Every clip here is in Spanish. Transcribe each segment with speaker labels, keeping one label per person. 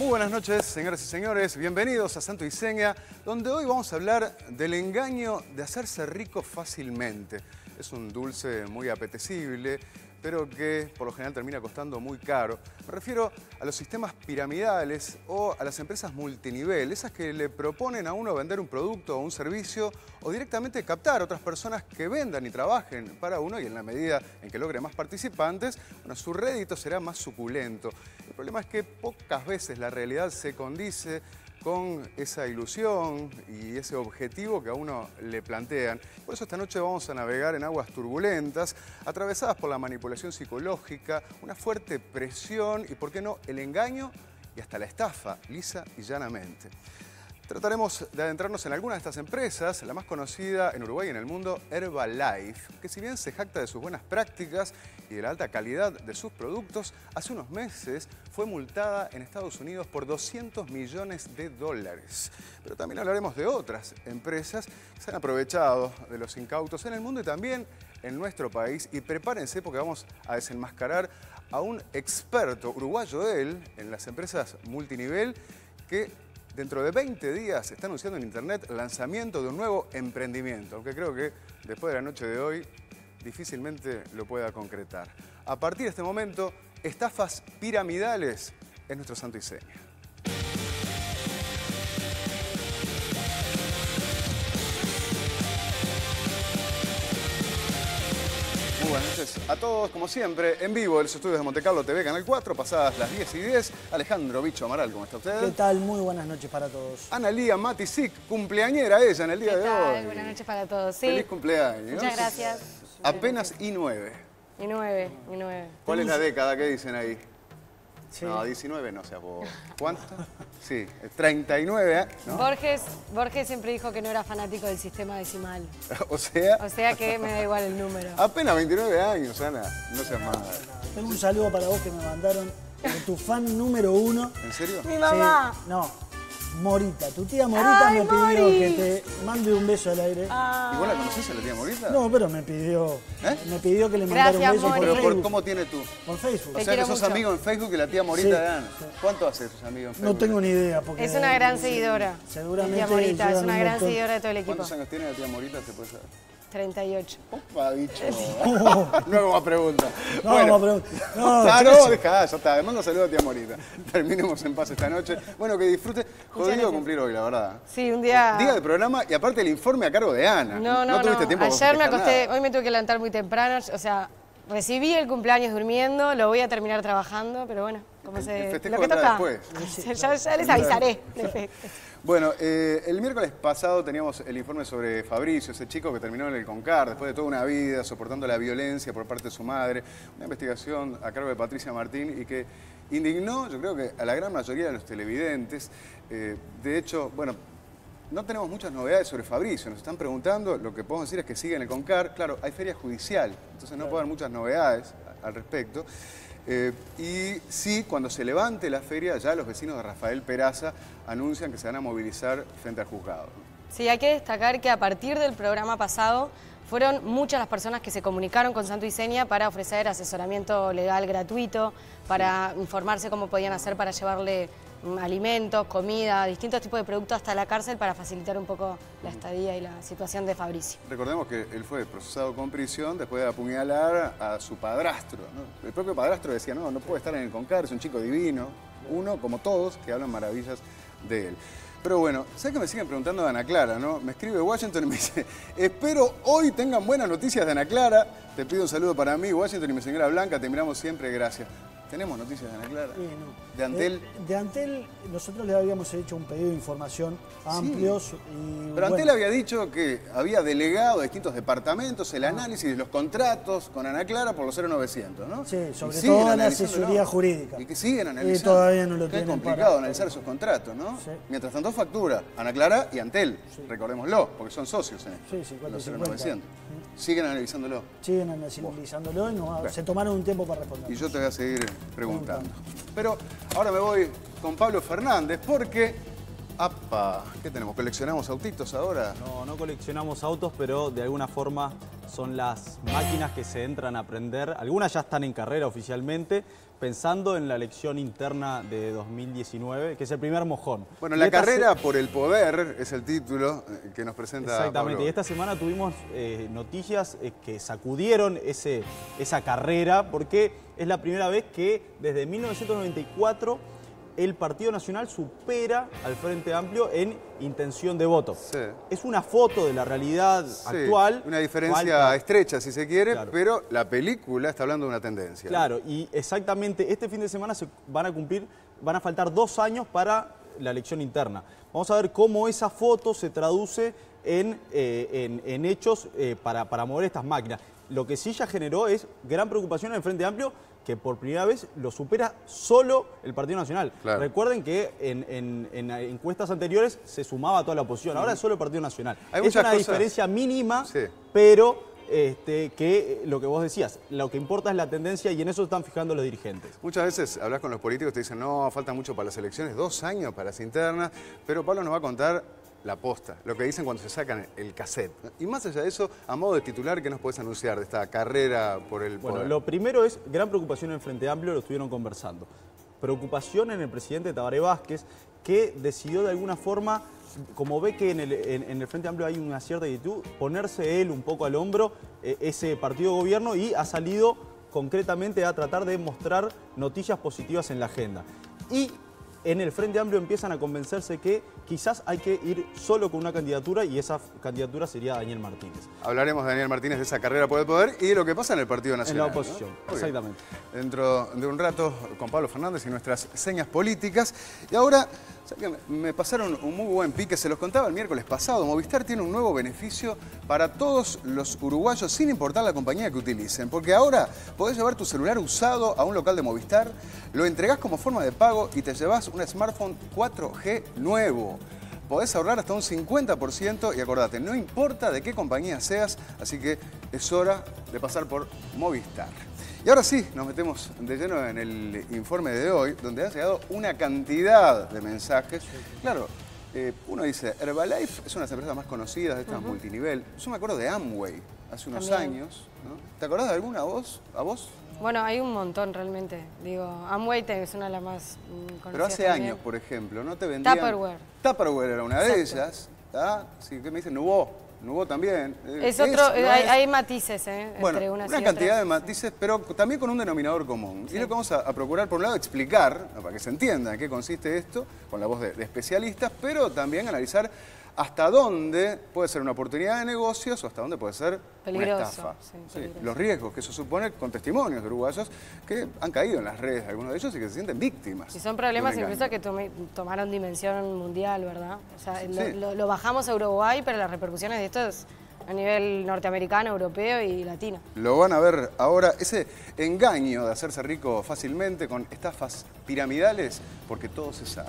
Speaker 1: Muy buenas noches, señoras y señores. Bienvenidos a Santo y Seña, donde hoy vamos a hablar del engaño de hacerse rico fácilmente. Es un dulce muy apetecible, pero que por lo general termina costando muy caro. Me refiero a los sistemas piramidales o a las empresas multinivel, esas que le proponen a uno vender un producto o un servicio o directamente captar a otras personas que vendan y trabajen para uno, y en la medida en que logre más participantes, bueno, su rédito será más suculento. El problema es que pocas veces la realidad se condice con esa ilusión y ese objetivo que a uno le plantean. Por eso esta noche vamos a navegar en aguas turbulentas, atravesadas por la manipulación psicológica, una fuerte presión y, ¿por qué no?, el engaño y hasta la estafa, lisa y llanamente. Trataremos de adentrarnos en algunas de estas empresas, la más conocida en Uruguay y en el mundo, Herbalife, que si bien se jacta de sus buenas prácticas y de la alta calidad de sus productos, hace unos meses fue multada en Estados Unidos por $200 millones. Pero también hablaremos de otras empresas que se han aprovechado de los incautos en el mundo y también en nuestro país. Y prepárense porque vamos a desenmascarar a un experto uruguayo, él, en las empresas multinivel, que dentro de 20 días está anunciando en internet el lanzamiento de un nuevo emprendimiento, aunque creo que después de la noche de hoy difícilmente lo pueda concretar. A partir de este momento, estafas piramidales es nuestro Santo y Seña. Muy buenas noches a todos, como siempre, en vivo de los estudios de Montecarlo TV, Canal 4, pasadas las 10:10. Alejandro Bicho Amaral, ¿cómo está usted?
Speaker 2: ¿Qué tal? Muy buenas noches para todos.
Speaker 1: Analía Matisic, cumpleañera ella en el día de hoy.
Speaker 3: Buenas noches para todos. Sí.
Speaker 1: Feliz cumpleaños.
Speaker 3: Muchas gracias.
Speaker 1: Apenas I9.
Speaker 3: I9.
Speaker 1: ¿Cuál es la década que dicen ahí?
Speaker 2: Sí.
Speaker 1: No, 19 no sea vos. ¿Cuánto? Sí, 39, ¿eh? ¿No?
Speaker 3: Borges siempre dijo que no era fanático del sistema decimal.
Speaker 1: O sea,
Speaker 3: O sea que me da igual el número.
Speaker 1: apenas 29 años, Ana. No seas mala.
Speaker 2: Tengo un saludo para vos que me mandaron de tu fan número 1.
Speaker 1: ¿En serio?
Speaker 3: Mi mamá.
Speaker 2: Sí, no, Morita. Tu tía Morita
Speaker 3: Ay,
Speaker 2: me pidió
Speaker 3: Mori.
Speaker 2: que te mande un beso al aire.
Speaker 1: ¿Y vos la conocés a la tía Morita?
Speaker 2: No, pero me pidió que le mandara
Speaker 3: Gracias,
Speaker 2: un beso
Speaker 3: Mori.
Speaker 2: por
Speaker 1: Pero
Speaker 2: Facebook.
Speaker 1: ¿cómo tiene tú?
Speaker 2: Por Facebook.
Speaker 1: O
Speaker 3: Te
Speaker 1: sea que
Speaker 3: quiero
Speaker 1: sos
Speaker 3: mucho.
Speaker 1: amigo en Facebook de la tía Morita
Speaker 2: Sí,
Speaker 1: de Ana.
Speaker 2: sí.
Speaker 1: ¿Cuánto hace tus amigos en Facebook?
Speaker 2: No tengo ni idea. Porque
Speaker 3: Es una gran seguidora.
Speaker 2: Seguramente
Speaker 3: Tía Morita, es
Speaker 2: llevan
Speaker 3: una
Speaker 2: un
Speaker 3: gran
Speaker 2: montón.
Speaker 3: seguidora de todo el equipo.
Speaker 1: ¿Cuántos años tiene la tía Morita? ¿Se puede saber?
Speaker 3: 38.
Speaker 1: Opa, bicho. Luego más preguntas.
Speaker 2: No,
Speaker 1: Bueno.
Speaker 2: pero, no,
Speaker 1: Ah,
Speaker 2: chicos,
Speaker 1: no, dejá, ya está. Mando saludos a tía Morita. Terminemos en paz esta noche. Bueno, que disfrute. Jodido
Speaker 3: gracias.
Speaker 1: cumplir hoy, la verdad.
Speaker 3: Sí, un día...
Speaker 1: Día de programa y aparte el informe a cargo de Ana.
Speaker 3: No.
Speaker 1: tuviste tiempo para
Speaker 3: Ayer me
Speaker 1: festejar
Speaker 3: acosté,
Speaker 1: nada.
Speaker 3: hoy me tuve que levantar muy temprano. O sea, recibí el cumpleaños durmiendo, lo voy a terminar trabajando, pero bueno, como
Speaker 1: El
Speaker 3: se...
Speaker 1: festejo
Speaker 3: Lo que
Speaker 1: vendrá
Speaker 3: toca.
Speaker 1: después.
Speaker 3: Ya les avisaré. del festejo.
Speaker 1: Bueno, el miércoles pasado teníamos el informe sobre Fabricio, ese chico que terminó en el CONCAR después de toda una vida soportando la violencia por parte de su madre. Una investigación a cargo de Patricia Martín y que indignó, yo creo que a la gran mayoría de los televidentes. De hecho, bueno, no tenemos muchas novedades sobre Fabricio. Nos están preguntando, lo que podemos decir es que sigue en el CONCAR. Claro, hay feria judicial, entonces no puedo dar muchas novedades al respecto. Y sí, cuando se levante la feria, ya los vecinos de Rafael Peraza anuncian que se van a movilizar frente al juzgado.
Speaker 3: Sí, hay que destacar que a partir del programa pasado fueron muchas las personas que se comunicaron con Santo y Seña para ofrecer asesoramiento legal gratuito, para informarse cómo podían hacer para llevarle alimentos, comida, distintos tipos de productos hasta la cárcel para facilitar un poco la estadía y la situación de Fabricio.
Speaker 1: Recordemos que él fue procesado con prisión después de apuñalar a su padrastro, ¿no? El propio padrastro decía, no puede estar en el CONCAR, es un chico divino. Uno, como todos, que hablan maravillas de él. Pero bueno, ¿sabes que me siguen preguntando de Ana Clara, no? Me escribe Washington y me dice, espero hoy tengan buenas noticias de Ana Clara. Te pido un saludo para mí, Washington, y mi señora Blanca, te miramos siempre, gracias. ¿Tenemos noticias de Ana Clara?
Speaker 2: no.
Speaker 1: ¿De Antel?
Speaker 2: De Antel, nosotros le habíamos hecho un pedido de información amplios. Y,
Speaker 1: Pero Antel había dicho que había delegado a distintos departamentos el análisis de los contratos con Ana Clara por los 0900, ¿no?
Speaker 2: Sí, sobre
Speaker 1: Y siguen
Speaker 2: todo la
Speaker 1: analizándolo.
Speaker 2: asesoría jurídica.
Speaker 1: Y que siguen analizando.
Speaker 2: Y todavía no lo
Speaker 1: Qué
Speaker 2: tienen
Speaker 1: complicado
Speaker 2: para-
Speaker 1: analizar esos contratos, ¿no?
Speaker 2: Sí.
Speaker 1: Mientras tanto factura Ana Clara y Antel,
Speaker 2: Sí.
Speaker 1: recordémoslo, porque son socios en
Speaker 2: Sí, 50 y
Speaker 1: los
Speaker 2: 50.
Speaker 1: 0900. Siguen analizándolo.
Speaker 2: Siguen analizándolo y se tomaron un tiempo para responder.
Speaker 1: Y yo te voy a seguir preguntando. Pero ahora me voy con Pablo Fernández porque ¡Apa! ¿Qué tenemos? ¿Coleccionamos autitos ahora?
Speaker 4: No, no coleccionamos autos, pero de alguna forma son las máquinas que se entran a aprender. Algunas ya están en carrera oficialmente, pensando en la elección interna de 2019, que es el primer mojón.
Speaker 1: Bueno, la carrera por el poder es el título que nos presenta
Speaker 4: Exactamente,
Speaker 1: Pablo.
Speaker 4: y esta semana tuvimos noticias que sacudieron esa carrera, porque es la primera vez que desde 1994 el Partido Nacional supera al Frente Amplio en intención de voto.
Speaker 1: Sí.
Speaker 4: Es una foto de la realidad actual.
Speaker 1: Una diferencia estrecha, si se quiere,
Speaker 4: claro,
Speaker 1: pero la película está hablando de una tendencia.
Speaker 4: Claro, y exactamente este fin de semana se van a faltar 2 años para la elección interna. Vamos a ver cómo esa foto se traduce en hechos para mover estas máquinas. Lo que sí ya generó es gran preocupación en el Frente Amplio, que por primera vez lo supera solo el Partido Nacional. Claro. Recuerden que en encuestas anteriores se sumaba toda la oposición, ahora es solo el Partido Nacional. Es una diferencia mínima, pero que lo que vos decías, lo que importa es la tendencia y en eso están fijando los dirigentes.
Speaker 1: Muchas veces hablas con los políticos y te dicen, no, falta mucho para las elecciones, 2 años para las internas, pero Pablo nos va a contar la posta, lo que dicen cuando se sacan el cassette. Y más allá de eso, a modo de titular, ¿qué nos puedes anunciar de esta carrera por el poder?
Speaker 4: Bueno, lo primero es gran preocupación en el Frente Amplio, lo estuvieron conversando. Preocupación en el presidente Tabaré Vázquez, que decidió de alguna forma, como ve que en el Frente Amplio hay una cierta actitud, ponerse él un poco al hombro ese partido de gobierno y ha salido concretamente a tratar de mostrar noticias positivas en la agenda. Y en el Frente Amplio empiezan a convencerse que quizás hay que ir solo con una candidatura y esa candidatura sería Daniel Martínez.
Speaker 1: Hablaremos de Daniel Martínez, de esa carrera por el poder y de lo que pasa en el Partido Nacional.
Speaker 4: En la oposición, ¿no? Exactamente.
Speaker 1: Dentro de un rato con Pablo Fernández y nuestras señas políticas. Y ahora, ¿saben qué? Me pasaron un muy buen pique, se los contaba el miércoles pasado. Movistar tiene un nuevo beneficio para todos los uruguayos sin importar la compañía que utilicen. Porque ahora podés llevar tu celular usado a un local de Movistar, lo entregás como forma de pago y te llevas un smartphone 4G nuevo. Podés ahorrar hasta un 50% y acordate, no importa de qué compañía seas, así que es hora de pasar por Movistar. Y ahora sí, nos metemos de lleno en el informe de hoy, donde ha llegado una cantidad de mensajes. Claro, uno dice, Herbalife es una de las empresas más conocidas de estas multinivel. Yo me acuerdo de Amway hace unos años, ¿no? ¿Te acordás de alguna voz? ¿A vos?
Speaker 3: Bueno, hay un montón realmente. Digo, Amway es una de las más conocidas.
Speaker 1: Pero hace
Speaker 3: también.
Speaker 1: años, por ejemplo, ¿no te vendían?
Speaker 3: Tupperware.
Speaker 1: Tupperware era una de ellas. Sí, ¿qué me dicen? Nubo también.
Speaker 3: Hay matices,
Speaker 1: bueno,
Speaker 3: entre unas
Speaker 1: una
Speaker 3: y
Speaker 1: cantidad
Speaker 3: otras.
Speaker 1: de matices, pero también con un denominador común. Sí. Y lo que vamos a procurar, por un lado, explicar, para que se entienda en qué consiste esto, con la voz de especialistas, pero también analizar hasta dónde puede ser una oportunidad de negocios o hasta dónde puede ser
Speaker 3: peligroso,
Speaker 1: una estafa.
Speaker 3: sí,
Speaker 1: Los riesgos que eso supone con testimonios de uruguayos que han caído en las redes, algunos de ellos, y que se sienten víctimas.
Speaker 3: Y son problemas incluso que tomaron dimensión mundial, ¿verdad? O sea, lo bajamos a Uruguay, pero las repercusiones de esto es a nivel norteamericano, europeo y latino.
Speaker 1: Lo van a ver ahora, ese engaño de hacerse rico fácilmente con estafas piramidales, porque todo se sabe.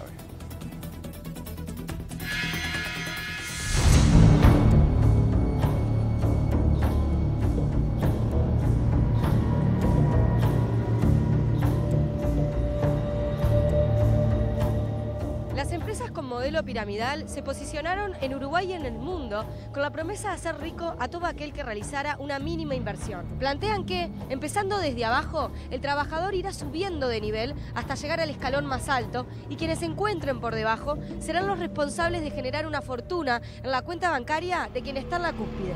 Speaker 5: Modelo piramidal se posicionaron en Uruguay y en el mundo con la promesa de hacer rico a todo aquel que realizara una mínima inversión. Plantean que, empezando desde abajo, el trabajador irá subiendo de nivel hasta llegar al escalón más alto y quienes se encuentren por debajo serán los responsables de generar una fortuna en la cuenta bancaria de quien está en la cúspide.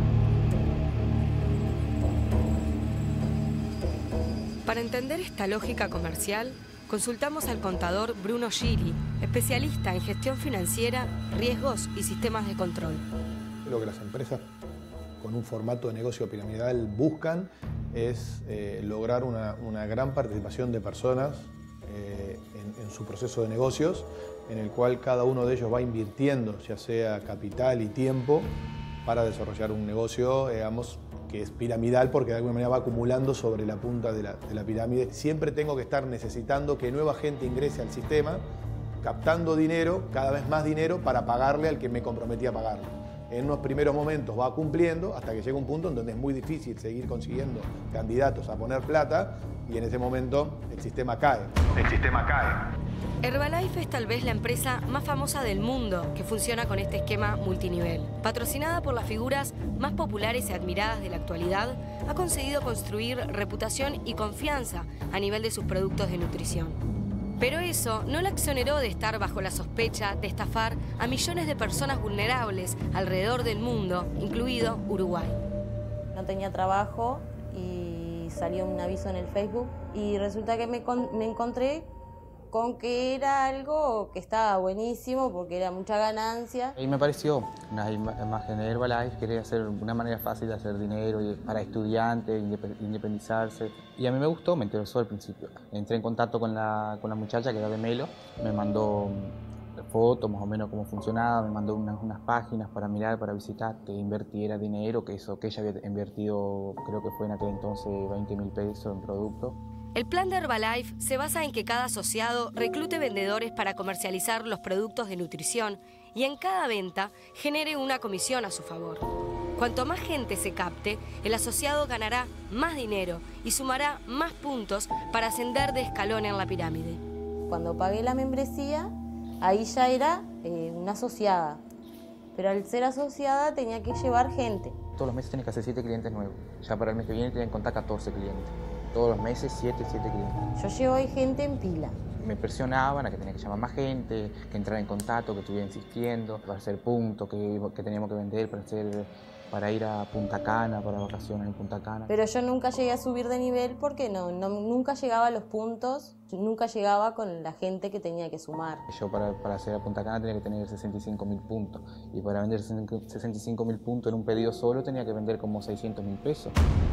Speaker 5: Para entender esta lógica comercial, consultamos al contador Bruno Gili, especialista en gestión financiera, riesgos y sistemas de control.
Speaker 6: Lo que las empresas con un formato de negocio piramidal buscan es lograr una gran participación de personas en su proceso de negocios, en el cual cada uno de ellos va invirtiendo, ya sea capital y tiempo, para desarrollar un negocio, digamos, que es piramidal porque de alguna manera va acumulando sobre la punta de la pirámide. Siempre tengo que estar necesitando que nueva gente ingrese al sistema, captando dinero, cada vez más dinero, para pagarle al que me comprometí a pagarle. En unos primeros momentos va cumpliendo hasta que llega un punto en donde es muy difícil seguir consiguiendo candidatos a poner plata y en ese momento el sistema cae.
Speaker 5: Herbalife es tal vez la empresa más famosa del mundo que funciona con este esquema multinivel. Patrocinada por las figuras más populares y admiradas de la actualidad, ha conseguido construir reputación y confianza a nivel de sus productos de nutrición. Pero eso no la exoneró de estar bajo la sospecha de estafar a millones de personas vulnerables alrededor del mundo, incluido Uruguay.
Speaker 7: No tenía trabajo y salió un aviso en el Facebook y resulta que me encontré con que era algo que estaba buenísimo porque era mucha ganancia.
Speaker 8: Y me pareció una imagen de Herbalife, quería hacer una manera fácil de hacer dinero para estudiantes, independizarse. Y a mí me gustó, me interesó al principio. Entré en contacto con la muchacha que era de Melo, me mandó fotos más o menos cómo funcionaba, me mandó unas páginas para mirar, para visitar, que invirtiera dinero, que ella había invertido, creo que fue en aquel entonces 20.000 pesos en productos.
Speaker 5: El plan de Herbalife se basa en que cada asociado reclute vendedores para comercializar los productos de nutrición y en cada venta genere una comisión a su favor. Cuanto más gente se capte, el asociado ganará más dinero y sumará más puntos para ascender de escalón en la pirámide.
Speaker 7: Cuando pagué la membresía, ahí ya era una asociada, pero al ser asociada tenía que llevar gente.
Speaker 8: Todos los meses tenés que hacer 7 clientes nuevos. Ya para el mes que viene tenés que contar 14 clientes. Todos los meses 7 clientes.
Speaker 7: Yo llevo ahí gente en pila.
Speaker 8: Me presionaban a que tenía que llamar más gente, que entrar en contacto, que estuviera insistiendo, para hacer puntos, que teníamos que vender para ir a Punta Cana, para vacaciones en Punta Cana.
Speaker 7: Pero yo nunca llegué a subir de nivel porque nunca llegaba a los puntos, nunca llegaba con la gente que tenía que sumar.
Speaker 8: Yo para hacer a Punta Cana tenía que tener 65.000 puntos y para vender 65.000 puntos en un pedido solo tenía que vender como 600.000 pesos.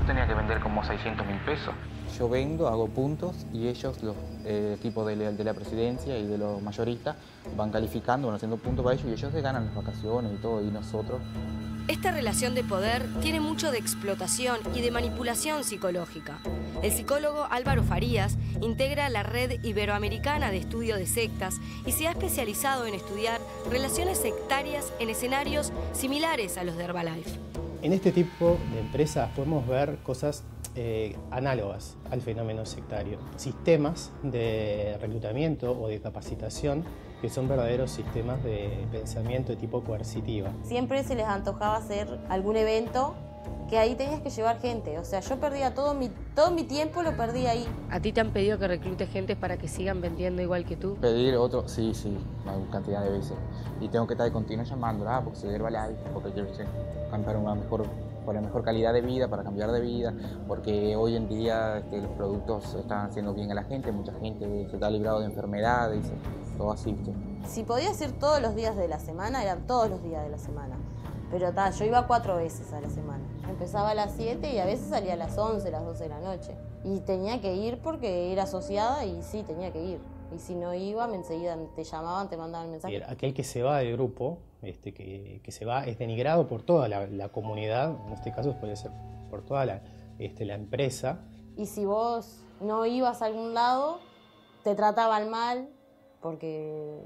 Speaker 8: Yo vendo, hago puntos y ellos, los equipos de la presidencia y de los mayoristas, van calificando, van haciendo puntos para ellos y ellos se ganan las vacaciones y todo, y nosotros.
Speaker 5: Esta relación de poder tiene mucho de explotación y de manipulación psicológica. El psicólogo Álvaro Farías integra la Red Iberoamericana de Estudio de Sectas y se ha especializado en estudiar relaciones sectarias en escenarios similares a los de Herbalife.
Speaker 9: En este tipo de empresas podemos ver cosas análogas al fenómeno sectario. Sistemas de reclutamiento o de capacitación que son verdaderos sistemas de pensamiento de tipo coercitivo.
Speaker 7: Siempre se les antojaba hacer algún evento que ahí tenías que llevar gente. O sea, yo perdía todo mi tiempo, lo perdí ahí.
Speaker 3: ¿A ti te han pedido que reclutes gente para que sigan vendiendo igual que tú?
Speaker 8: Pedir otro, sí, una cantidad de veces. Y tengo que estar de continuo llamándola porque soy de Herbalife, porque quiero cambiar por la mejor calidad de vida, para cambiar de vida, porque hoy en día los productos están haciendo bien a la gente, mucha gente se está librado de enfermedades, todo así, ¿viste?
Speaker 7: Si podía ir todos los días de la semana, eran todos los días de la semana. Pero yo iba 4 veces a la semana. Empezaba a las 7 y a veces salía a las 11, las 12 de la noche. Y tenía que ir porque era asociada y sí, tenía que ir. Y si no iba, enseguida te llamaban, te mandaban mensajes.
Speaker 9: Aquel que se va del grupo, que se va, es denigrado por toda la comunidad, en este caso puede ser por toda la empresa.
Speaker 7: Y si vos no ibas a algún lado, te trataban mal, porque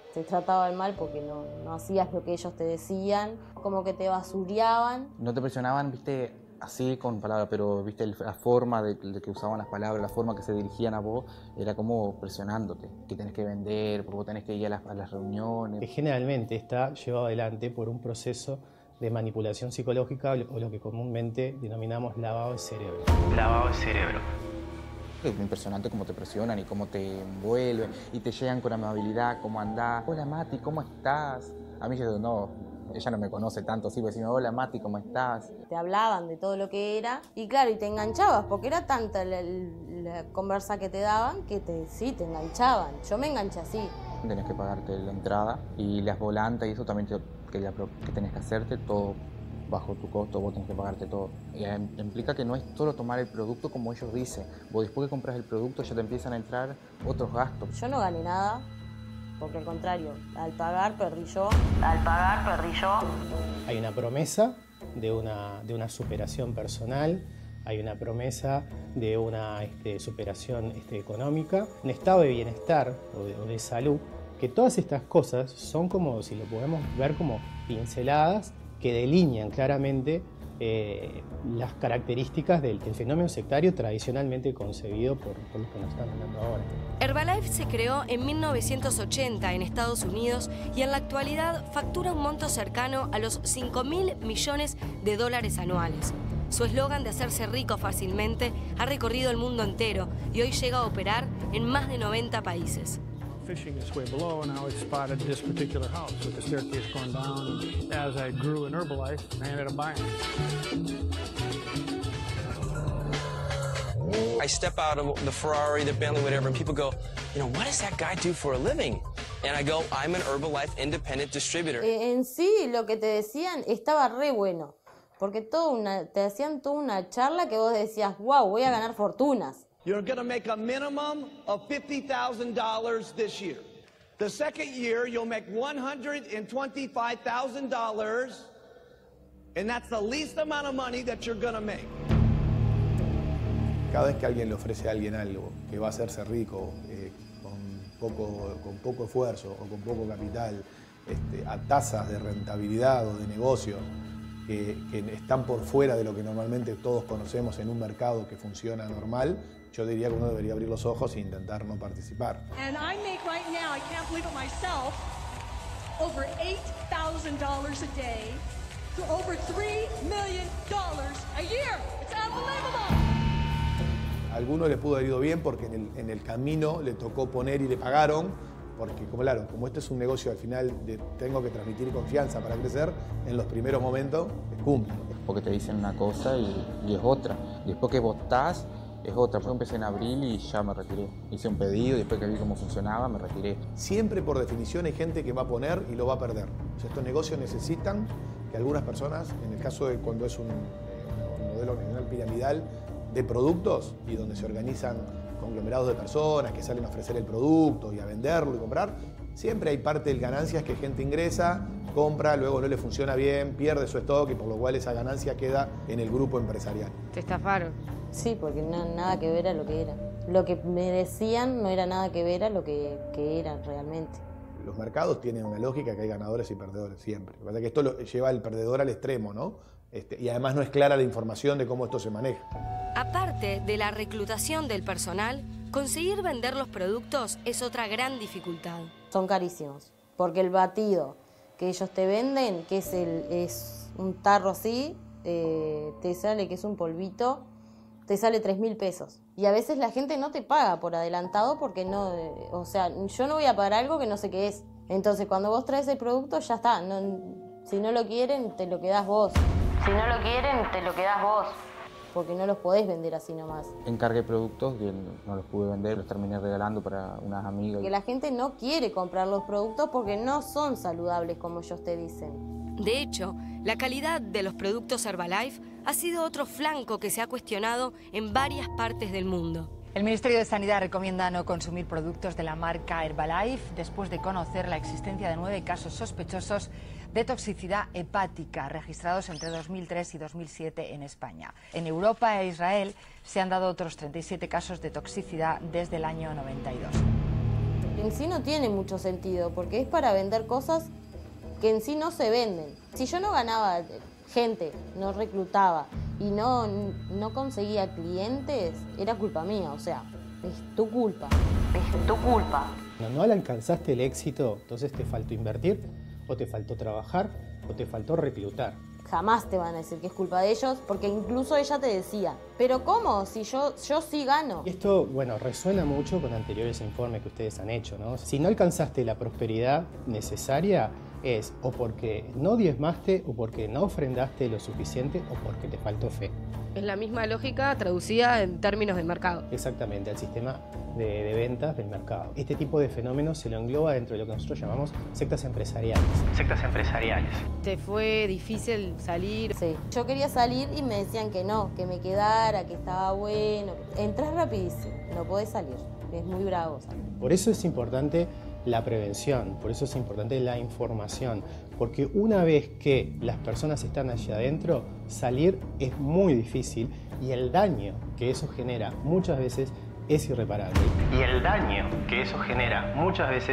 Speaker 7: no hacías lo que ellos te decían, como que te basureaban.
Speaker 8: No te presionaban, viste, así con palabras, pero viste la forma de que usaban las palabras, la forma que se dirigían a vos, era como presionándote, que tenés que vender, porque vos tenés que ir a las reuniones.
Speaker 9: Que generalmente está llevado adelante por un proceso de manipulación psicológica o lo que comúnmente denominamos lavado de cerebro.
Speaker 8: Es impresionante cómo te presionan y cómo te envuelven y te llegan con amabilidad, cómo andás. Hola Mati, ¿cómo estás? A mí yo digo, no, ella no me conoce tanto así, pues decime, hola Mati, ¿cómo estás?
Speaker 7: Te hablaban de todo lo que era y claro, y te enganchabas porque era tanta la conversa que te daban que sí, te enganchaban. Yo me enganché así.
Speaker 8: Tenés que pagarte la entrada y las volantas y eso también que tenés que hacerte todo bajo tu costo, vos tenés que pagarte todo. Implica que no es solo tomar el producto como ellos dicen. Vos después que compras el producto ya te empiezan a entrar otros gastos.
Speaker 7: Yo no gané nada, porque al contrario, al pagar perdí yo.
Speaker 9: Hay una promesa de una superación personal, hay una promesa de una superación económica, un estado de bienestar o de salud, que todas estas cosas son como, si lo podemos ver como pinceladas, que delinean claramente las características del fenómeno sectario tradicionalmente concebido por los que nos están hablando ahora.
Speaker 5: Herbalife se creó en 1980 en Estados Unidos y en la actualidad factura un monto cercano a los $5.000 millones anuales. Su eslogan de hacerse rico fácilmente ha recorrido el mundo entero y hoy llega a operar en más de 90 países.
Speaker 10: Fishing its way below, and I spotted this particular house with the staircase going down. And as I grew in Herbalife, I ended up buying it.
Speaker 11: I step out of the Ferrari, the Bentley, whatever, and people go, what does that guy do for a living? And I go, I'm an Herbalife independent distributor.
Speaker 7: En sí, lo que te decían estaba re bueno, porque te hacían toda una charla que vos decías, wow, voy a ganar fortunas.
Speaker 12: You're going to make a minimum of $50,000 this year. The second year, you'll make $125,000, and that's the least amount of money that you're going to make.
Speaker 6: Cada vez que alguien le ofrece a alguien algo que va a hacerse rico con poco esfuerzo o con poco capital, a tasas de rentabilidad o de negocio que están por fuera de lo que normalmente todos conocemos en un mercado que funciona normal, yo diría que uno debería abrir los ojos e intentar no participar.
Speaker 13: And I make right now, I can't believe it myself, over $8,000 a day to over $3 million a year. It's unbelievable.
Speaker 6: A alguno le pudo haber ido bien porque en el camino le tocó poner y le pagaron, porque claro, como este es un negocio al final tengo que transmitir confianza para crecer, en los primeros momentos cumple.
Speaker 8: Porque te dicen una cosa y es otra. Después que votás, es otra. Yo empecé en abril y ya me retiré. Hice un pedido y después que vi cómo funcionaba, me retiré.
Speaker 6: Siempre por definición hay gente que va a poner y lo va a perder. O sea, estos negocios necesitan que algunas personas, en el caso de cuando es un modelo regional piramidal de productos y donde se organizan conglomerados de personas que salen a ofrecer el producto y a venderlo y comprar, siempre hay parte de ganancias que gente ingresa, compra, luego no le funciona bien, pierde su stock y por lo cual esa ganancia queda en el grupo empresarial.
Speaker 3: Te estafaron.
Speaker 7: Sí, porque nada que ver a lo que era. Lo que me decían no era nada que ver a lo que era realmente.
Speaker 6: Los mercados tienen una lógica que hay ganadores y perdedores siempre. Lo que pasa es que esto lleva al perdedor al extremo, ¿no? Y además no es clara la información de cómo esto se maneja.
Speaker 5: Aparte de la reclutación del personal, conseguir vender los productos es otra gran dificultad.
Speaker 7: Son carísimos, porque el batido que ellos te venden, que es un tarro así, te sale, que es un polvito, te sale 3.000 pesos. Y a veces la gente no te paga por adelantado porque no, o sea, yo no voy a pagar algo que no sé qué es. Entonces cuando vos traes el producto ya está, si no lo quieren te lo quedás vos. Si no lo quieren te lo quedás vos. Porque no los podés vender así nomás.
Speaker 8: Encargué productos que no los pude vender, los terminé regalando para unas amigas.
Speaker 7: Que la gente no quiere comprar los productos porque no son saludables como ellos te dicen.
Speaker 5: De hecho, la calidad de los productos Herbalife ha sido otro flanco que se ha cuestionado en varias partes del mundo.
Speaker 14: El Ministerio de Sanidad recomienda no consumir productos de la marca Herbalife después de conocer la existencia de 9 casos sospechosos de toxicidad hepática registrados entre 2003 y 2007 en España. En Europa e Israel se han dado otros 37 casos de toxicidad desde el año 92.
Speaker 7: En sí no tiene mucho sentido porque es para vender cosas que en sí no se venden. Si yo no ganaba gente, no reclutaba y no conseguía clientes, era culpa mía, o sea, es tu culpa. Es tu culpa.
Speaker 9: No alcanzaste el éxito, entonces te faltó invertir, o te faltó trabajar, o te faltó reclutar.
Speaker 7: Jamás te van a decir que es culpa de ellos, porque incluso ella te decía, ¿pero cómo? Si yo sí gano.
Speaker 9: Y esto, bueno, resuena mucho con anteriores informes que ustedes han hecho, ¿no? Si no alcanzaste la prosperidad necesaria, es o porque no diezmaste, o porque no ofrendaste lo suficiente, o porque te faltó fe.
Speaker 3: Es la misma lógica traducida en términos del mercado.
Speaker 9: Exactamente, al sistema de ventas del mercado. Este tipo de fenómenos se lo engloba dentro de lo que nosotros llamamos sectas empresariales. Sectas empresariales.
Speaker 3: ¿Te fue difícil salir?
Speaker 7: Sí. Yo quería salir y me decían que no, que me quedara, que estaba bueno. Entrás rapidísimo, no podés salir. Es muy bravo salir.
Speaker 9: Por eso es importante la prevención, por eso es importante la información, porque una vez que las personas están allá adentro, salir es muy difícil y el daño que eso genera muchas veces es irreparable.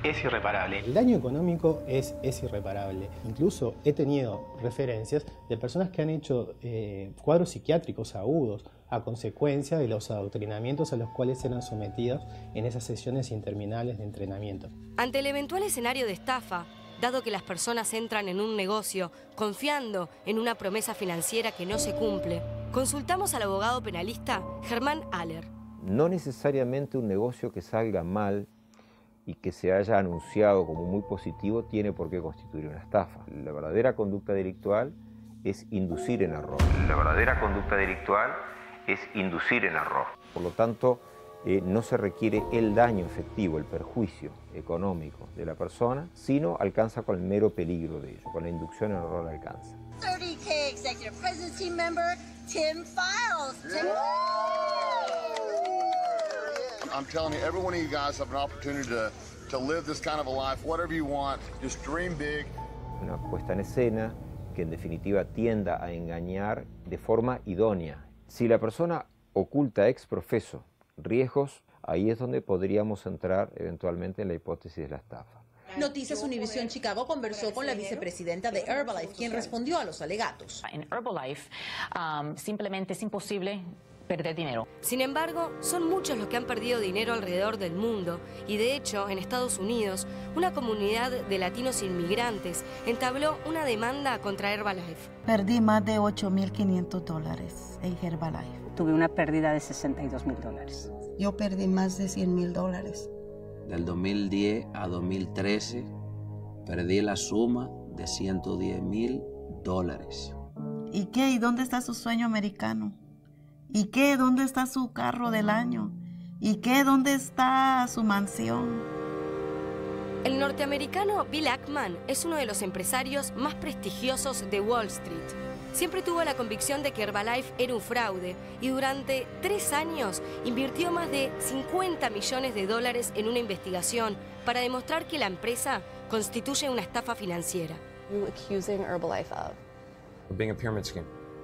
Speaker 15: es irreparable.
Speaker 9: El daño económico es irreparable. Incluso he tenido referencias de personas que han hecho cuadros psiquiátricos agudos a consecuencia de los adoctrinamientos a los cuales eran sometidos en esas sesiones interminables de entrenamiento.
Speaker 5: Ante el eventual escenario de estafa, dado que las personas entran en un negocio confiando en una promesa financiera que no se cumple, consultamos al abogado penalista Germán Aller.
Speaker 16: No necesariamente un negocio que salga mal y que se haya anunciado como muy positivo tiene por qué constituir una estafa. La verdadera conducta delictual es inducir en error. La verdadera conducta delictual es inducir en error. Por lo tanto, no se requiere el daño efectivo, el perjuicio económico de la persona, sino alcanza con el mero peligro de ello, con la inducción en error alcanza.
Speaker 17: 30K Executive President's Team member, Tim Files. Tim.
Speaker 18: I'm telling you, every one of you guys have an opportunity to live this kind of a life, whatever you want, just dream big.
Speaker 16: Una puesta en escena que en definitiva tienda a engañar de forma idónea. Si la persona oculta ex profeso riesgos, ahí es donde podríamos entrar eventualmente en la hipótesis de la estafa.
Speaker 19: Noticias Univisión Chicago conversó con la vicepresidenta de Herbalife, quien respondió a los alegatos.
Speaker 20: En Herbalife simplemente es imposible perder dinero.
Speaker 5: Sin embargo, son muchos los que han perdido dinero alrededor del mundo y de hecho en Estados Unidos una comunidad de latinos inmigrantes entabló una demanda contra Herbalife.
Speaker 21: Perdí más de $8.500 en Herbalife.
Speaker 22: Tuve una pérdida de $62.000.
Speaker 21: Yo perdí más de $100.000.
Speaker 23: Del 2010 a 2013 perdí la suma de $110.000.
Speaker 21: ¿Y qué? ¿Y dónde está su sueño americano? ¿Y qué? ¿Dónde está su carro del año? ¿Y qué? ¿Dónde está su mansión?
Speaker 5: El norteamericano Bill Ackman es uno de los empresarios más prestigiosos de Wall Street. Siempre tuvo la convicción de que Herbalife era un fraude y durante 3 años invirtió más de $50 millones en una investigación para demostrar que la empresa constituye una estafa financiera.
Speaker 24: You're accusing Herbalife of
Speaker 25: being a pyramid scheme.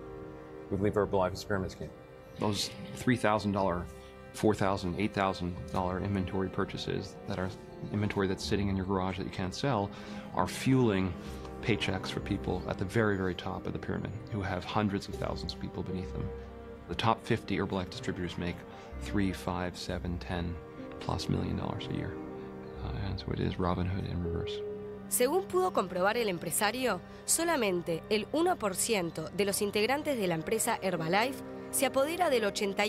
Speaker 25: We believe Herbalife is a pyramid scheme. Those $3,000, $4,000, $8,000 inventory purchases that are inventory that's sitting in your garage that you can't sell are fueling paychecks for people at the very, very top of the pyramid who have hundreds of thousands of people beneath them. The top 50 Herbalife distributors make $3, $5, $7, $10+ million a year. And so it is Robin Hood in reverse.
Speaker 5: Según pudo comprobar el empresario, solamente el 1% de los integrantes de la empresa Herbalife se apodera del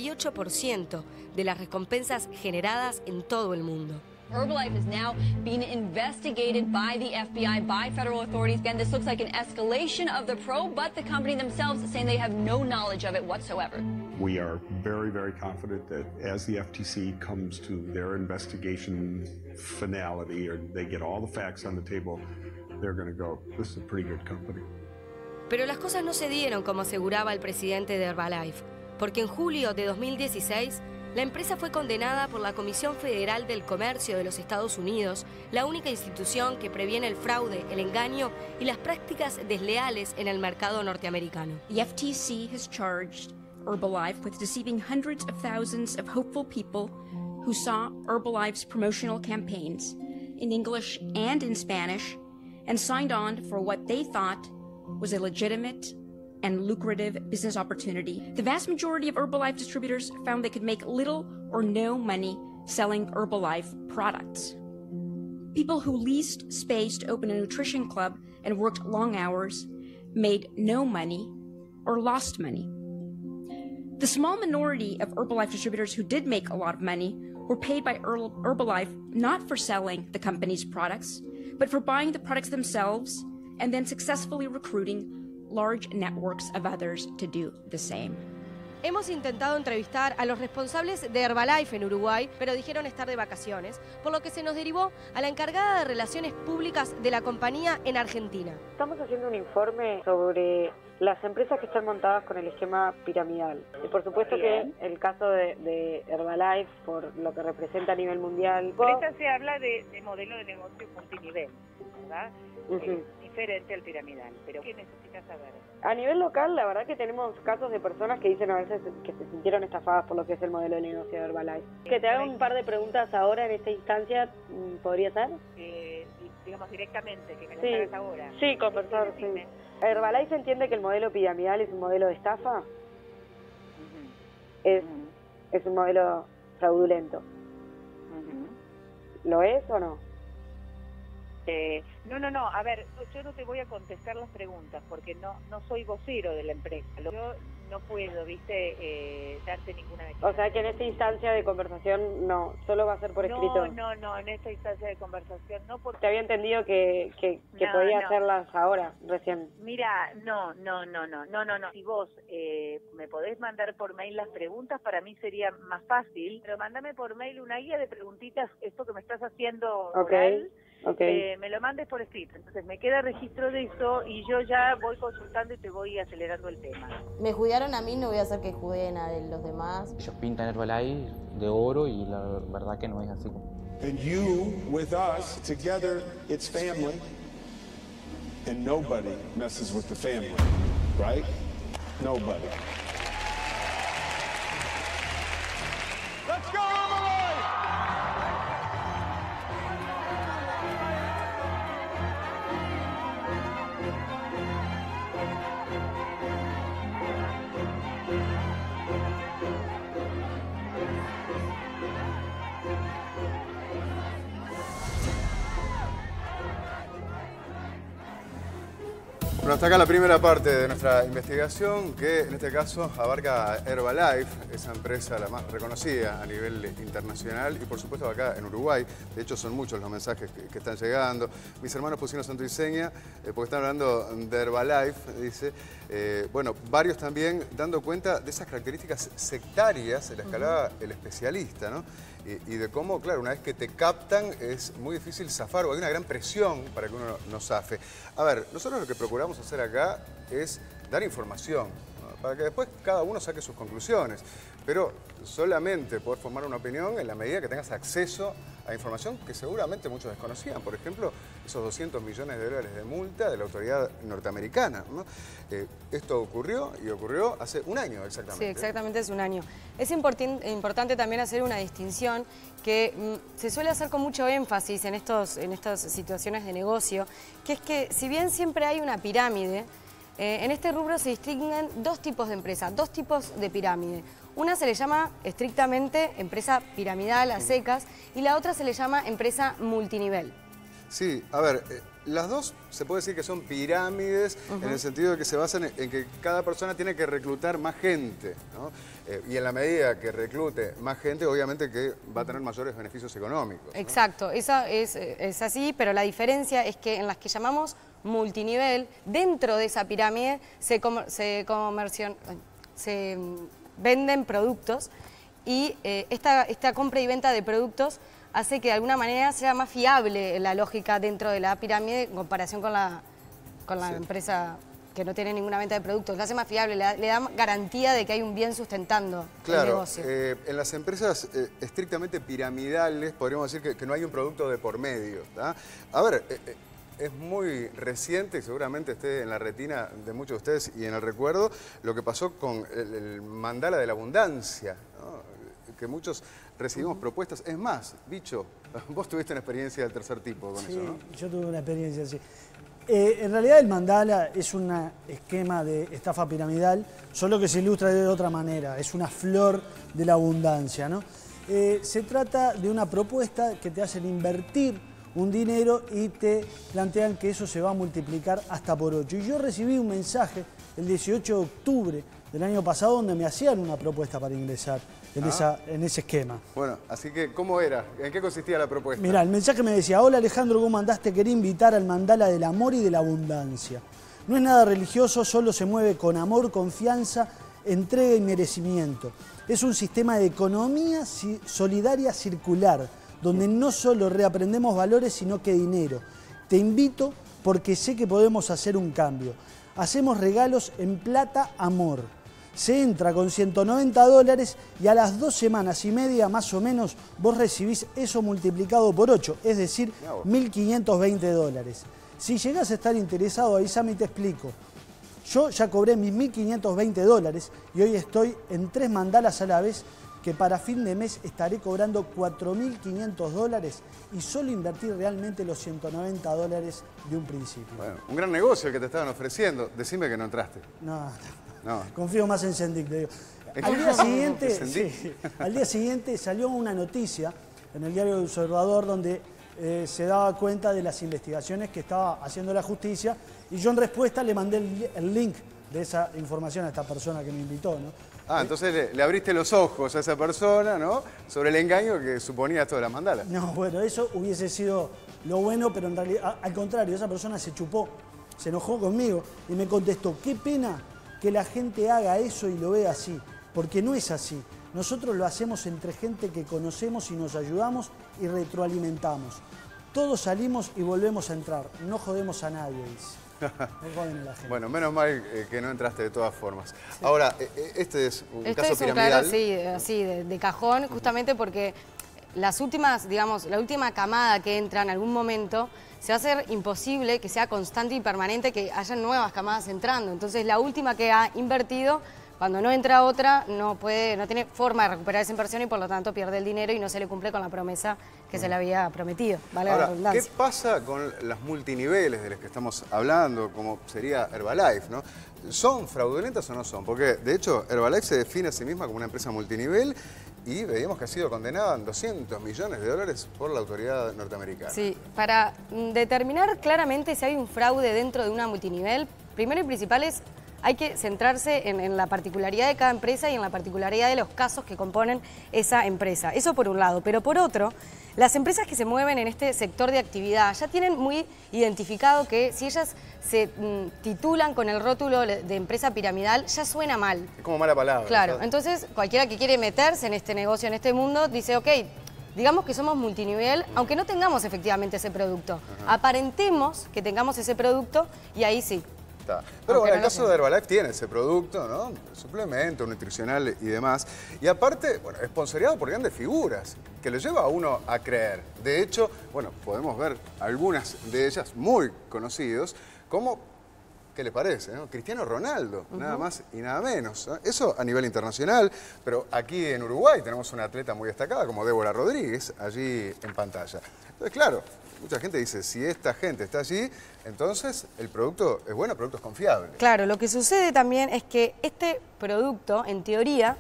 Speaker 5: 88% de las recompensas generadas en todo el mundo.
Speaker 26: Herbalife is now being investigated by the FBI, by federal authorities. Again, this looks like an escalation of the probe, but the company themselves is saying they have no knowledge of it whatsoever.
Speaker 27: We are very, very confident that as the FTC comes to their investigation finality, or they get all the facts on the table, they're going to go, this is a pretty good company.
Speaker 5: Pero las cosas no se dieron como aseguraba el presidente de Herbalife, porque en julio de 2016 la empresa fue condenada por la Comisión Federal del Comercio de los Estados Unidos, la única institución que previene el fraude, el engaño y las prácticas desleales en el mercado norteamericano.
Speaker 28: The FTC has charged Herbalife with deceiving hundreds of thousands of hopeful people who saw Herbalife's promotional campaigns in English and in Spanish and signed on for what they thought was a legitimate and lucrative business opportunity. The vast majority of Herbalife distributors found they could make little or no money selling Herbalife products. People who leased space to open a nutrition club and worked long hours made no money or lost money. The small minority of Herbalife distributors who did make a lot of money were paid by Herbalife not for selling the company's products, but for buying the products themselves and then successfully recruiting large networks of others to do the same.
Speaker 5: Hemos intentado entrevistar a los responsables de Herbalife en Uruguay, pero dijeron estar de vacaciones, por lo que se nos derivó a la encargada de Relaciones Públicas de la compañía en Argentina.
Speaker 29: Estamos haciendo un informe sobre las empresas que están montadas con el esquema piramidal. Y por supuesto que el caso de Herbalife, por lo que representa a nivel mundial...
Speaker 30: Por eso se habla de modelo de negocio multinivel, ¿verdad?
Speaker 1: diferente al piramidal. Pero ¿qué necesitas saber?
Speaker 29: A nivel local, la verdad que tenemos casos de personas que dicen a veces que se sintieron estafadas por lo que es el modelo de negocio de Herbalife. Que te haga un par de preguntas ahora en esta instancia, ¿podría ser?
Speaker 1: Digamos directamente, que me las
Speaker 29: Sí.
Speaker 1: hagas ahora.
Speaker 29: Sí, conversar, sí. ¿Herbalife entiende que el modelo piramidal es un modelo de estafa? Es un modelo fraudulento. ¿Lo es o no?
Speaker 1: No, a ver, yo no te voy a contestar las preguntas porque no soy vocero de la empresa. Yo no puedo, darte ninguna declaración.
Speaker 29: O sea que en esta instancia de conversación no, solo va a ser por escrito.
Speaker 1: No, en esta instancia de conversación no, porque...
Speaker 29: Te había entendido que podía hacerlas ahora, recién.
Speaker 1: Mira, no. Si vos me podés mandar por mail las preguntas, para mí sería más fácil, pero mándame por mail una guía de preguntitas, esto que me estás haciendo oral, me lo mandes por escrito. Entonces me queda registro de eso y yo ya voy consultando y te voy acelerando el tema.
Speaker 7: Me juzgaron a mí, no voy a hacer que juzguen a los demás.
Speaker 8: Ellos pintan Herbalife de oro y la verdad que no es así.
Speaker 27: And you with us, together, it's family. And nobody messes with the family, right? Nobody. Let's go, Herbalife!
Speaker 2: Bueno, hasta acá la primera parte de nuestra investigación, que en este caso abarca Herbalife, esa empresa la más reconocida a nivel internacional y por supuesto acá en Uruguay. De hecho son muchos los mensajes que están llegando. Mis hermanos pusieron santuiseña porque están hablando de Herbalife, dice. Bueno, varios también dando cuenta de esas características sectarias en la escalada el especialista, ¿no? Y de cómo, claro, una vez que te captan es muy difícil zafar o hay una gran presión para que uno no zafe. A ver, nosotros lo que procuramos hacer acá es dar información, ¿no? Para que después cada uno saque sus conclusiones. Pero solamente poder formar una opinión en la medida que tengas acceso a información que seguramente muchos desconocían. Por ejemplo, esos 200 millones de dólares de multa de la autoridad norteamericana, ¿no? Esto ocurrió hace un año exactamente.
Speaker 3: Sí, exactamente es un año. Es importante también hacer una distinción que se suele hacer con mucho énfasis en estas situaciones de negocio, que es que si bien siempre hay una pirámide, en este rubro se distinguen dos tipos de empresas, dos tipos de pirámide. Una se le llama estrictamente empresa piramidal a secas y la otra se le llama empresa multinivel.
Speaker 2: Sí, a ver, las dos se puede decir que son pirámides en el sentido de que se basan en que cada persona tiene que reclutar más gente, ¿no? Y en la medida que reclute más gente, obviamente que va a tener mayores beneficios económicos, ¿no?
Speaker 3: Exacto, esa es así, pero la diferencia es que en las que llamamos multinivel, dentro de esa pirámide se venden productos y esta compra y venta de productos hace que de alguna manera sea más fiable la lógica dentro de la pirámide en comparación con la empresa que no tiene ninguna venta de productos. La hace más fiable, le da garantía de que hay un bien sustentando el negocio.
Speaker 2: En las empresas estrictamente piramidales podríamos decir que no hay un producto de por medio, ¿tá? A ver, es muy reciente y seguramente esté en la retina de muchos de ustedes y en el recuerdo lo que pasó con el mandala de la abundancia, ¿no? Que muchos recibimos propuestas. Es más, Bicho, vos tuviste una experiencia del tercer tipo con eso, ¿no?
Speaker 4: Yo tuve una experiencia así. En realidad el mandala es un esquema de estafa piramidal, solo que se ilustra de otra manera, es una flor de la abundancia, ¿no? Se trata de una propuesta que te hacen invertir un dinero y te plantean que eso se va a multiplicar hasta por 8. Y yo recibí un mensaje el 18 de octubre del año pasado donde me hacían una propuesta para ingresar en ese esquema.
Speaker 2: Bueno, así que, ¿cómo era? ¿En qué consistía la propuesta?
Speaker 4: Mirá, el mensaje me decía: hola Alejandro, ¿cómo andás? Te quería invitar al mandala del amor y de la abundancia. No es nada religioso, solo se mueve con amor, confianza, entrega y merecimiento. Es un sistema de economía solidaria circular, donde no solo reaprendemos valores, sino que dinero. Te invito porque sé que podemos hacer un cambio. Hacemos regalos en plata amor. Se entra con $190 y a las 2 semanas y media más o menos vos recibís eso multiplicado por 8, es decir, $1.520. Si llegás a estar interesado, avísame y te explico. Yo ya cobré mis $1.520 y hoy estoy en 3 mandalas a la vez, que para fin de mes estaré cobrando $4.500 y solo invertí realmente los $190 de un principio.
Speaker 2: Bueno, un gran negocio el que te estaban ofreciendo. Decime que no entraste.
Speaker 4: No.
Speaker 2: No.
Speaker 4: Confío más en Sendik, te digo. Al día siguiente salió una noticia en el diario El Observador donde se daba cuenta de las investigaciones que estaba haciendo la justicia y yo en respuesta le mandé el link de esa información a esta persona que me invitó, ¿no?
Speaker 2: Ah, entonces le abriste los ojos a esa persona, ¿no? Sobre el engaño que suponía toda la mandala.
Speaker 4: No, bueno, eso hubiese sido lo bueno, pero en realidad, al contrario, esa persona se chupó, se enojó conmigo y me contestó, qué pena que la gente haga eso y lo vea así, porque no es así. Nosotros lo hacemos entre gente que conocemos y nos ayudamos y retroalimentamos. Todos salimos y volvemos a entrar, no jodemos a nadie, dice.
Speaker 2: Bueno, menos mal que no entraste de todas formas. Sí. Ahora, este es un
Speaker 3: caso
Speaker 2: piramidal.
Speaker 3: Claro, sí, así de cajón, justamente porque las últimas, digamos, la última camada que entra en algún momento se va a hacer imposible que sea constante y permanente, que haya nuevas camadas entrando. Entonces, la última que ha invertido, cuando no entra otra, no tiene forma de recuperar esa inversión y por lo tanto pierde el dinero y no se le cumple con la promesa que se le había prometido. Vale.
Speaker 2: Ahora, ¿qué pasa con las multiniveles de las que estamos hablando, como sería Herbalife, ¿no? ¿Son fraudulentas o no son? Porque, de hecho, Herbalife se define a sí misma como una empresa multinivel y veíamos que ha sido condenada en $200 millones por la autoridad norteamericana.
Speaker 3: Sí, para determinar claramente si hay un fraude dentro de una multinivel, primero y principal es hay que centrarse en la particularidad de cada empresa y en la particularidad de los casos que componen esa empresa. Eso por un lado. Pero por otro, las empresas que se mueven en este sector de actividad ya tienen muy identificado que si ellas se titulan con el rótulo de empresa piramidal, ya suena mal.
Speaker 2: Es como mala palabra.
Speaker 3: Claro,
Speaker 2: ¿sabes?
Speaker 3: entonces cualquiera que quiere meterse en este negocio, en este mundo, dice, ok, digamos que somos multinivel, aunque no tengamos efectivamente ese producto. Aparentemos que tengamos ese producto y ahí sí.
Speaker 2: Pero bueno, el caso de Herbalife tiene ese producto, ¿no? Suplemento, nutricional y demás. Y aparte, bueno, esponsoreado por grandes figuras, que lo lleva a uno a creer. De hecho, bueno, podemos ver algunas de ellas muy conocidos, como, ¿qué le parece, no? Cristiano Ronaldo, nada más y nada menos, ¿no? Eso a nivel internacional, pero aquí en Uruguay tenemos una atleta muy destacada como Débora Rodríguez, allí en pantalla. Entonces, claro, mucha gente dice, si esta gente está allí, entonces el producto es bueno, el producto es confiable.
Speaker 3: Claro, lo que sucede también es que este producto, en teoría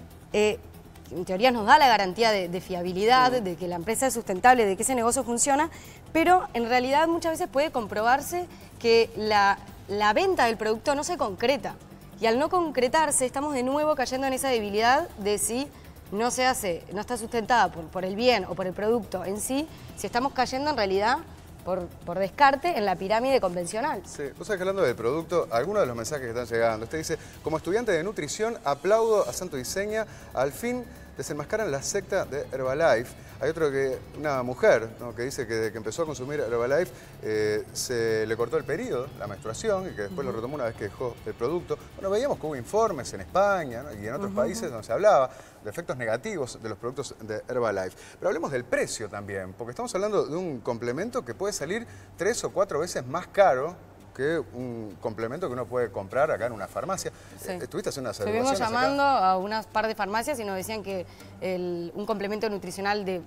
Speaker 3: nos da la garantía de fiabilidad, de que la empresa es sustentable, de que ese negocio funciona, pero en realidad muchas veces puede comprobarse que la venta del producto no se concreta. Y al no concretarse, estamos de nuevo cayendo en esa debilidad de si no se hace, no está sustentada por el bien o por el producto en sí, si estamos cayendo en realidad por descarte en la pirámide convencional.
Speaker 2: Sí, vos sabés que hablando del producto, algunos de los mensajes que están llegando. Usted dice, como estudiante de nutrición, aplaudo a Santo Iseña, al fin desenmascaran la secta de Herbalife. Hay otro una mujer, ¿no?, que dice que desde que empezó a consumir Herbalife se le cortó el periodo, la menstruación, y que después lo retomó una vez que dejó el producto. Bueno, veíamos que hubo informes en España, ¿no?, y en otros países donde se hablaba de efectos negativos de los productos de Herbalife. Pero hablemos del precio también, porque estamos hablando de un complemento que puede salir 3 o 4 veces más caro que un complemento que uno puede comprar acá en una farmacia. Sí. ¿Estuviste haciendo unas
Speaker 3: evaluaciones? Estuvimos llamando a unas par de farmacias y nos decían que un complemento nutricional de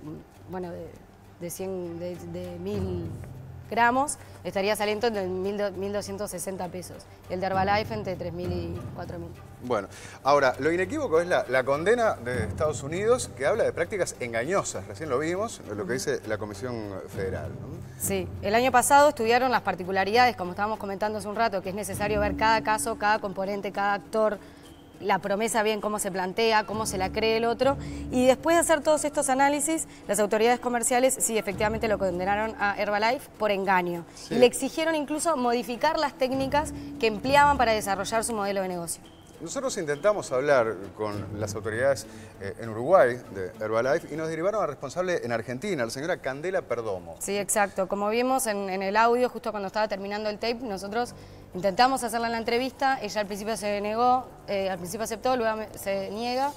Speaker 3: 1.000 gramos estaría saliendo de 1.260 pesos. El de Herbalife entre 3.000 y 4.000.
Speaker 2: Bueno, ahora, lo inequívoco es la condena de Estados Unidos, que habla de prácticas engañosas. Recién lo vimos, lo que dice la Comisión Federal, ¿no?
Speaker 3: Sí, el año pasado estudiaron las particularidades, como estábamos comentando hace un rato, que es necesario ver cada caso, cada componente, cada actor, la promesa bien cómo se plantea, cómo se la cree el otro, y después de hacer todos estos análisis, las autoridades comerciales sí efectivamente lo condenaron a Herbalife por engaño. Sí. Y le exigieron incluso modificar las técnicas que empleaban para desarrollar su modelo de negocio.
Speaker 2: Nosotros intentamos hablar con las autoridades en Uruguay de Herbalife y nos derivaron a responsable en Argentina, la señora Candela Perdomo.
Speaker 3: Sí, exacto. Como vimos en el audio, justo cuando estaba terminando el tape, nosotros intentamos hacerla en la entrevista, ella al principio se negó, al principio aceptó, luego se niega.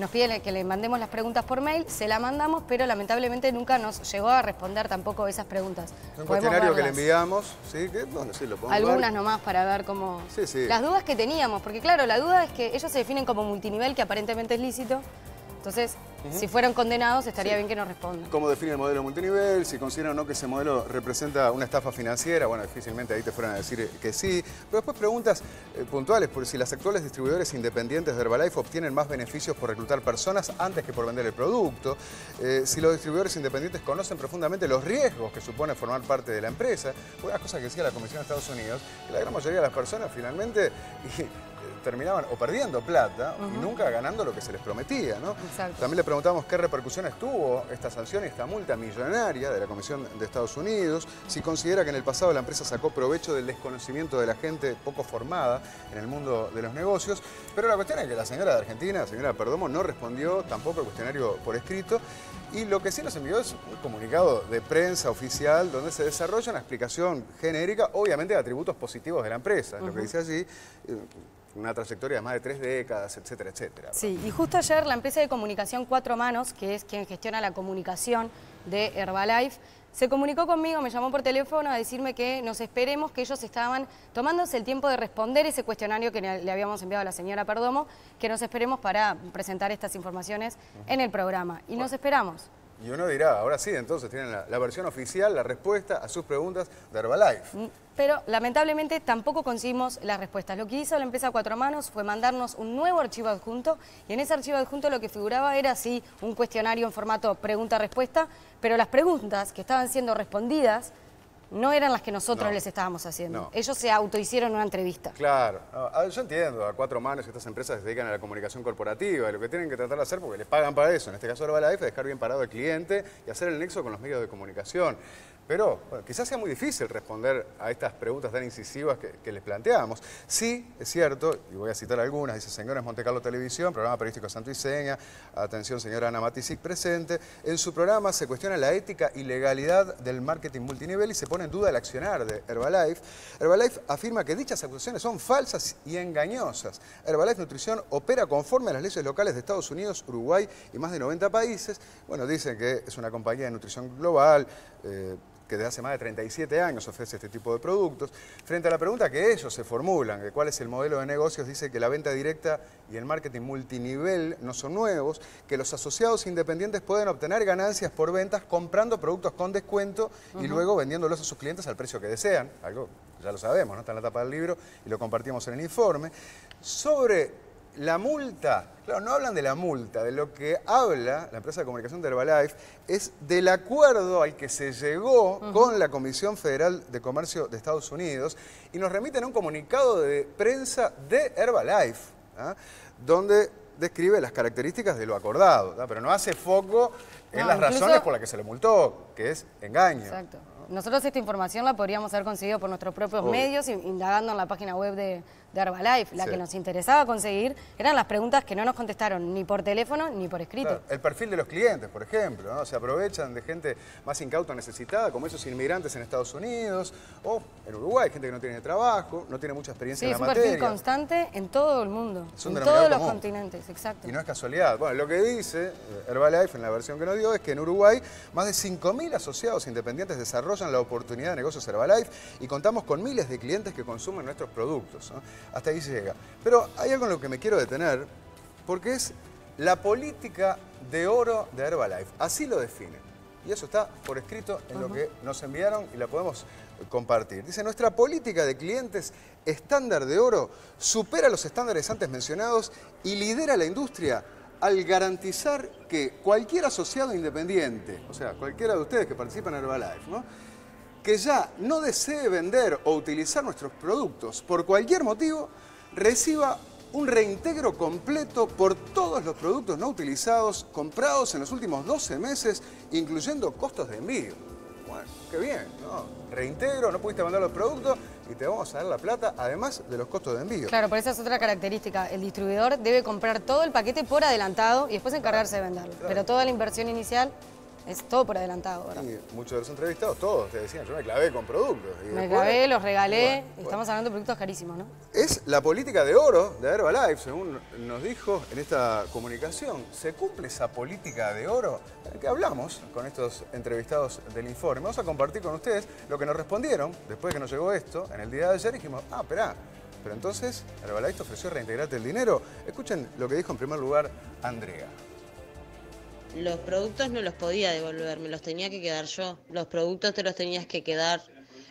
Speaker 3: nos pide que le mandemos las preguntas por mail, se la mandamos, pero lamentablemente nunca nos llegó a responder tampoco esas preguntas.
Speaker 2: Un cuestionario que le enviamos, ¿sí? Que, bueno, sí, lo podemos
Speaker 3: algunas
Speaker 2: ver.
Speaker 3: nomás para ver cómo...
Speaker 2: Sí, sí.
Speaker 3: Las dudas que teníamos, porque claro, la duda es que ellos se definen como multinivel, que aparentemente es lícito. Entonces, si fueron condenados, estaría bien que nos respondan.
Speaker 2: ¿Cómo define el modelo multinivel? Si consideran o no que ese modelo representa una estafa financiera. Bueno, difícilmente ahí te fueran a decir que sí. Pero después preguntas puntuales, por si las actuales distribuidores independientes de Herbalife obtienen más beneficios por reclutar personas antes que por vender el producto. Si los distribuidores independientes conocen profundamente los riesgos que supone formar parte de la empresa. Una cosa que decía la Comisión de Estados Unidos, que la gran mayoría de las personas finalmente... terminaban o perdiendo plata y nunca ganando lo que se les prometía, ¿no?
Speaker 3: Exacto.
Speaker 2: También le preguntamos qué repercusiones tuvo esta sanción y esta multa millonaria de la Comisión de Estados Unidos, si considera que en el pasado la empresa sacó provecho del desconocimiento de la gente poco formada en el mundo de los negocios, pero la cuestión es que la señora de Argentina, la señora Perdomo, no respondió tampoco al cuestionario por escrito, y lo que sí nos envió es un comunicado de prensa oficial donde se desarrolla una explicación genérica, obviamente de atributos positivos de la empresa, lo que dice allí, una trayectoria de más de 3 décadas, etcétera, etcétera.
Speaker 3: Sí, y justo ayer la empresa de comunicación Cuatro Manos, que es quien gestiona la comunicación de Herbalife, se comunicó conmigo, me llamó por teléfono a decirme que nos esperemos, que ellos estaban tomándose el tiempo de responder ese cuestionario que le habíamos enviado a la señora Perdomo, que nos esperemos para presentar estas informaciones en el programa. Y nos esperamos.
Speaker 2: Y uno dirá, ahora sí, entonces tienen la versión oficial, la respuesta a sus preguntas de Herbalife.
Speaker 3: Pero lamentablemente tampoco conseguimos las respuestas. Lo que hizo la empresa Cuatro Manos fue mandarnos un nuevo archivo adjunto, y en ese archivo adjunto lo que figuraba era sí un cuestionario en formato pregunta-respuesta, pero las preguntas que estaban siendo respondidas no eran las que nosotros les estábamos haciendo. Ellos se autohicieron una entrevista.
Speaker 2: Claro. Yo entiendo, a Cuatro Manos estas empresas se dedican a la comunicación corporativa y lo que tienen que tratar de hacer, porque les pagan para eso, en este caso Herbalife, es dejar bien parado al cliente y hacer el nexo con los medios de comunicación. Pero bueno, quizás sea muy difícil responder a estas preguntas tan incisivas que les planteamos. Sí, es cierto, y voy a citar algunas, dice: señores Monte Carlo Televisión, programa periodístico Santo y Seña, atención señora Ana Matisic presente, en su programa se cuestiona la ética y legalidad del marketing multinivel y se pone en duda el accionar de Herbalife. Herbalife afirma que dichas acusaciones son falsas y engañosas. Herbalife Nutrición opera conforme a las leyes locales de Estados Unidos, Uruguay y más de 90 países. Bueno, dicen que es una compañía de nutrición global, que desde hace más de 37 años ofrece este tipo de productos. Frente a la pregunta que ellos se formulan, de cuál es el modelo de negocios, dice que la venta directa y el marketing multinivel no son nuevos, que los asociados independientes pueden obtener ganancias por ventas comprando productos con descuento y luego vendiéndolos a sus clientes al precio que desean, algo que ya lo sabemos, ¿no? Está en la tapa del libro y lo compartimos en el informe. Sobre la multa, claro, no hablan de la multa, de lo que habla la empresa de comunicación de Herbalife es del acuerdo al que se llegó con la Comisión Federal de Comercio de Estados Unidos y nos remiten a un comunicado de prensa de Herbalife, donde describe las características de lo acordado, pero no hace foco en las razones por las que se le multó, que es engaño.
Speaker 3: Exacto. Nosotros esta información la podríamos haber conseguido por nuestros propios medios, indagando en la página web de Herbalife. La que nos interesaba conseguir eran las preguntas que no nos contestaron ni por teléfono ni por escrito.
Speaker 2: Claro, el perfil de los clientes, por ejemplo, ¿no? Se aprovechan de gente más incauta o necesitada, como esos inmigrantes en Estados Unidos o en Uruguay, gente que no tiene trabajo, no tiene mucha experiencia en la materia.
Speaker 3: Sí, es un perfil constante en todo el mundo, en todos los continentes, exacto.
Speaker 2: Y no es casualidad. Bueno, lo que dice Herbalife en la versión que nos dio es que en Uruguay más de 5.000 asociados independientes desarrollan la oportunidad de negocios Herbalife y contamos con miles de clientes que consumen nuestros productos, ¿no? Hasta ahí llega. Pero hay algo en lo que me quiero detener, porque es la política de oro de Herbalife. Así lo define. Y eso está por escrito en lo que nos enviaron y la podemos compartir. Dice: nuestra política de clientes estándar de oro supera los estándares antes mencionados y lidera la industria al garantizar que cualquier asociado independiente, o sea, cualquiera de ustedes que participan en Herbalife, ¿no?, que ya no desee vender o utilizar nuestros productos por cualquier motivo, reciba un reintegro completo por todos los productos no utilizados comprados en los últimos 12 meses, incluyendo costos de envío. Bueno, qué bien, ¿no? Reintegro, no pudiste mandar los productos y te vamos a dar la plata, además de los costos de envío.
Speaker 3: Claro, pero esa es otra característica. El distribuidor debe comprar todo el paquete por adelantado y después encargarse de venderlo. Claro. Pero toda la inversión inicial es todo por adelantado, ¿verdad?
Speaker 2: Y muchos de los entrevistados, todos te decían, yo me clavé con productos. Y
Speaker 3: me
Speaker 2: después,
Speaker 3: clavé, los regalé,
Speaker 2: bueno.
Speaker 3: estamos hablando de productos carísimos, ¿no?
Speaker 2: Es la política de oro de Herbalife, según nos dijo en esta comunicación. ¿Se cumple esa política de oro? ¿De qué hablamos con estos entrevistados del informe? Vamos a compartir con ustedes lo que nos respondieron después de que nos llegó esto en el día de ayer. Dijimos, esperá, pero entonces Herbalife te ofreció reintegrarte el dinero. Escuchen lo que dijo en primer lugar Andrea.
Speaker 7: Los productos no los podía devolver, me los tenía que quedar yo. Los productos te los tenías que quedar,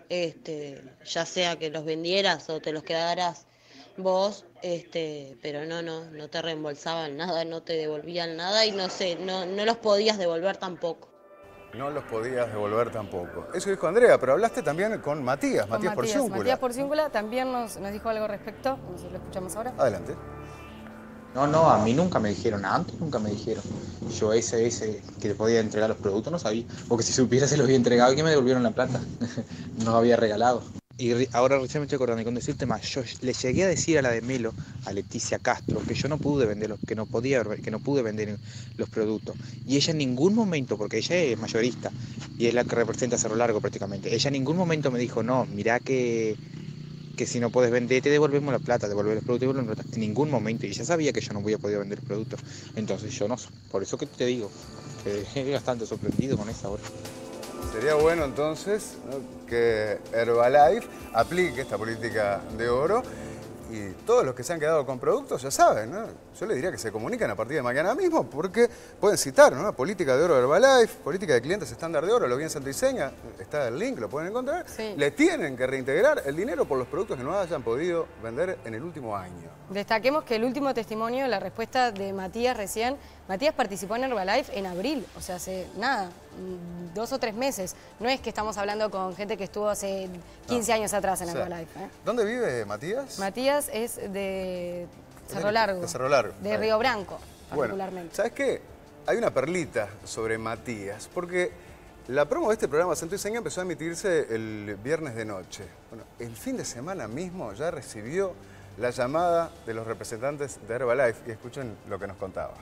Speaker 7: ya sea que los vendieras o te los quedaras vos, pero no te reembolsaban nada, no te devolvían nada y no los podías devolver tampoco.
Speaker 2: No los podías devolver tampoco. Eso dijo Andrea, pero hablaste también con Matías Porciúncula.
Speaker 3: Matías Porciúncula también nos dijo algo al respecto, no sé si lo escuchamos ahora.
Speaker 2: Adelante.
Speaker 8: No, a mí nunca me dijeron, antes nunca me dijeron. Yo ese que te podía entregar los productos no sabía. Porque si supiera se los había entregado y que me devolvieron la plata. No había regalado. Y ahora recién me estoy acordando, y con decirte más, yo le llegué a decir a la de Melo, a Leticia Castro, que yo no pude vender, que no pude vender los productos. Y ella en ningún momento, porque ella es mayorista y es la que representa Cerro Largo prácticamente, ella en ningún momento me dijo, no, mirá que si no puedes vender, te devolvemos la plata, devolver los productos, devolver la plata. En ningún momento. Y ella sabía que yo no voy a poder vender los productos. Entonces yo no, por eso que te digo, que bastante sorprendido con esa hora.
Speaker 2: Sería bueno entonces, ¿no?, que Herbalife aplique esta política de oro y todos los que se han quedado con productos ya saben, ¿no? Yo les diría que se comuniquen a partir de mañana mismo porque pueden citar, ¿no?, política de oro de Herbalife, política de clientes estándar de oro, lo vi en Santiseña, está el link, lo pueden encontrar.
Speaker 3: Sí.
Speaker 2: Le tienen que reintegrar el dinero por los productos que no hayan podido vender en el último año.
Speaker 3: Destaquemos que el último testimonio, la respuesta de Matías recién, Matías participó en Herbalife en abril, o sea, hace nada, 2 o 3 meses. No es que estamos hablando con gente que estuvo hace 15 años atrás en Herbalife.
Speaker 2: ¿Dónde vive Matías?
Speaker 3: Matías es de Cerro Largo.
Speaker 2: De Cerro Largo.
Speaker 3: De Río Branco, particularmente.
Speaker 2: Bueno, ¿sabes qué? Hay una perlita sobre Matías, porque la promo de este programa Santo y Seña empezó a emitirse el viernes de noche. Bueno, el fin de semana mismo ya recibió la llamada de los representantes de Herbalife y escuchen lo que nos contaba.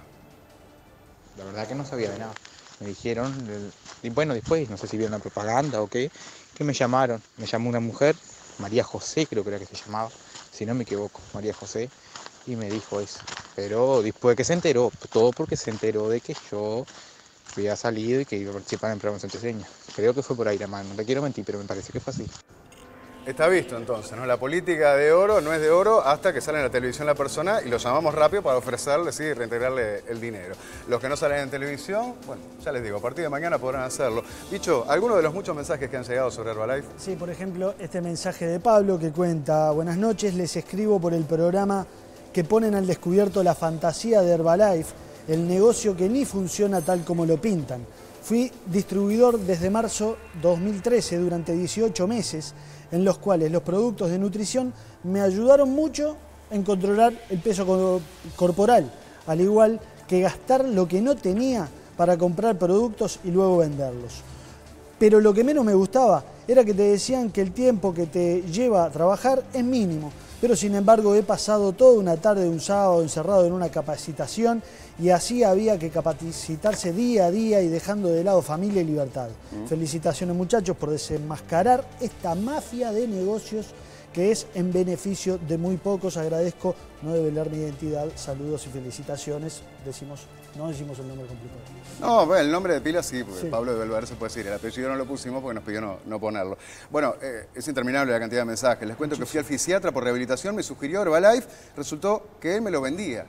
Speaker 8: La verdad que no sabía de nada. Me dijeron, y bueno, después, no sé si vieron la propaganda o qué, que me llamaron. Me llamó una mujer, María José creo que era que se llamaba, si no me equivoco, María José, y me dijo eso. Pero después que se enteró, todo porque se enteró de que yo había salido y que iba a participar en el programa Santo y Seña. Creo que fue por ahí la mano, no te quiero mentir, pero me parece que fue así.
Speaker 2: Está visto entonces, ¿no? La política de oro no es de oro hasta que sale en la televisión la persona y lo llamamos rápido para ofrecerle, sí, reintegrarle el dinero. Los que no salen en televisión, bueno, ya les digo, a partir de mañana podrán hacerlo. Bicho, ¿alguno de los muchos mensajes que han llegado sobre Herbalife?
Speaker 4: Sí, por ejemplo, este mensaje de Pablo que cuenta: buenas noches, les escribo por el programa que ponen al descubierto la fantasía de Herbalife, el negocio que ni funciona tal como lo pintan. Fui distribuidor desde marzo 2013 durante 18 meses, en los cuales los productos de nutrición me ayudaron mucho en controlar el peso corporal, al igual que gastar lo que no tenía para comprar productos y luego venderlos. Pero lo que menos me gustaba era que te decían que el tiempo que te lleva a trabajar es mínimo, pero sin embargo he pasado toda una tarde, un sábado, encerrado en una capacitación y así había que capacitarse día a día y dejando de lado familia y libertad. Felicitaciones, muchachos, por desenmascarar esta mafia de negocios que es en beneficio de muy pocos. Agradezco no develar mi identidad. Saludos y felicitaciones. No decimos el nombre completo.
Speaker 2: No, bueno, el nombre de pila sí, porque sí. Pablo de Belver se puede decir. El apellido no lo pusimos porque nos pidió no ponerlo. Bueno, es interminable la cantidad de mensajes. Les cuento que fui al fisiatra por rehabilitación, me sugirió Herbalife, resultó que él me lo vendía.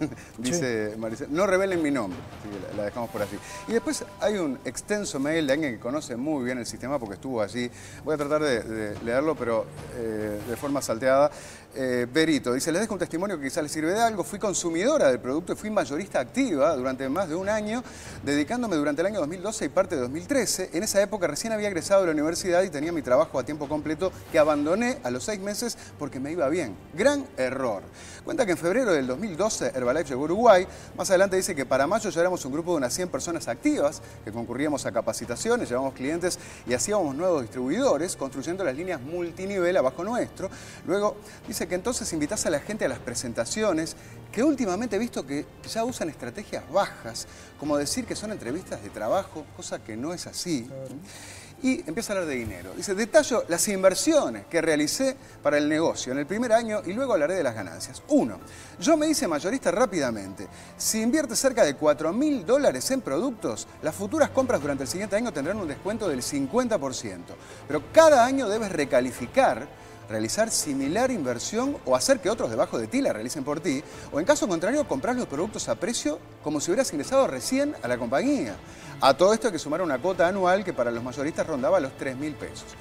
Speaker 2: Dice Maricel, no revelen mi nombre. Sí, la dejamos por así. Y después hay un extenso mail de alguien que conoce muy bien el sistema porque estuvo allí. Voy a tratar de leerlo, pero de forma salteada. Berito dice, les dejo un testimonio que quizás les sirve de algo. Fui consumidora del producto y fui mayorista activa durante más de un año, dedicándome durante el año 2012 y parte de 2013. En esa época recién había egresado de la universidad y tenía mi trabajo a tiempo completo que abandoné a los 6 meses porque me iba bien. Gran error. Cuenta que en febrero del 2012 Herbalife llegó a Uruguay. Más adelante dice que para mayo ya éramos un grupo de unas 100 personas activas que concurríamos a capacitaciones, llevábamos clientes y hacíamos nuevos distribuidores, construyendo las líneas multinivel abajo nuestro. Luego dice que entonces invitas a la gente a las presentaciones, que últimamente he visto que ya usan estrategias bajas, como decir que son entrevistas de trabajo, cosa que no es así. Y empieza a hablar de dinero. Dice, detallo las inversiones que realicé para el negocio en el primer año y luego hablaré de las ganancias. 1. Yo me hice mayorista rápidamente. Si inviertes cerca de $4.000 en productos, las futuras compras durante el siguiente año tendrán un descuento del 50%. Pero cada año debes recalificar, realizar similar inversión o hacer que otros debajo de ti la realicen por ti, o en caso contrario, comprar los productos a precio como si hubieras ingresado recién a la compañía. A todo esto hay que sumar una cuota anual que para los mayoristas rondaba los $3.000.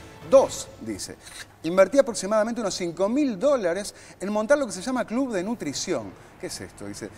Speaker 2: 2, dice, invertí aproximadamente unos $5.000 en montar lo que se llama club de nutrición. ¿Qué es esto? Dice,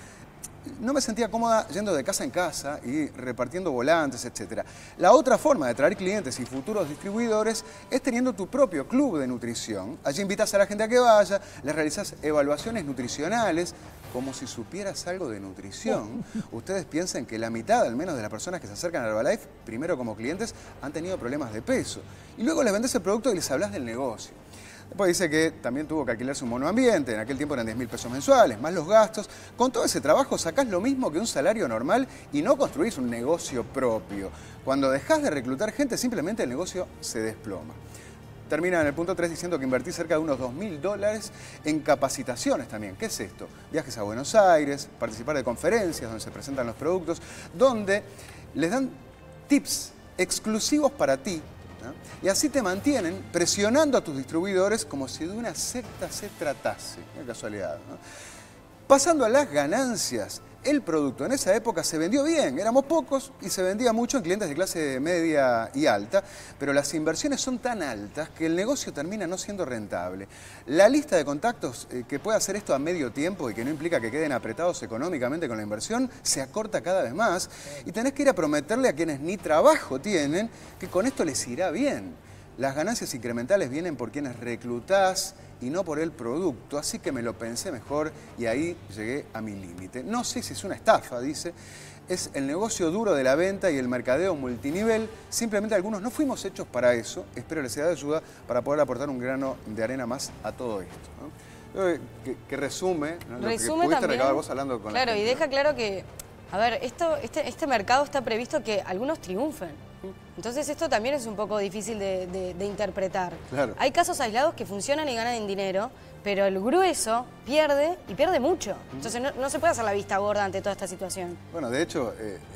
Speaker 2: no me sentía cómoda yendo de casa en casa y repartiendo volantes, etc. La otra forma de atraer clientes y futuros distribuidores es teniendo tu propio club de nutrición. Allí invitas a la gente a que vaya, les realizas evaluaciones nutricionales, como si supieras algo de nutrición. Ustedes piensen que la mitad, al menos, de las personas que se acercan a Herbalife, primero como clientes, han tenido problemas de peso. Y luego les vendes el producto y les hablas del negocio. Después dice que también tuvo que alquilarse un monoambiente, en aquel tiempo eran $10.000 mensuales, más los gastos. Con todo ese trabajo sacás lo mismo que un salario normal y no construís un negocio propio. Cuando dejás de reclutar gente, simplemente el negocio se desploma. Termina en el punto 3 diciendo que invertí cerca de unos $2.000 en capacitaciones también. ¿Qué es esto? Viajes a Buenos Aires, participar de conferencias donde se presentan los productos, donde les dan tips exclusivos para ti, ¿no? Y así te mantienen presionando a tus distribuidores como si de una secta se tratase. Qué casualidad, ¿no? Pasando a las ganancias, el producto en esa época se vendió bien, éramos pocos y se vendía mucho en clientes de clase media y alta, pero las inversiones son tan altas que el negocio termina no siendo rentable. La lista de contactos que puede hacer esto a medio tiempo y que no implica que queden apretados económicamente con la inversión se acorta cada vez más y tenés que ir a prometerle a quienes ni trabajo tienen que con esto les irá bien. Las ganancias incrementales vienen por quienes reclutás y no por el producto, así que me lo pensé mejor y ahí llegué a mi límite. No sé si es una estafa, dice, es el negocio duro de la venta y el mercadeo multinivel, simplemente algunos no fuimos hechos para eso, espero les sea de ayuda para poder aportar un grano de arena más a todo esto, ¿no? Que resume, ¿no? Lo que pudiste recabar vos hablando con la gente,
Speaker 3: y deja claro que, a ver, este mercado está previsto que algunos triunfen. Entonces esto también es un poco difícil de interpretar.
Speaker 2: Claro.
Speaker 3: Hay casos aislados que funcionan y ganan dinero, pero el grueso pierde y pierde mucho. Entonces no se puede hacer la vista gorda ante toda esta situación.
Speaker 2: Bueno, de hecho,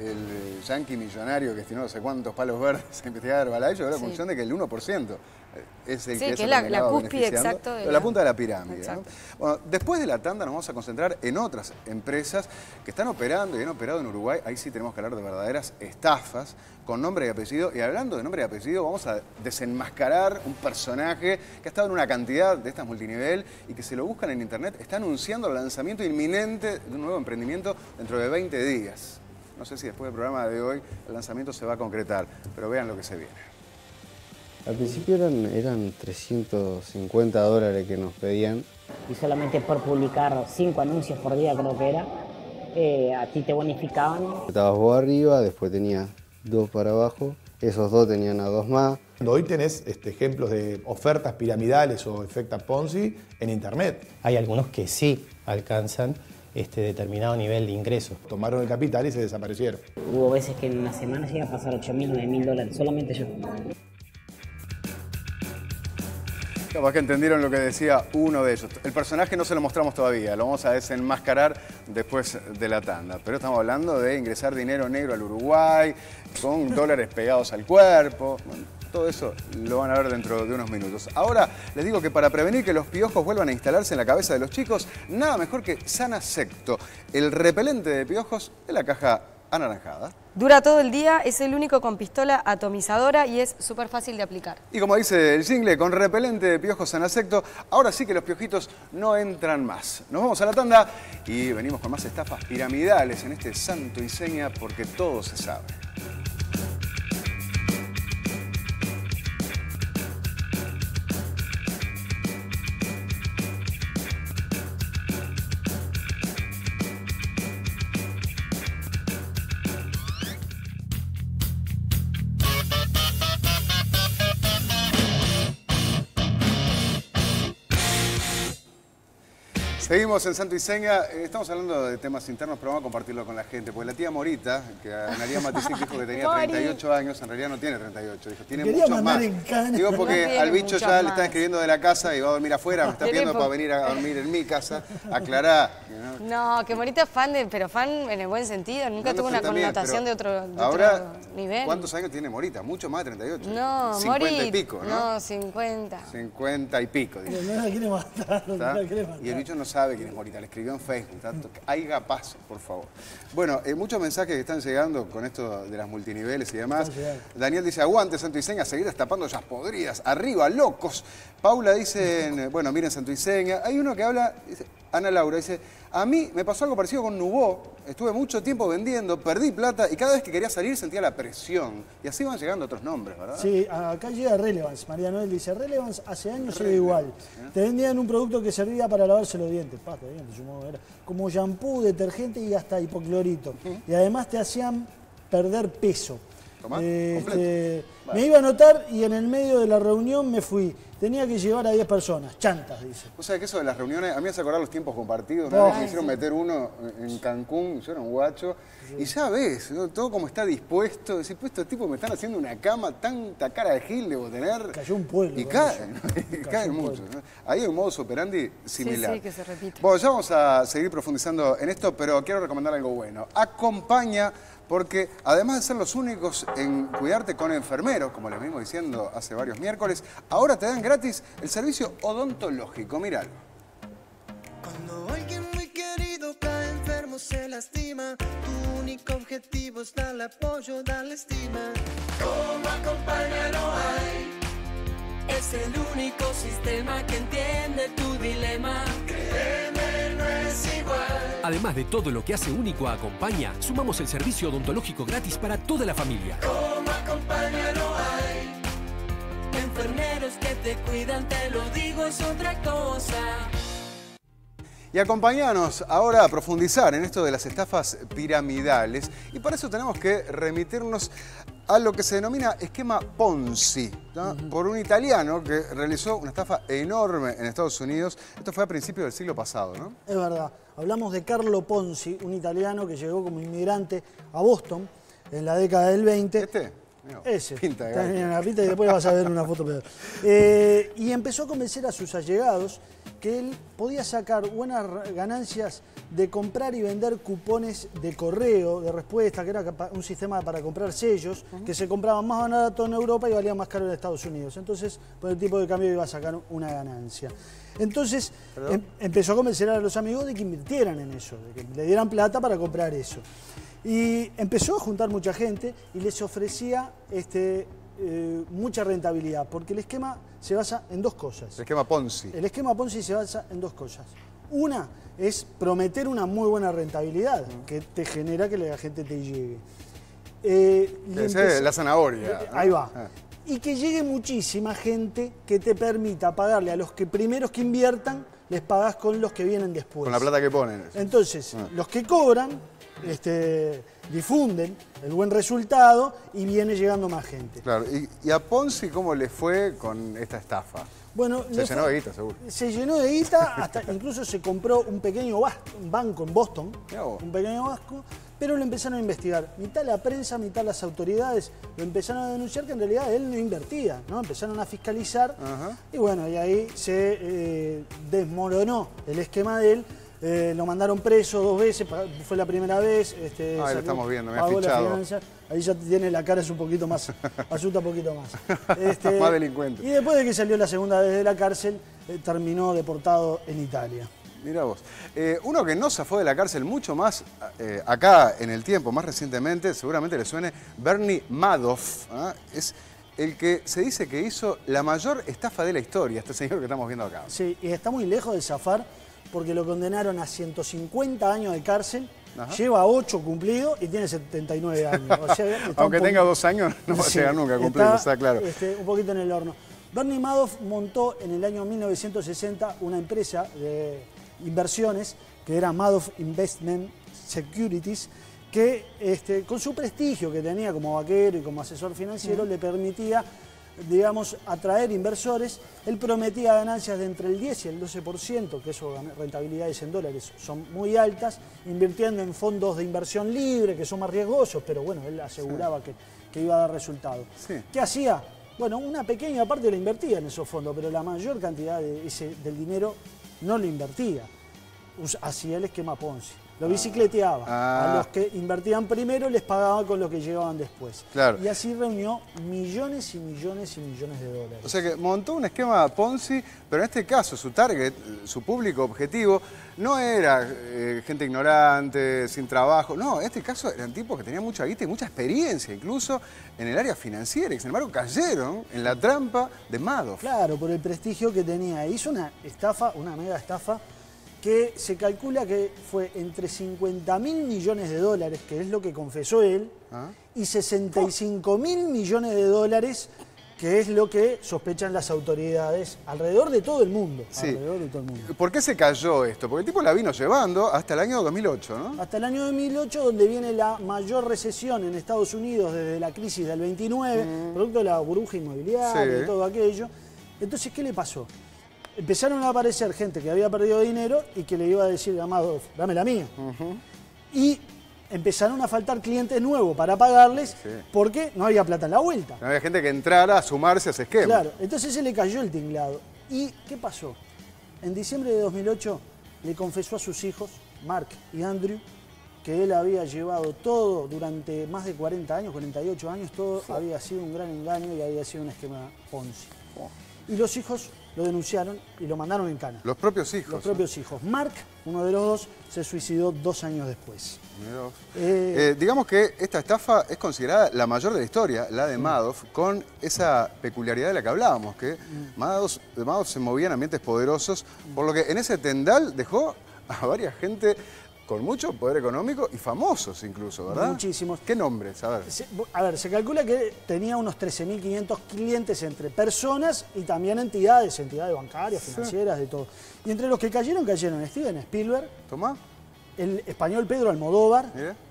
Speaker 2: el yanqui millonario que destinó no sé cuántos palos verdes a investigar Herbalife llegó a la conclusión de que el 1% es el que
Speaker 3: es la cúspide exacto de
Speaker 2: la punta de la pirámide, ¿no? Bueno, después de la tanda nos vamos a concentrar en otras empresas que están operando y han operado en Uruguay. Ahí sí tenemos que hablar de verdaderas estafas con nombre y apellido. Y hablando de nombre y apellido, vamos a desenmascarar un personaje que ha estado en una cantidad de estas multinivel y que se lo buscan en internet. Está anunciando el lanzamiento inminente de un nuevo emprendimiento dentro de 20 días. No sé si después del programa de hoy el lanzamiento se va a concretar, pero vean lo que se viene.
Speaker 6: Al principio eran $350 que nos pedían.
Speaker 9: Y solamente por publicar 5 anuncios por día, creo que era, a ti te bonificaban.
Speaker 6: Estabas vos arriba, después tenías 2 para abajo, esos 2 tenían a 2 más.
Speaker 10: Hoy tenés ejemplos de ofertas piramidales o efecto Ponzi en internet.
Speaker 11: Hay algunos que sí alcanzan determinado nivel de ingresos.
Speaker 10: Tomaron el capital y se desaparecieron.
Speaker 9: Hubo veces que en una semana se iba a pasar $8.000, $9.000, solamente yo.
Speaker 2: Capaz que entendieron lo que decía uno de ellos. El personaje no se lo mostramos todavía, lo vamos a desenmascarar después de la tanda. Pero estamos hablando de ingresar dinero negro al Uruguay, con dólares pegados al cuerpo. Bueno, todo eso lo van a ver dentro de unos minutos. Ahora les digo que para prevenir que los piojos vuelvan a instalarse en la cabeza de los chicos, nada mejor que Sanasecto, el repelente de piojos de la caja anaranjada.
Speaker 3: Dura todo el día, es el único con pistola atomizadora y es súper fácil de aplicar.
Speaker 2: Y como dice el jingle, con repelente de piojos Sanasecto, ahora sí que los piojitos no entran más. Nos vamos a la tanda y venimos con más estafas piramidales en este Santo y Seña, porque todo se sabe. Seguimos en Santo y Seña. Estamos hablando de temas internos, pero vamos a compartirlo con la gente. Porque la tía Morita, que Analía Matisic dijo que tenía 38 años, en realidad no tiene 38. Dijo, tiene muchos más. Digo, porque al bicho ya le están escribiendo de la casa y va a dormir afuera. Me está pidiendo para venir a dormir en mi casa. Aclará.
Speaker 3: No, que Morita es fan, pero fan en el buen sentido. Nunca tuvo una connotación de otro nivel.
Speaker 2: ¿Cuántos años tiene Morita? Mucho más de 38.
Speaker 3: No,
Speaker 2: 50 y pico, ¿no?
Speaker 3: No, 50.
Speaker 2: 50 y pico.
Speaker 4: No la quiere matar, no la quiere matar.
Speaker 2: Y el bicho no sabe quién es Morita, le escribió en Facebook. Haiga paso, por favor. Bueno, muchos mensajes que están llegando con esto de las multiniveles y demás. Daniel dice, aguante Santo y Seña, seguir destapando ollas podridas. Arriba, locos. Paula dice, bueno, miren Santo y Seña. Hay uno que habla, dice, Ana Laura, dice, a mí me pasó algo parecido con Nubó. Estuve mucho tiempo vendiendo, perdí plata y cada vez que quería salir sentía la presión. Y así van llegando otros nombres, ¿verdad?
Speaker 4: Sí, acá llega Relevance. María Noel dice, Relevance hace años era igual. Te vendían un producto que servía para lavarse los dientes. Pasta de dientes, era como shampoo, detergente y hasta hipoclorito. Y además te hacían perder peso. Me iba a anotar y en el medio de la reunión me fui. Tenía que llevar a 10 personas, chantas, dice.
Speaker 2: O sea, que eso de las reuniones, a mí me hace acordar los tiempos compartidos. Una vez me hicieron meter uno en Cancún, yo era un guacho, y ya ves, ¿no? Todo como está dispuesto. Decís, pues estos tipos me están haciendo una cama, tanta cara de gil debo tener.
Speaker 4: Cayó un pueblo.
Speaker 2: Y caen, caen muchos. ¿No? Ahí hay un modus operandi similar.
Speaker 3: Sí, que se repite.
Speaker 2: Bueno, ya vamos a seguir profundizando en esto, pero quiero recomendar algo bueno. Acompaña, porque además de ser los únicos en cuidarte con enfermeros, como les venimos diciendo hace varios miércoles, ahora te dan gratis el servicio odontológico. Míralo.
Speaker 12: Cuando alguien muy querido cae enfermo, se lastima, tu único objetivo es darle apoyo, darle estima. Como Acompaña no hay, es el único sistema que entiende tu dilema. Créeme, no es igual.
Speaker 13: Además de todo lo que hace único a Acompaña, sumamos el servicio odontológico gratis para toda la familia.
Speaker 12: Como Acompaña no hay, enfermeros que te cuidan, te lo digo, es otra cosa.
Speaker 2: Y acompáñanos ahora a profundizar en esto de las estafas piramidales. Y para eso tenemos que remitirnos a lo que se denomina esquema Ponzi, ¿no? Por un italiano que realizó una estafa enorme en Estados Unidos. Esto fue a principios del siglo pasado, ¿no?
Speaker 4: Es verdad. Hablamos de Carlo Ponzi, un italiano que llegó como inmigrante a Boston en la década del 20. Ese.
Speaker 2: Pinta de
Speaker 4: la pinta y después vas a ver una foto peor. Y empezó a convencer a sus allegados que él podía sacar buenas ganancias de comprar y vender cupones de correo, de respuesta, que era un sistema para comprar sellos, que se compraban más barato en Europa y valían más caro en Estados Unidos. Entonces, por el tipo de cambio iba a sacar una ganancia. Entonces, empezó a convencer a los amigos de que invirtieran en eso, de que le dieran plata para comprar eso. Y empezó a juntar mucha gente y les ofrecía mucha rentabilidad, porque el esquema se basa en dos cosas.
Speaker 2: El esquema Ponzi.
Speaker 4: El esquema Ponzi se basa en dos cosas. Una es prometer una muy buena rentabilidad, que te genera que la gente te llegue.
Speaker 2: La zanahoria.
Speaker 4: Ahí va. Y que llegue muchísima gente que te permita pagarle a los que primeros que inviertan, les pagas con los que vienen después.
Speaker 2: Con la plata que ponen.
Speaker 4: Entonces, los que cobran difunden el buen resultado y viene llegando más gente.
Speaker 2: Claro, ¿y a Ponzi cómo le fue con esta estafa?
Speaker 4: Bueno,
Speaker 2: se llenó de guita, seguro.
Speaker 4: Se llenó de guita, hasta incluso se compró un pequeño banco en Boston, un pequeño banco, pero lo empezaron a investigar. Mitad la prensa, mitad las autoridades lo empezaron a denunciar que en realidad él no invertía, ¿no? Empezaron a fiscalizar y bueno, y ahí se desmoronó el esquema de él. Lo mandaron preso 2 veces, fue la primera vez.
Speaker 2: Ahí lo estamos viendo, me ha fichado.
Speaker 4: Ahí ya tiene la cara, es un poquito más, asusta un poquito más.
Speaker 2: Más delincuente.
Speaker 4: Y después de que salió la segunda vez de la cárcel, terminó deportado en Italia.
Speaker 2: Mirá vos. Uno que no zafó de la cárcel mucho más acá en el tiempo, más recientemente, seguramente le suene, Bernie Madoff. Es el que se dice que hizo la mayor estafa de la historia, este señor que estamos viendo acá.
Speaker 4: Sí, y está muy lejos de zafar porque lo condenaron a 150 años de cárcel, lleva 8 cumplidos y tiene 79 años. O sea,
Speaker 2: aunque tenga 2 años, no va a llegar nunca a cumplirlo, está claro.
Speaker 4: Un poquito en el horno. Bernie Madoff montó en el año 1960 una empresa de inversiones que era Madoff Investment Securities, que con su prestigio que tenía como vaquero y como asesor financiero le permitía digamos, atraer inversores. Él prometía ganancias de entre el 10 y el 12%, que eso, rentabilidades en dólares, son muy altas, invirtiendo en fondos de inversión libre, que son más riesgosos, pero bueno, él aseguraba que iba a dar resultados.
Speaker 2: Sí.
Speaker 4: ¿Qué hacía? Bueno, una pequeña parte la invertía en esos fondos, pero la mayor cantidad del dinero no lo invertía. Hacía el esquema Ponzi. Lo bicicleteaba. A los que invertían primero les pagaba con lo que llegaban después.
Speaker 2: Claro.
Speaker 4: Y así reunió millones y millones y millones de dólares.
Speaker 2: O sea que montó un esquema Ponzi, pero en este caso su target, su público objetivo, no era gente ignorante, sin trabajo. No, en este caso eran tipos que tenían mucha guita y mucha experiencia, incluso en el área financiera. Y sin embargo cayeron en la trampa de Madoff.
Speaker 4: Claro, por el prestigio que tenía. Hizo una estafa, una mega estafa, que se calcula que fue entre 50.000 millones de dólares, que es lo que confesó él, y 65.000 millones de dólares, que es lo que sospechan las autoridades alrededor de todo el mundo.
Speaker 2: Sí.
Speaker 4: Alrededor de todo el mundo.
Speaker 2: ¿Por qué se cayó esto? Porque el tipo la vino llevando hasta el año 2008, ¿no?
Speaker 4: Hasta el año 2008, donde viene la mayor recesión en Estados Unidos desde la crisis del 29, producto de la burbuja inmobiliaria y todo aquello. Entonces, ¿qué le pasó? Empezaron a aparecer gente que había perdido dinero y que le iba a decir a Madoff, dame la mía. Y empezaron a faltar clientes nuevos para pagarles porque no había plata en la vuelta.
Speaker 2: No había gente que entrara a sumarse a ese esquema.
Speaker 4: Claro, entonces se le cayó el tinglado. ¿Y qué pasó? En diciembre de 2008 le confesó a sus hijos, Mark y Andrew, que él había llevado todo durante más de 40 años, 48 años, todo había sido un gran engaño y había sido un esquema Ponzi. Y los hijos lo denunciaron y lo mandaron en cana.
Speaker 2: Los propios hijos.
Speaker 4: Los propios hijos. Mark, uno de los dos, se suicidó 2 años después.
Speaker 2: Digamos que esta estafa es considerada la mayor de la historia, la de Madoff, con esa peculiaridad de la que hablábamos, que Madoff se movía en ambientes poderosos, por lo que en ese tendal dejó a varias gente con mucho poder económico y famosos incluso, ¿verdad?
Speaker 4: Muchísimos.
Speaker 2: ¿Qué nombres?
Speaker 4: A ver, se calcula que tenía unos 13.500 clientes entre personas y también entidades bancarias, financieras, de todo. Y entre los que cayeron Steven Spielberg.
Speaker 2: ¿Tomá?
Speaker 4: El español Pedro Almodóvar.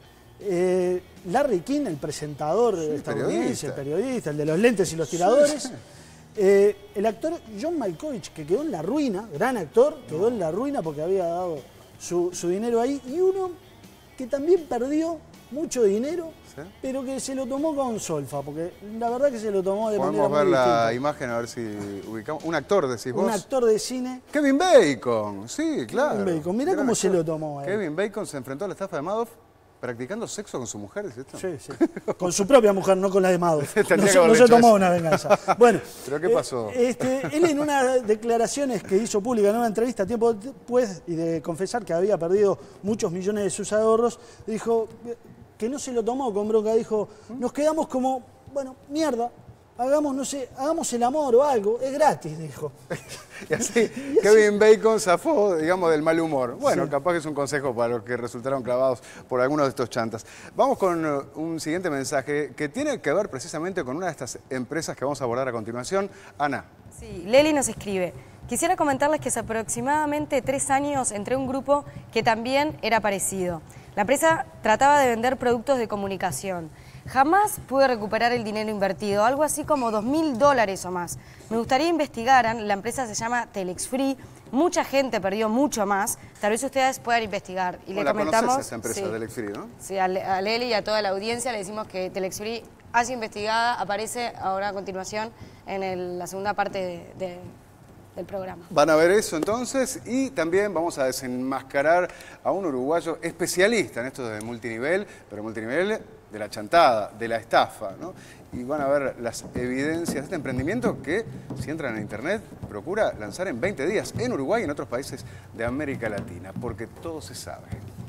Speaker 4: Larry King, el presentador estadounidense, el periodista, el de los lentes y los tiradores. El actor John Malkovich, que quedó en la ruina, gran actor, quedó en la ruina porque había dado su dinero ahí, y uno que también perdió mucho dinero, pero que se lo tomó con solfa, porque la verdad que se lo tomó de manera muy distinta.
Speaker 2: Podemos ver la imagen, a ver si ubicamos. Un actor, decís vos.
Speaker 4: Un actor de cine.
Speaker 2: Kevin Bacon, sí, claro.
Speaker 4: Kevin Bacon, mirá cómo se lo tomó.
Speaker 2: Kevin Bacon se enfrentó a la estafa de Madoff practicando sexo con su mujer, ¿es esto?
Speaker 4: Sí, sí. Con su propia mujer, no con la de Madoff. No se tomó una venganza. Bueno,
Speaker 2: ¿pero qué pasó?
Speaker 4: Él en unas declaraciones que hizo pública en una entrevista tiempo después y de confesar que había perdido muchos millones de sus ahorros, dijo que no se lo tomó con bronca, dijo, nos quedamos como, bueno, mierda. Hagamos, no sé, hagamos el amor o algo, es gratis, dijo.
Speaker 2: Y así Kevin Bacon zafó, digamos, del mal humor. Bueno, capaz que es un consejo para los que resultaron clavados por algunos de estos chantas. Vamos con un siguiente mensaje que tiene que ver precisamente con una de estas empresas que vamos a abordar a continuación. Ana.
Speaker 3: Sí, Leli nos escribe. Quisiera comentarles que hace aproximadamente 3 años entré a un grupo que también era parecido. La empresa trataba de vender productos de comunicación. Jamás pude recuperar el dinero invertido, algo así como $2.000 o más. Me gustaría investigaran, la empresa se llama Telexfree, mucha gente perdió mucho más, tal vez ustedes puedan investigar. Y le comentamos,
Speaker 2: conoces esa empresa, Telexfree, ¿no?
Speaker 3: Sí, a Leli y a toda la audiencia le decimos que Telexfree ha sido investigada, aparece ahora a continuación en la segunda parte del programa.
Speaker 2: Van a ver eso entonces y también vamos a desenmascarar a un uruguayo especialista en esto de multinivel, pero multinivel de la chantada, de la estafa, ¿no? Y van a ver las evidencias de este emprendimiento que, si entran en internet, procura lanzar en 20 días en Uruguay y en otros países de América Latina, porque todo se sabe.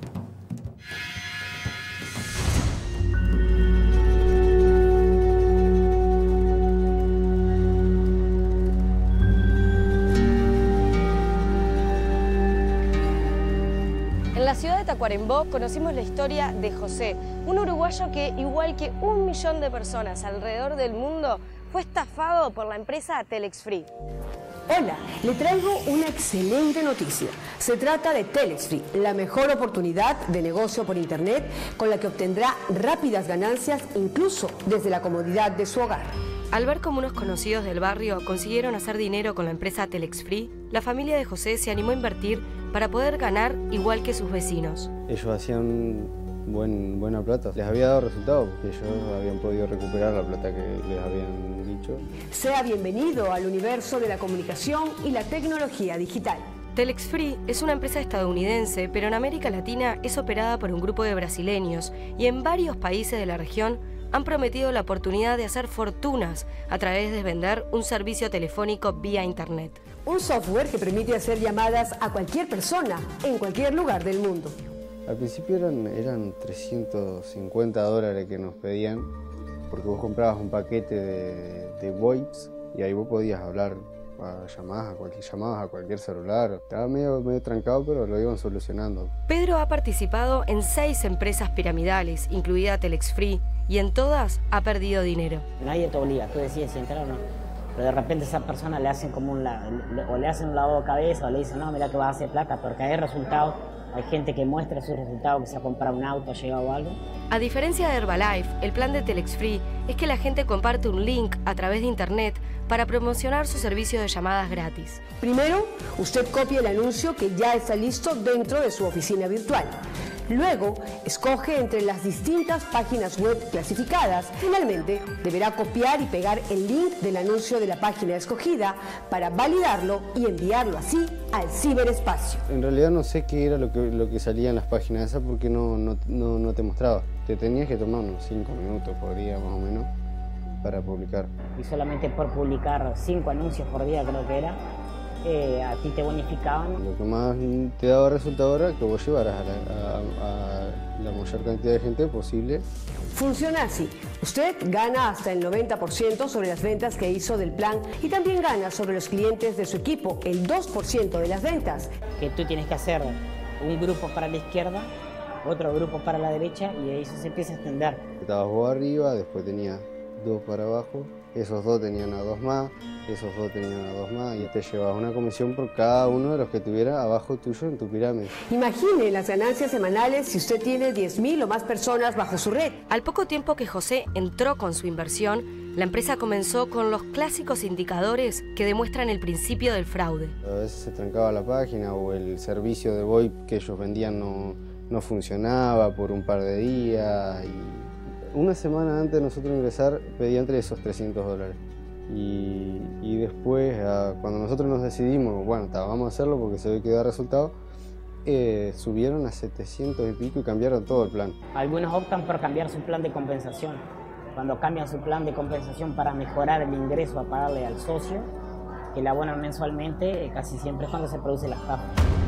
Speaker 5: En la ciudad de Tacuarembó conocimos la historia de José, un uruguayo que, igual que 1 millón de personas alrededor del mundo, fue estafado por la empresa Telexfree.
Speaker 14: Hola, le traigo una excelente noticia. Se trata de Telexfree, la mejor oportunidad de negocio por internet con la que obtendrá rápidas ganancias incluso desde la comodidad de su hogar.
Speaker 5: Al ver cómo unos conocidos del barrio consiguieron hacer dinero con la empresa Telex Free, la familia de José se animó a invertir para poder ganar igual que sus vecinos.
Speaker 6: Ellos hacían buena plata. Les había dado resultado porque ellos habían podido recuperar la plata que les habían dicho.
Speaker 14: Sea bienvenido al universo de la comunicación y la tecnología digital.
Speaker 5: Telex Free es una empresa estadounidense, pero en América Latina es operada por un grupo de brasileños y en varios países de la región han prometido la oportunidad de hacer fortunas a través de vender un servicio telefónico vía Internet.
Speaker 14: Un software que permite hacer llamadas a cualquier persona, en cualquier lugar del mundo.
Speaker 6: Al principio eran $350 que nos pedían, porque vos comprabas un paquete de VoIPs y ahí vos podías hablar llamadas a cualquier celular. Estaba medio trancado, pero lo iban solucionando.
Speaker 5: Pedro ha participado en 6 empresas piramidales, incluida Telex Free, y en todas ha perdido dinero.
Speaker 9: Nadie te obliga, tú decides si entrar o no. Pero de repente a esa persona le hacen como o le hacen un lavado de cabeza o le dicen, no, mira que vas a hacer plata, porque hay resultados. Hay gente que muestra sus resultados, que se ha comprado un auto, ha llegado algo.
Speaker 5: A diferencia de Herbalife, el plan de Telex Free es que la gente comparte un link a través de Internet para promocionar su servicio de llamadas gratis.
Speaker 14: Primero, usted copia el anuncio que ya está listo dentro de su oficina virtual. Luego, escoge entre las distintas páginas web clasificadas. Finalmente, deberá copiar y pegar el link del anuncio de la página escogida para validarlo y enviarlo así al ciberespacio.
Speaker 6: En realidad no sé qué era lo que salía en las páginas esas porque no te mostraba. Te tenías que tomar unos 5 minutos por día más o menos para publicar.
Speaker 9: Y solamente por publicar 5 anuncios por día creo que era, a ti te bonificaban. Lo
Speaker 6: que más te daba resultado era que vos llevaras a la mayor cantidad de gente posible.
Speaker 14: Funciona así. Usted gana hasta el 90% sobre las ventas que hizo del plan y también gana sobre los clientes de su equipo el 2% de las ventas.
Speaker 9: Que tú tienes que hacer un grupo para la izquierda, otro grupo para la derecha y ahí eso se empieza a extender.
Speaker 6: Estabas vos arriba, después tenías 2 para abajo, esos 2 tenían a 2 más, esos 2 tenían a 2 más y te llevabas una comisión por cada uno de los que tuviera abajo tuyo en tu pirámide.
Speaker 14: Imagine las ganancias semanales si usted tiene 10.000 o más personas bajo su red.
Speaker 5: Al poco tiempo que José entró con su inversión, la empresa comenzó con los clásicos indicadores que demuestran el principio del fraude.
Speaker 6: A veces se trancaba la página o el servicio de VoIP que ellos vendían no funcionaba por un par de días. Una semana antes de nosotros ingresar pedían entre esos $300. Y después, cuando nosotros nos decidimos, bueno, vamos a hacerlo porque se ve que da resultado, subieron a 700 y pico y cambiaron todo el plan.
Speaker 9: Algunos optan por cambiar su plan de compensación. Cuando cambian su plan de compensación para mejorar el ingreso a pagarle al socio, que la abonan mensualmente, casi siempre es cuando se produce la estafa.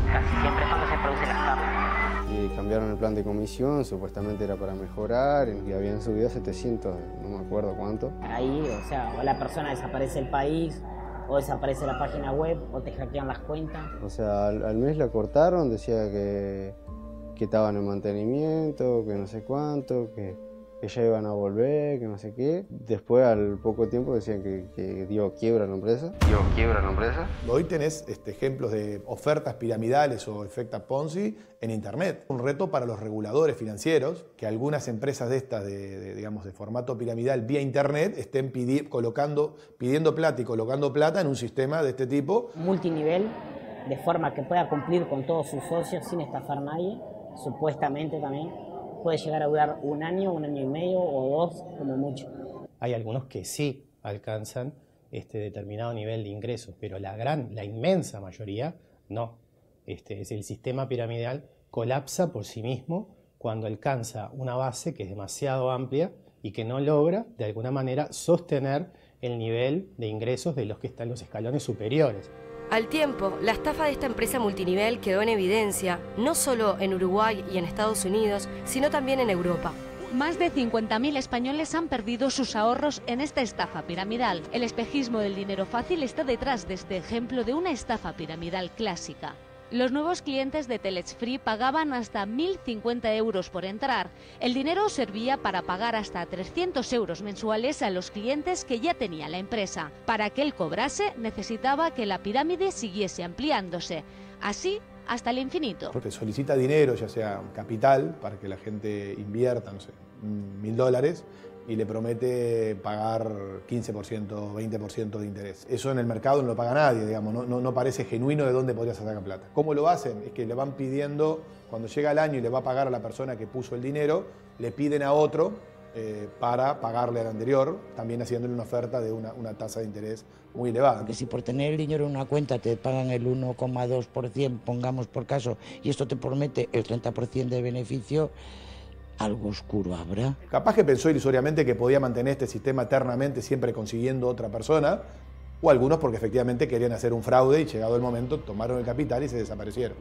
Speaker 6: Y cambiaron el plan de comisión, supuestamente era para mejorar, y habían subido a 700, no me acuerdo cuánto.
Speaker 9: Ahí, o sea, o la persona desaparece del país, o desaparece la página web, o te hackean las cuentas.
Speaker 6: O sea, al mes la cortaron, decía que estaban en mantenimiento, que no sé cuánto, que ya iban a volver, que no sé qué. Después, al poco tiempo, decían que dio quiebra la empresa.
Speaker 10: Hoy tenés ejemplos de ofertas piramidales o efecto Ponzi en Internet. Un reto para los reguladores financieros, que algunas empresas de estas, digamos, de formato piramidal vía Internet, estén pidiendo plata y colocando plata en un sistema de este tipo.
Speaker 9: Multinivel, de forma que pueda cumplir con todos sus socios sin estafar a nadie, supuestamente también. Puede llegar a durar un año y medio o 2 como mucho.
Speaker 11: Hay algunos que sí alcanzan determinado nivel de ingresos, pero la inmensa mayoría no. El sistema piramidal colapsa por sí mismo cuando alcanza una base que es demasiado amplia y que no logra de alguna manera sostener el nivel de ingresos de los que están en los escalones superiores.
Speaker 5: Al tiempo, la estafa de esta empresa multinivel quedó en evidencia, no solo en Uruguay y en Estados Unidos, sino también en Europa.
Speaker 15: Más de 50.000 españoles han perdido sus ahorros en esta estafa piramidal. El espejismo del dinero fácil está detrás de este ejemplo de una estafa piramidal clásica. Los nuevos clientes de Telex Free pagaban hasta 1.050 euros por entrar. El dinero servía para pagar hasta 300 euros mensuales a los clientes que ya tenía la empresa. Para que él cobrase, necesitaba que la pirámide siguiese ampliándose. Así, hasta el infinito.
Speaker 10: Te solicita dinero, ya sea capital, para que la gente invierta, no sé, $1.000, y le promete pagar 15%, 20% de interés. Eso en el mercado no lo paga nadie, digamos, no parece genuino de dónde podría sacar plata. ¿Cómo lo hacen? Es que le van pidiendo, cuando llega el año y le va a pagar a la persona que puso el dinero, le piden a otro para pagarle al anterior, también haciéndole una oferta de una tasa de interés muy elevada.
Speaker 16: Porque si por tener el dinero en una cuenta te pagan el 1,2%, pongamos por caso, y esto te promete el 30% de beneficio, algo oscuro habrá.
Speaker 10: Capaz que pensó ilusoriamente que podía mantener este sistema eternamente, siempre consiguiendo otra persona, o algunos porque efectivamente querían hacer un fraude y llegado el momento tomaron el capital y se desaparecieron.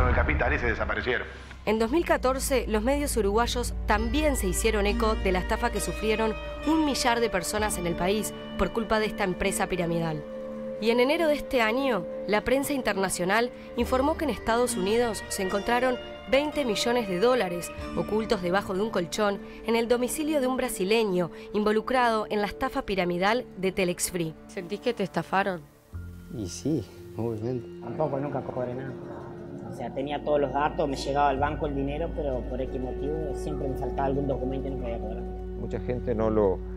Speaker 5: En 2014, los medios uruguayos también se hicieron eco de la estafa que sufrieron 1 millar de personas en el país por culpa de esta empresa piramidal. Y en enero de este año, la prensa internacional informó que en Estados Unidos se encontraron 20 millones de dólares ocultos debajo de un colchón en el domicilio de un brasileño involucrado en la estafa piramidal de Telex Free.
Speaker 3: ¿Sentís que te estafaron?
Speaker 6: Y sí, obviamente.
Speaker 9: Tampoco nunca cobré nada. O sea, tenía todos los datos, me llegaba al banco el dinero, pero por X motivo siempre me faltaba algún documento y no podía cobrar.
Speaker 17: Mucha gente no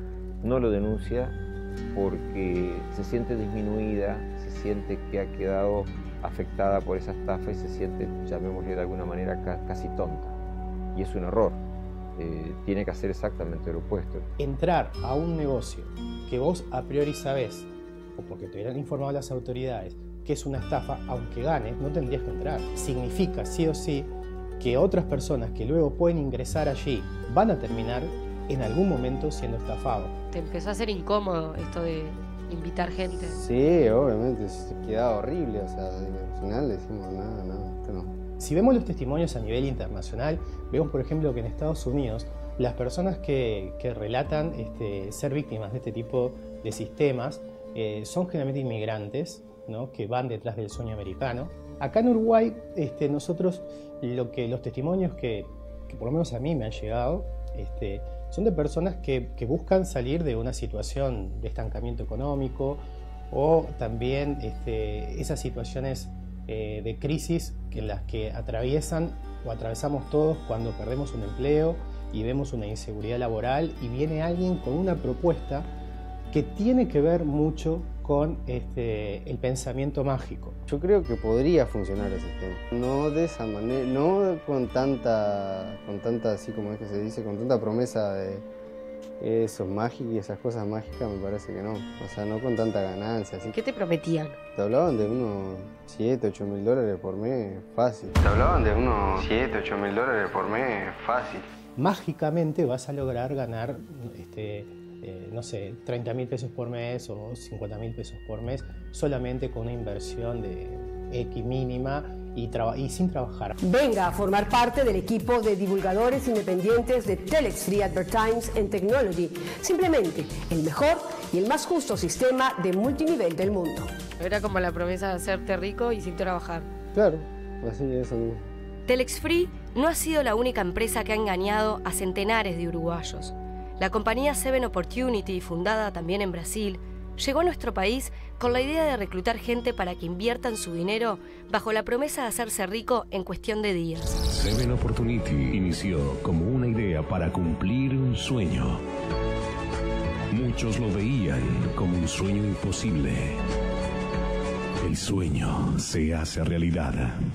Speaker 17: lo denuncia porque se siente disminuida, se siente que ha quedado afectada por esa estafa y se siente, llamémosle de alguna manera, casi tonta. Y es un error. Tiene que hacer exactamente lo opuesto.
Speaker 11: Entrar a un negocio que vos a priori sabés, o porque te hubieran informado las autoridades, que es una estafa, aunque ganes, no tendrías que entrar. Significa, sí o sí, que otras personas que luego pueden ingresar allí van a terminar en algún momento siendo estafados.
Speaker 3: ¿Te empezó a hacer incómodo esto de invitar gente?
Speaker 6: Sí, obviamente, quedaba horrible, o sea, al final decimos, no, esto no.
Speaker 11: Si vemos los testimonios a nivel internacional, vemos por ejemplo que en Estados Unidos las personas que relatan ser víctimas de este tipo de sistemas son generalmente inmigrantes, ¿no?, que van detrás del sueño americano. Acá en Uruguay, nosotros los testimonios que por lo menos a mí me han llegado, son de personas que buscan salir de una situación de estancamiento económico o también esas situaciones de crisis en las que atraviesan o atravesamos todos cuando perdemos un empleo y vemos una inseguridad laboral y viene alguien con una propuesta que tiene que ver mucho con el pensamiento mágico.
Speaker 6: Yo creo que podría funcionar el sistema. No de esa manera, no con tanta, así como es que se dice, con tanta promesa de esos mágicos y esas cosas mágicas, me parece que no. O sea, no con tanta ganancia. Así.
Speaker 3: ¿Qué te prometían?
Speaker 6: Te hablaban de unos 7, 8 mil dólares por mes, fácil.
Speaker 11: Mágicamente vas a lograr ganar no sé, 30.000 pesos por mes o 50.000 pesos por mes solamente con una inversión de X mínima y sin trabajar.
Speaker 14: Venga a formar parte del equipo de divulgadores independientes de Telex Free Advertise and Technology. Simplemente el mejor y el más justo sistema de multinivel del mundo.
Speaker 3: Era como la promesa de hacerte rico y sin trabajar.
Speaker 6: Claro, así es eso mismo.
Speaker 5: Telex Free no ha sido la única empresa que ha engañado a centenares de uruguayos. La compañía Seven Opportunity, fundada también en Brasil, llegó a nuestro país con la idea de reclutar gente para que inviertan su dinero bajo la promesa de hacerse rico en cuestión de días.
Speaker 13: Seven Opportunity inició como una idea para cumplir un sueño. Muchos lo veían como un sueño imposible. El sueño se hace realidad.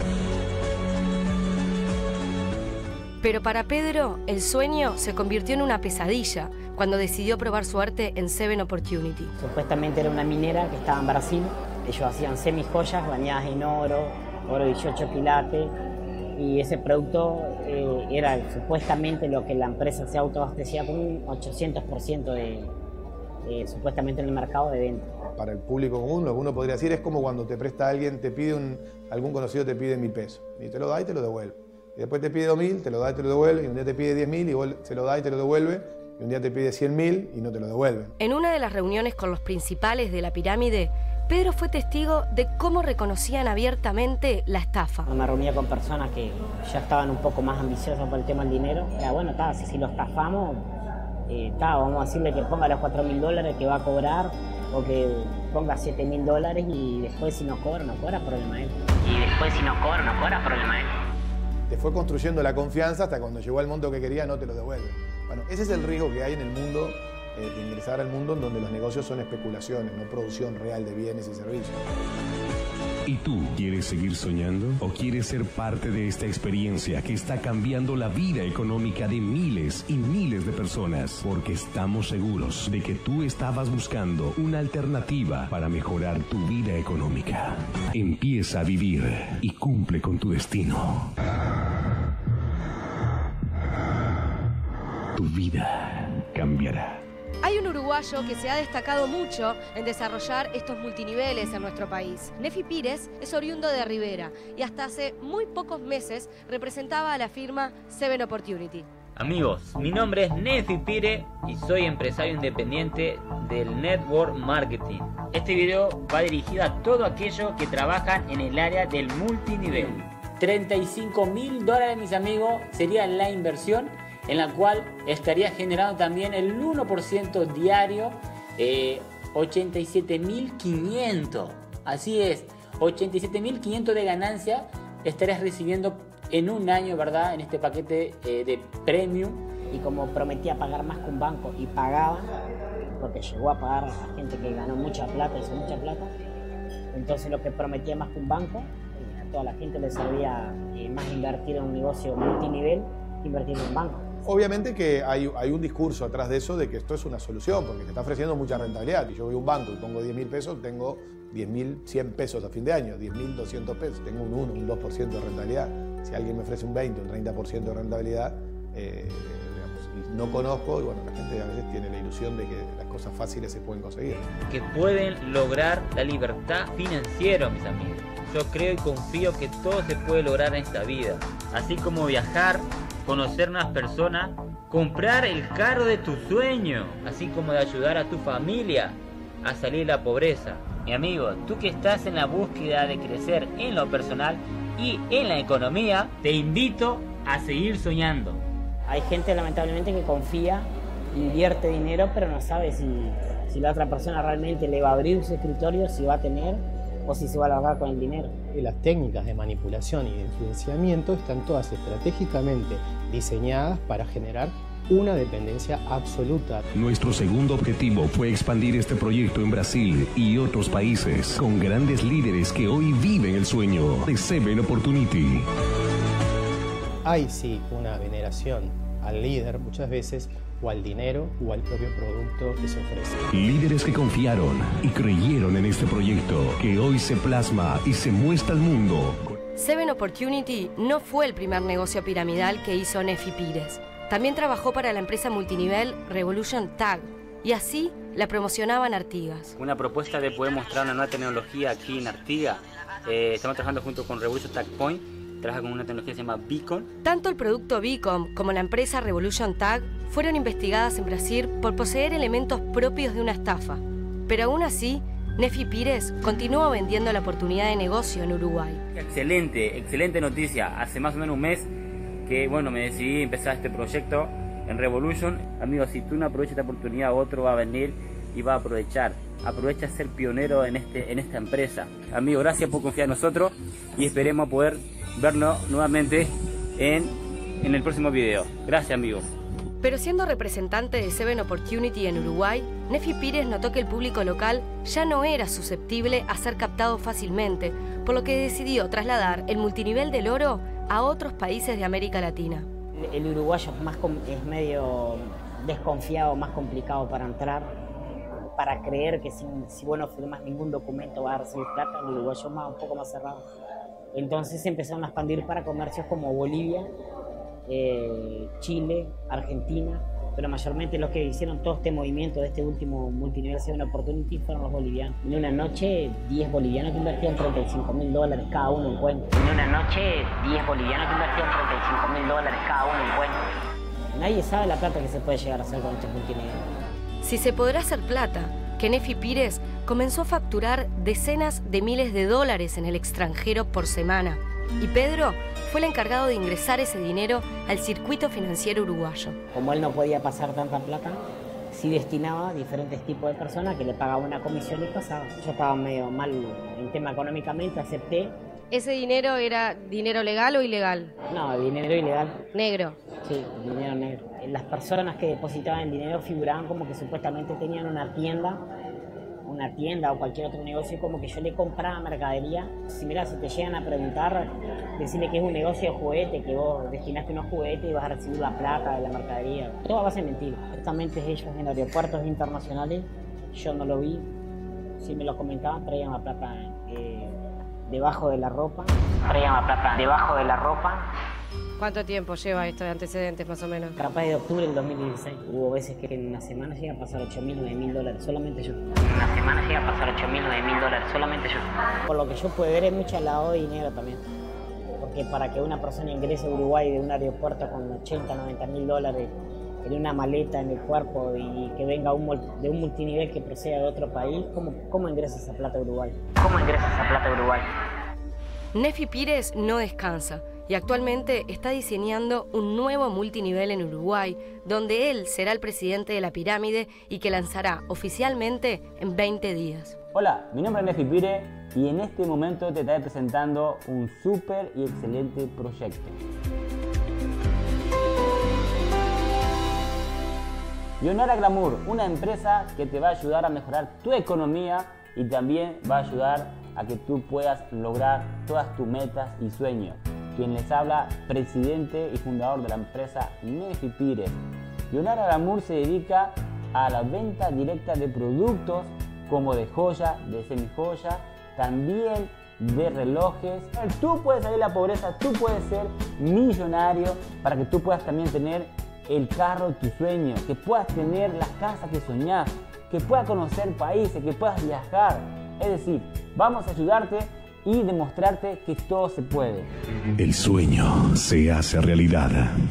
Speaker 5: Pero para Pedro, el sueño se convirtió en una pesadilla cuando decidió probar suerte en Seven Opportunity.
Speaker 9: Supuestamente era una minera que estaba en Brasil. Ellos hacían semijoyas bañadas en oro 18 quilates. Y ese producto era supuestamente lo que la empresa se autoabastecía con un 800% supuestamente en el mercado de venta.
Speaker 10: Para el público común, lo que uno podría decir es como cuando te presta alguien, algún conocido te pide 1.000 pesos. Y te lo da y te lo devuelve. Y después te pide 2.000, te lo da y te lo devuelve, y un día te pide 10.000 y vos se lo da y te lo devuelve, y un día te pide 100.000 y no te lo devuelven.
Speaker 5: En una de las reuniones con los principales de la pirámide, Pedro fue testigo de cómo reconocían abiertamente la estafa.
Speaker 9: Me reunía con personas que ya estaban un poco más ambiciosas por el tema del dinero. Bueno, si lo estafamos, vamos a decirle que ponga los 4.000 dólares que va a cobrar, o que ponga 7.000 dólares y después si no cobra, problema de él.
Speaker 10: te fue construyendo la confianza hasta cuando llegó al monto que quería no te lo devuelve. Bueno, ese es el riesgo que hay en el mundo, de ingresar al mundo en donde los negocios son especulaciones, no producción real de bienes y servicios.
Speaker 13: ¿Y tú quieres seguir soñando o quieres ser parte de esta experiencia que está cambiando la vida económica de miles y miles de personas? Porque estamos seguros de que tú estabas buscando una alternativa para mejorar tu vida económica. Empieza a vivir y cumple con tu destino. Tu vida cambiará.
Speaker 5: Hay un uruguayo que se ha destacado mucho en desarrollar estos multiniveles en nuestro país. Nefi Pires es oriundo de Rivera y hasta hace muy pocos meses representaba a la firma Seven Opportunity.
Speaker 18: Amigos, mi nombre es Nefi Pires y soy empresario independiente del Network Marketing. Este video va dirigido a todos aquellos que trabajan en el área del multinivel.
Speaker 19: $35.000, mis amigos, sería la inversión en la cual estaría generando también el 1% diario, 87.500. Así es, 87.500 de ganancia estarías recibiendo en un año, ¿verdad? En este paquete de premium.
Speaker 9: Y como prometía pagar más que un banco y pagaba, porque llegó a pagar a gente que ganó mucha plata, hizo mucha plata, entonces lo que prometía más que un banco, a toda la gente le servía más invertir en un negocio multinivel que invertir en un banco.
Speaker 10: Obviamente que hay un discurso atrás de eso de que esto es una solución, porque te está ofreciendo mucha rentabilidad. Y yo voy a un banco y pongo 10.000 pesos, tengo 10.100 pesos a fin de año, 10.200 pesos. Tengo un 1, un 2% de rentabilidad. Si alguien me ofrece un 20, un 30% de rentabilidad, digamos, y no conozco, y bueno, la gente a veces tiene la ilusión de que las cosas fáciles se pueden conseguir.
Speaker 18: Que pueden lograr la libertad financiera, mis amigos. Yo creo y confío que todo se puede lograr en esta vida. Así como viajar, conocer nuevas personas, comprar el carro de tu sueño, así como de ayudar a tu familia a salir de la pobreza. Mi amigo, tú que estás en la búsqueda de crecer en lo personal y en la economía, te invito a seguir soñando.
Speaker 9: Hay gente lamentablemente que confía, invierte dinero, pero no sabe si la otra persona realmente le va a abrir su escritorio, si va a tener o si se va a largar con el dinero.
Speaker 11: Las técnicas de manipulación y de influenciamiento están todas estratégicamente diseñadas para generar una dependencia absoluta.
Speaker 13: Nuestro segundo objetivo fue expandir este proyecto en Brasil y otros países con grandes líderes que hoy viven el sueño de Seven Opportunity.
Speaker 11: Hay sí una veneración al líder muchas veces, o al dinero o al propio producto que se ofrece.
Speaker 13: Líderes que confiaron y creyeron en este proyecto que hoy se plasma y se muestra al mundo.
Speaker 5: Seven Opportunity no fue el primer negocio piramidal que hizo Nefi Pires. También trabajó para la empresa multinivel Revolution Tag y así la promocionaba en Artigas.
Speaker 18: Una propuesta de poder mostrar una nueva tecnología aquí en Artigas. Estamos trabajando junto con Revolution Tag Point. Trabaja con una tecnología que se llama Beacon.
Speaker 5: Tanto el producto Beacon como la empresa Revolution Tag fueron investigadas en Brasil por poseer elementos propios de una estafa. Pero aún así, Nefi Pires continuó vendiendo la oportunidad de negocio en Uruguay.
Speaker 18: Excelente noticia. Hace más o menos un mes que me decidí empezar este proyecto en Revolution. Amigos, si tú no aprovechas esta oportunidad, otro va a venir y va a aprovechar. Aprovecha ser pionero en esta empresa. Amigos, gracias por confiar en nosotros y esperemos poder vernos nuevamente en el próximo video. Gracias, amigos.
Speaker 5: Pero siendo representante de Seven Opportunity en Uruguay, Nefi Pires notó que el público local ya no era susceptible a ser captado fácilmente, por lo que decidió trasladar el multinivel del oro a otros países de América Latina.
Speaker 9: El uruguayo es medio desconfiado, más complicado para entrar, para creer que si vos no firmás ningún documento vas a recibir plata. El uruguayo es un poco más cerrado. Entonces se empezaron a expandir para comercios como Bolivia, Chile, Argentina, pero mayormente los que hicieron todo este movimiento de este último multinivel Seven Opportunity fueron los bolivianos. En una noche, 10 bolivianos que invertían $35.000 cada uno en cuentas. En una noche, 10 bolivianos que invertían $35.000 cada uno en cuentas. Nadie sabe la plata que se puede llegar a hacer con este multinivel.
Speaker 5: Si se podrá hacer plata, que Nefi Pires comenzó a facturar decenas de miles de dólares en el extranjero por semana. Y Pedro fue el encargado de ingresar ese dinero al circuito financiero uruguayo.
Speaker 9: Como él no podía pasar tanta plata, sí destinaba a diferentes tipos de personas que le pagaban una comisión y pasaba. Yo estaba medio mal en tema económicamente, acepté
Speaker 5: ¿Ese dinero era dinero legal o ilegal?
Speaker 9: No, dinero ilegal.
Speaker 5: Negro.
Speaker 9: Sí, dinero negro. Las personas que depositaban el dinero figuraban como que supuestamente tenían una tienda o cualquier otro negocio, como que yo le compraba mercadería. Si mira, si te llegan a preguntar, decirle que es un negocio de juguete, que vos destinaste unos juguetes y vas a recibir la plata de la mercadería. Todo a base de mentiras. Justamente ellos en aeropuertos internacionales, yo no lo vi, si me lo comentaban, traían la plata debajo de la ropa.
Speaker 5: ¿Cuánto tiempo lleva esto de antecedentes más o menos?
Speaker 9: Capaz de octubre del 2016. Hubo veces que en una semana llega a pasar 8.000, 9.000 dólares, solamente yo. Por lo que yo puedo ver, es mucho lavado de dinero también. Porque para que una persona ingrese a Uruguay de un aeropuerto con 80, 90.000 dólares en una maleta en el cuerpo y que venga de un multinivel que proceda de otro país, ¿cómo ingresa esa plata a Uruguay?
Speaker 5: Nefi Pires no descansa y actualmente está diseñando un nuevo multinivel en Uruguay, donde él será el presidente de la pirámide y que lanzará oficialmente en 20 días.
Speaker 19: Hola, mi nombre es Nefi Pires y en este momento te estaré presentando un súper y excelente proyecto. Ionara Glamour, una empresa que te va a ayudar a mejorar tu economía y también va a ayudar a que tú puedas lograr todas tus metas y sueños. Quien les habla, presidente y fundador de la empresa Nefi Pires. Ionara Glamour se dedica a la venta directa de productos como de joya, de semijoya, también de relojes. Tú puedes salir de la pobreza, tú puedes ser millonario para que tú puedas también tener el carro de tus sueños, que puedas tener las casas que soñás, que puedas conocer países, que puedas viajar. Es decir, vamos a ayudarte y demostrarte que todo se puede.
Speaker 13: El sueño se hace realidad.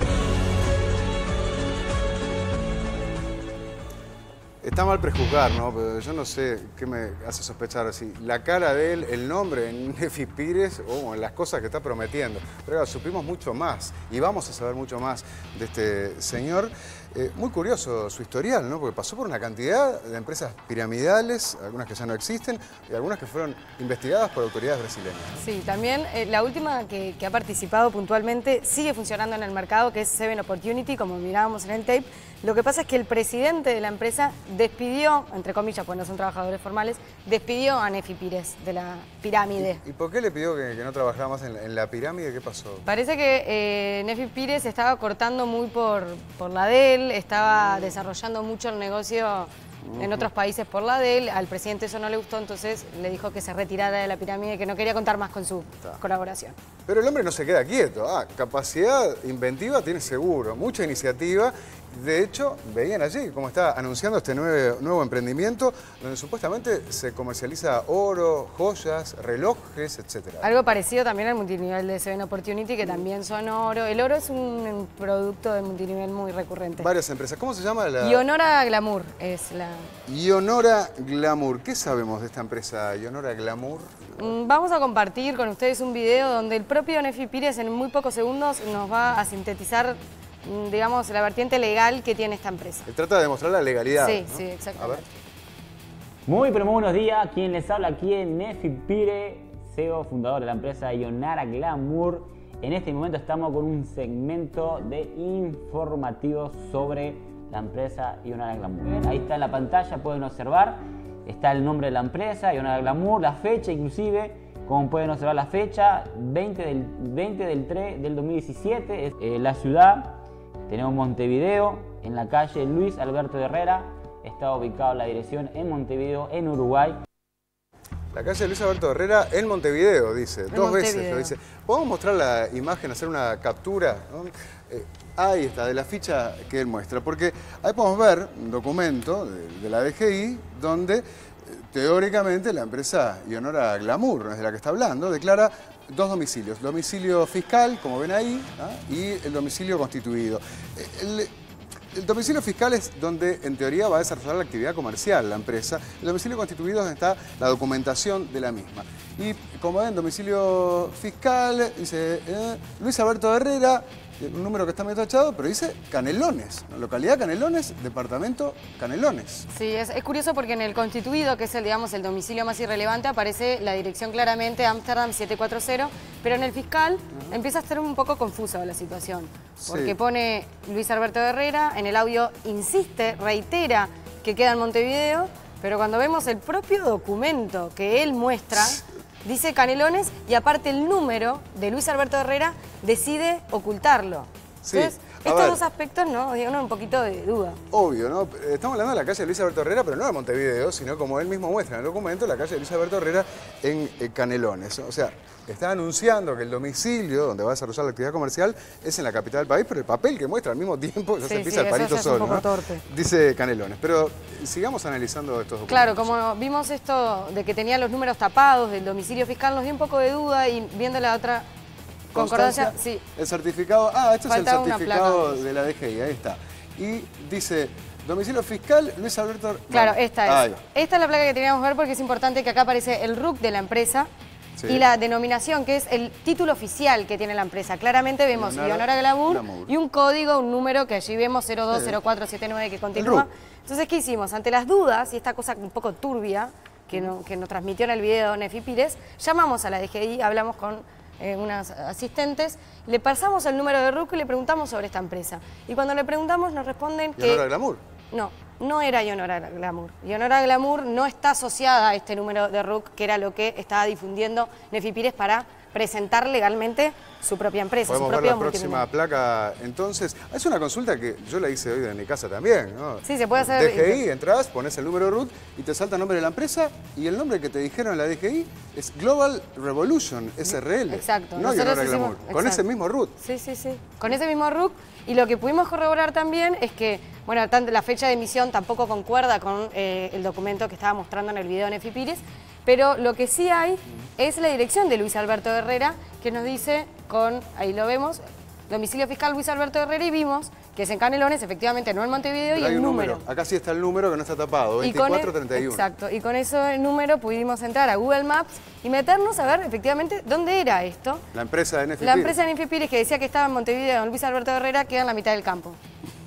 Speaker 2: Está mal prejuzgar, ¿no? Pero yo no sé qué me hace sospechar así. La cara de él, el nombre, Nefi Pires, o las cosas que está prometiendo. Pero claro, supimos mucho más y vamos a saber mucho más de este señor. Muy curioso su historial, ¿no? Porque pasó por una cantidad de empresas piramidales, algunas que ya no existen, y algunas que fueron investigadas por autoridades brasileñas.
Speaker 3: Sí, también la última que ha participado puntualmente sigue funcionando en el mercado, que es Seven Opportunity, como mirábamos en el tape. Lo que pasa es que el presidente de la empresa despidió, entre comillas, pues no son trabajadores formales, despidió a Nefi Pires de la pirámide.
Speaker 2: ¿Y por qué le pidió que no trabajara más en la pirámide? ¿Qué pasó?
Speaker 3: Parece que Nefi Pires estaba cortando muy por la de él, estaba desarrollando mucho el negocio en otros países por la de él. Al presidente eso no le gustó, entonces le dijo que se retirara de la pirámide, que no quería contar más con su colaboración.
Speaker 2: Pero el hombre no se queda quieto. Capacidad inventiva tiene seguro, mucha iniciativa. De hecho, veían allí cómo está anunciando este nuevo emprendimiento donde supuestamente se comercializa oro, joyas, relojes, etc.
Speaker 3: Algo parecido también al multinivel de Seven Opportunity, que también son oro. El oro es un producto de multinivel muy recurrente.
Speaker 2: Varias empresas. ¿Cómo se llama la...?
Speaker 3: Ionara Glamour es la...
Speaker 2: Ionara Glamour. ¿Qué sabemos de esta empresa, Ionara Glamour?
Speaker 3: Vamos a compartir con ustedes un video donde el propio Nefi Pires en muy pocos segundos nos va a sintetizar, digamos, la vertiente legal que tiene esta empresa.
Speaker 2: Él trata de demostrar la legalidad,
Speaker 3: Sí,
Speaker 2: ¿no?
Speaker 3: sí, exactamente.
Speaker 19: Muy buenos días. Quien les habla aquí es Nefi Pires, CEO, fundador de la empresa Ionara Glamour. En este momento estamos con un segmento de informativos sobre la empresa Ionara Glamour. Ahí está en la pantalla, pueden observar. Está el nombre de la empresa, Ionara Glamour, la fecha inclusive. Como pueden observar la fecha, 20 del 3 del 2017. La ciudad, tenemos Montevideo, en la calle Luis Alberto de Herrera. Está ubicado la dirección en Montevideo, en Uruguay.
Speaker 2: La calle Luis Alberto Herrera en Montevideo, dice. Dos veces lo dice. ¿Podemos mostrar la imagen, hacer una captura? ¿No? Ahí está, de la ficha que él muestra. Porque ahí podemos ver un documento de la DGI donde teóricamente la empresa Ionara Glamour, es de la que está hablando, declara dos domicilios. Domicilio fiscal, como ven ahí, y el domicilio constituido. El domicilio fiscal es donde, en teoría, va a desarrollar la actividad comercial la empresa. El domicilio constituido es donde está la documentación de la misma. Y como ven, domicilio fiscal, dice Luis Alberto Herrera, un número que está medio tachado, pero dice Canelones, localidad Canelones, departamento Canelones.
Speaker 3: Sí, es curioso porque en el constituido, que es el, digamos, el domicilio más irrelevante, aparece la dirección claramente, Ámsterdam 740, pero en el fiscal empieza a estar un poco confusa la situación, porque pone Luis Alberto Herrera, en el audio insiste, reitera que queda en Montevideo, pero cuando vemos el propio documento que él muestra, dice Canelones y aparte el número de Luis Alberto Herrera decide ocultarlo.
Speaker 2: Sí.
Speaker 3: Entonces, estos dos aspectos, ¿no? Digo, un poquito de duda.
Speaker 2: Obvio, ¿no? Estamos hablando de la calle de Luis Alberto Herrera, pero no de Montevideo, sino como él mismo muestra en el documento, la calle de Luis Alberto Herrera en Canelones. O sea, está anunciando que el domicilio donde va a desarrollar la actividad comercial es en la capital del país, pero el papel que muestra al mismo tiempo ya se empieza el palito solo, ¿no? Dice Canelones. Pero sigamos analizando estos documentos.
Speaker 3: Claro, como vimos esto de que tenía los números tapados del domicilio fiscal, nos dio un poco de duda y viendo la otra concordancia, sí.
Speaker 2: El certificado, este es el certificado de la DGI, ahí está. Y dice, domicilio fiscal, Luis Alberto...
Speaker 3: Claro, esta es. Esta es la placa que teníamos que ver porque es importante que acá aparece el RUC de la empresa y la denominación, que es el título oficial que tiene la empresa. Claramente vemos Leonora Glamour y un código, un número que allí vemos 020479 que continúa. Entonces, ¿qué hicimos? Ante las dudas y esta cosa un poco turbia que nos transmitió en el video Nefi Pires, llamamos a la DGI, hablamos con unas asistentes, le pasamos el número de RUC y le preguntamos sobre esta empresa. Y cuando le preguntamos nos responden que...
Speaker 2: ¿Leonora Glamour?
Speaker 3: No era Leonora Glamour. Leonora Glamour no está asociada a este número de RUC, que era lo que estaba difundiendo Nefi Pires para presentar legalmente su propia empresa.
Speaker 2: Podemos ver la próxima placa, entonces. Es una consulta que yo la hice hoy de mi casa también, ¿no?
Speaker 3: Sí, se puede hacer.
Speaker 2: DGI, entras, pones el número RUT y te salta el nombre de la empresa y el nombre que te dijeron en la DGI es Global Revolution, SRL.
Speaker 3: Exacto.
Speaker 2: No Leonora Glamour, con ese mismo RUT.
Speaker 3: Sí. Con ese mismo RUC. Y lo que pudimos corroborar también es que, bueno, la fecha de emisión tampoco concuerda con el documento que estaba mostrando en el video Nefi Pires, pero lo que sí hay es la dirección de Luis Alberto Herrera, que nos dice ahí lo vemos, domicilio fiscal Luis Alberto Herrera, y vimos que es en Canelones, efectivamente no en Montevideo, y el número.
Speaker 2: Acá sí está el número que no está tapado, 2431.
Speaker 3: Exacto, y con ese número pudimos entrar a Google Maps y meternos a ver efectivamente dónde era esto.
Speaker 2: La empresa de Nefi Pires.
Speaker 3: La empresa de Nefi Pires, que decía que estaba en Montevideo, en Luis Alberto Herrera, queda en la mitad del campo.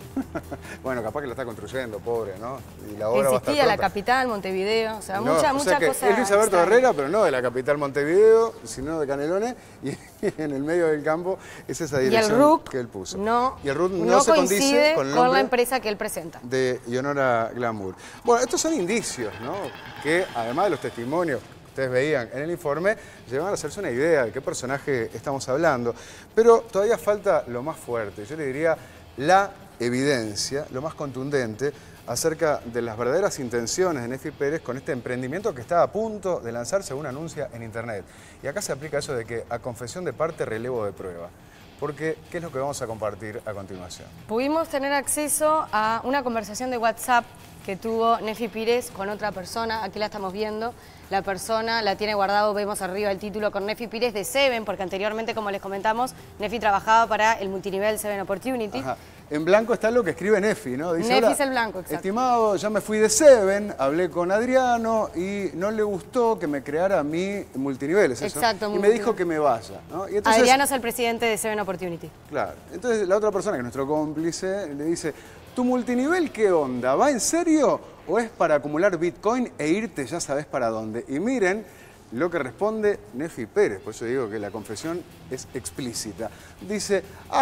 Speaker 2: Bueno, capaz que la está construyendo, pobre, ¿no? Y la obra
Speaker 3: existía la capital, Montevideo, o sea, mucha cosa.
Speaker 2: Es Luis Alberto Herrera, pero no de la capital Montevideo, sino de Canelones, y en el medio del campo es esa dirección que él puso.
Speaker 3: Y el RUC no se coincide con la empresa que él presenta.
Speaker 2: De Leonora Glamour. Bueno, estos son indicios, ¿no? Que además de los testimonios que ustedes veían en el informe, llevan a hacerse una idea de qué personaje estamos hablando. Pero todavía falta lo más fuerte, yo le diría la evidencia, lo más contundente, acerca de las verdaderas intenciones de Nefi Pires con este emprendimiento que está a punto de lanzarse según anuncia en internet. Y acá se aplica eso de que a confesión de parte, relevo de prueba. Porque, ¿qué es lo que vamos a compartir a continuación?
Speaker 3: Pudimos tener acceso a una conversación de WhatsApp que tuvo Nefi Pires con otra persona, aquí la estamos viendo. La persona la tiene guardado, vemos arriba el título, con Nefi Pires de Seven, porque anteriormente, como les comentamos, Nefi trabajaba para el multinivel Seven Opportunity.
Speaker 2: En blanco está lo que escribe Nefi, ¿no? Dice,
Speaker 3: Nefi es el blanco, exacto.
Speaker 2: Estimado, ya me fui de Seven, hablé con Adriano y no le gustó que me creara mi multinivel, ¿es eso?
Speaker 3: Exacto.
Speaker 2: Y me dijo que me vaya, ¿no? Y entonces,
Speaker 3: Adriano es el presidente de Seven Opportunity.
Speaker 2: Claro. Entonces la otra persona, que es nuestro cómplice, le dice, ¿tu multinivel qué onda? ¿Va en serio o es para acumular Bitcoin e irte ya sabes para dónde? Y miren lo que responde Nefi Pires, por eso digo que la confesión es explícita. Dice,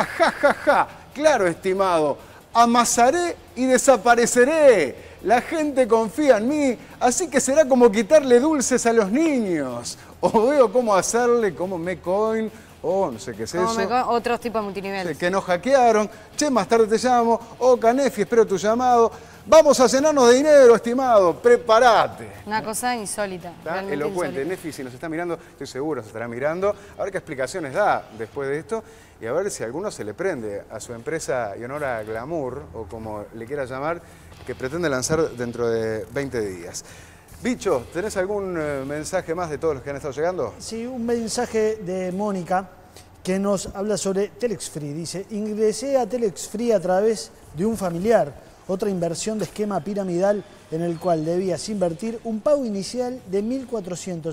Speaker 2: ja, claro, estimado, amasaré y desapareceré. La gente confía en mí, así que será como quitarle dulces a los niños. O veo cómo hacerle como Mecoin, o no sé qué es eso.
Speaker 3: Otros tipos de multiniveles.
Speaker 2: Que nos hackearon. Che, más tarde te llamo. Nefi, espero tu llamado. Vamos a llenarnos de dinero, estimado. Prepárate.
Speaker 3: Una cosa insólita.
Speaker 2: Elocuente. Insólita. Nefi, si nos está mirando, estoy seguro, se estará mirando. A ver qué explicaciones da después de esto. Y a ver si a alguno se le prende a su empresa Leonora Glamour, o como le quiera llamar, que pretende lanzar dentro de 20 días. Bicho, ¿tenés algún mensaje más de todos los que han estado llegando?
Speaker 4: Sí, un mensaje de Mónica que nos habla sobre Telex Free. Dice, ingresé a Telex Free a través de un familiar, otra inversión de esquema piramidal en el cual debías invertir un pago inicial de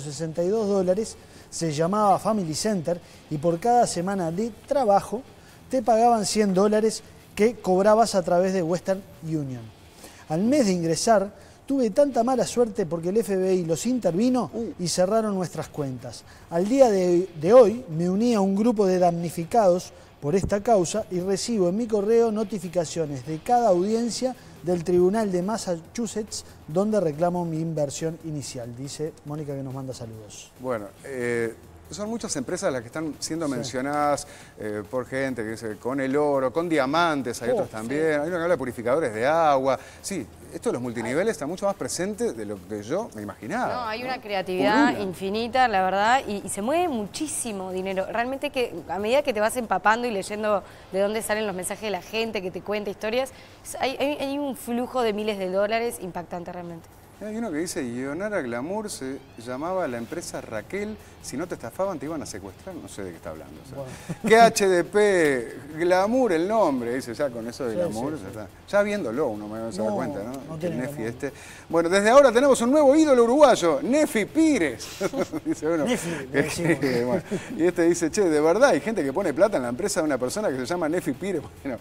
Speaker 4: $1.462, se llamaba Family Center y por cada semana de trabajo te pagaban $100 que cobrabas a través de Western Union. Al mes de ingresar, tuve tanta mala suerte porque el FBI los intervino y cerraron nuestras cuentas. Al día de hoy me uní a un grupo de damnificados por esta causa y recibo en mi correo notificaciones de cada audiencia del Tribunal de Massachusetts donde reclamo mi inversión inicial. Dice Mónica, que nos manda saludos.
Speaker 2: Bueno, son muchas empresas las que están siendo mencionadas por gente que dice con el oro, con diamantes, hay otros también. Hay una que habla de purificadores de agua. Sí, esto de los multiniveles está mucho más presente de lo que yo me imaginaba.
Speaker 3: No, hay una creatividad infinita, la verdad, y se mueve muchísimo dinero. Realmente que a medida que te vas empapando y leyendo de dónde salen los mensajes de la gente que te cuenta historias, hay un flujo de miles de dólares impactante realmente.
Speaker 2: Hay uno que dice, Ionara Glamour se llamaba la empresa Raquel, si no te estafaban te iban a secuestrar, no sé de qué está hablando. O sea, ¿qué HDP? Glamour el nombre, dice, ya con eso de Glamour, ya viéndolo uno me se da cuenta, ¿no? El Nefi este. Bueno, desde ahora tenemos un nuevo ídolo uruguayo, Nefi Pires. Dice uno. Bueno, y este dice, che, de verdad hay gente que pone plata en la empresa de una persona que se llama Nefi Pires. Bueno,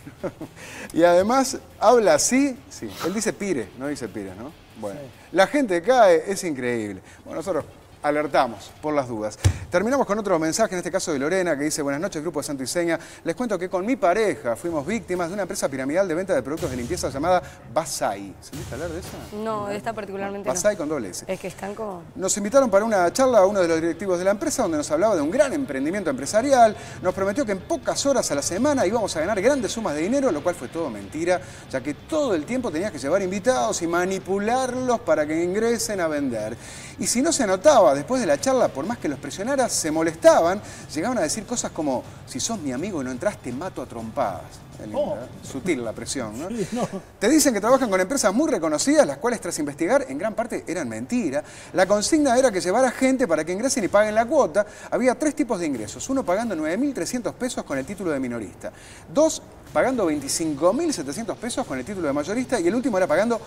Speaker 2: y además habla así, sí, él dice Pires, no dice Pires, ¿no? Bueno, la gente cae, es increíble. Bueno, nosotros alertamos por las dudas. Terminamos con otro mensaje, en este caso de Lorena, que dice: buenas noches, Grupo de Santo y Seña. Les cuento que con mi pareja fuimos víctimas de una empresa piramidal de venta de productos de limpieza llamada Basay. ¿Sentiste hablar de esa?
Speaker 3: No, de esta particularmente
Speaker 2: Basay
Speaker 3: no.
Speaker 2: con doble S.
Speaker 3: Es que están como...
Speaker 2: Nos invitaron para una charla a uno de los directivos de la empresa, donde nos hablaba de un gran emprendimiento empresarial. Nos prometió que en pocas horas a la semana íbamos a ganar grandes sumas de dinero, lo cual fue todo mentira, ya que todo el tiempo tenías que llevar invitados y manipularlos para que ingresen a vender. Y si no se notaba después de la charla, por más que los presionaras, se molestaban, llegaban a decir cosas como: si sos mi amigo y no entras, te mato a trompadas. Sutil la presión, ¿no? Sí, no. Te dicen que trabajan con empresas muy reconocidas, las cuales tras investigar en gran parte eran mentira. La consigna era que llevara gente para que ingresen y paguen la cuota. Había 3 tipos de ingresos: uno pagando 9.300 pesos con el título de minorista, 2 pagando 25.700 pesos con el título de mayorista, y el último era pagando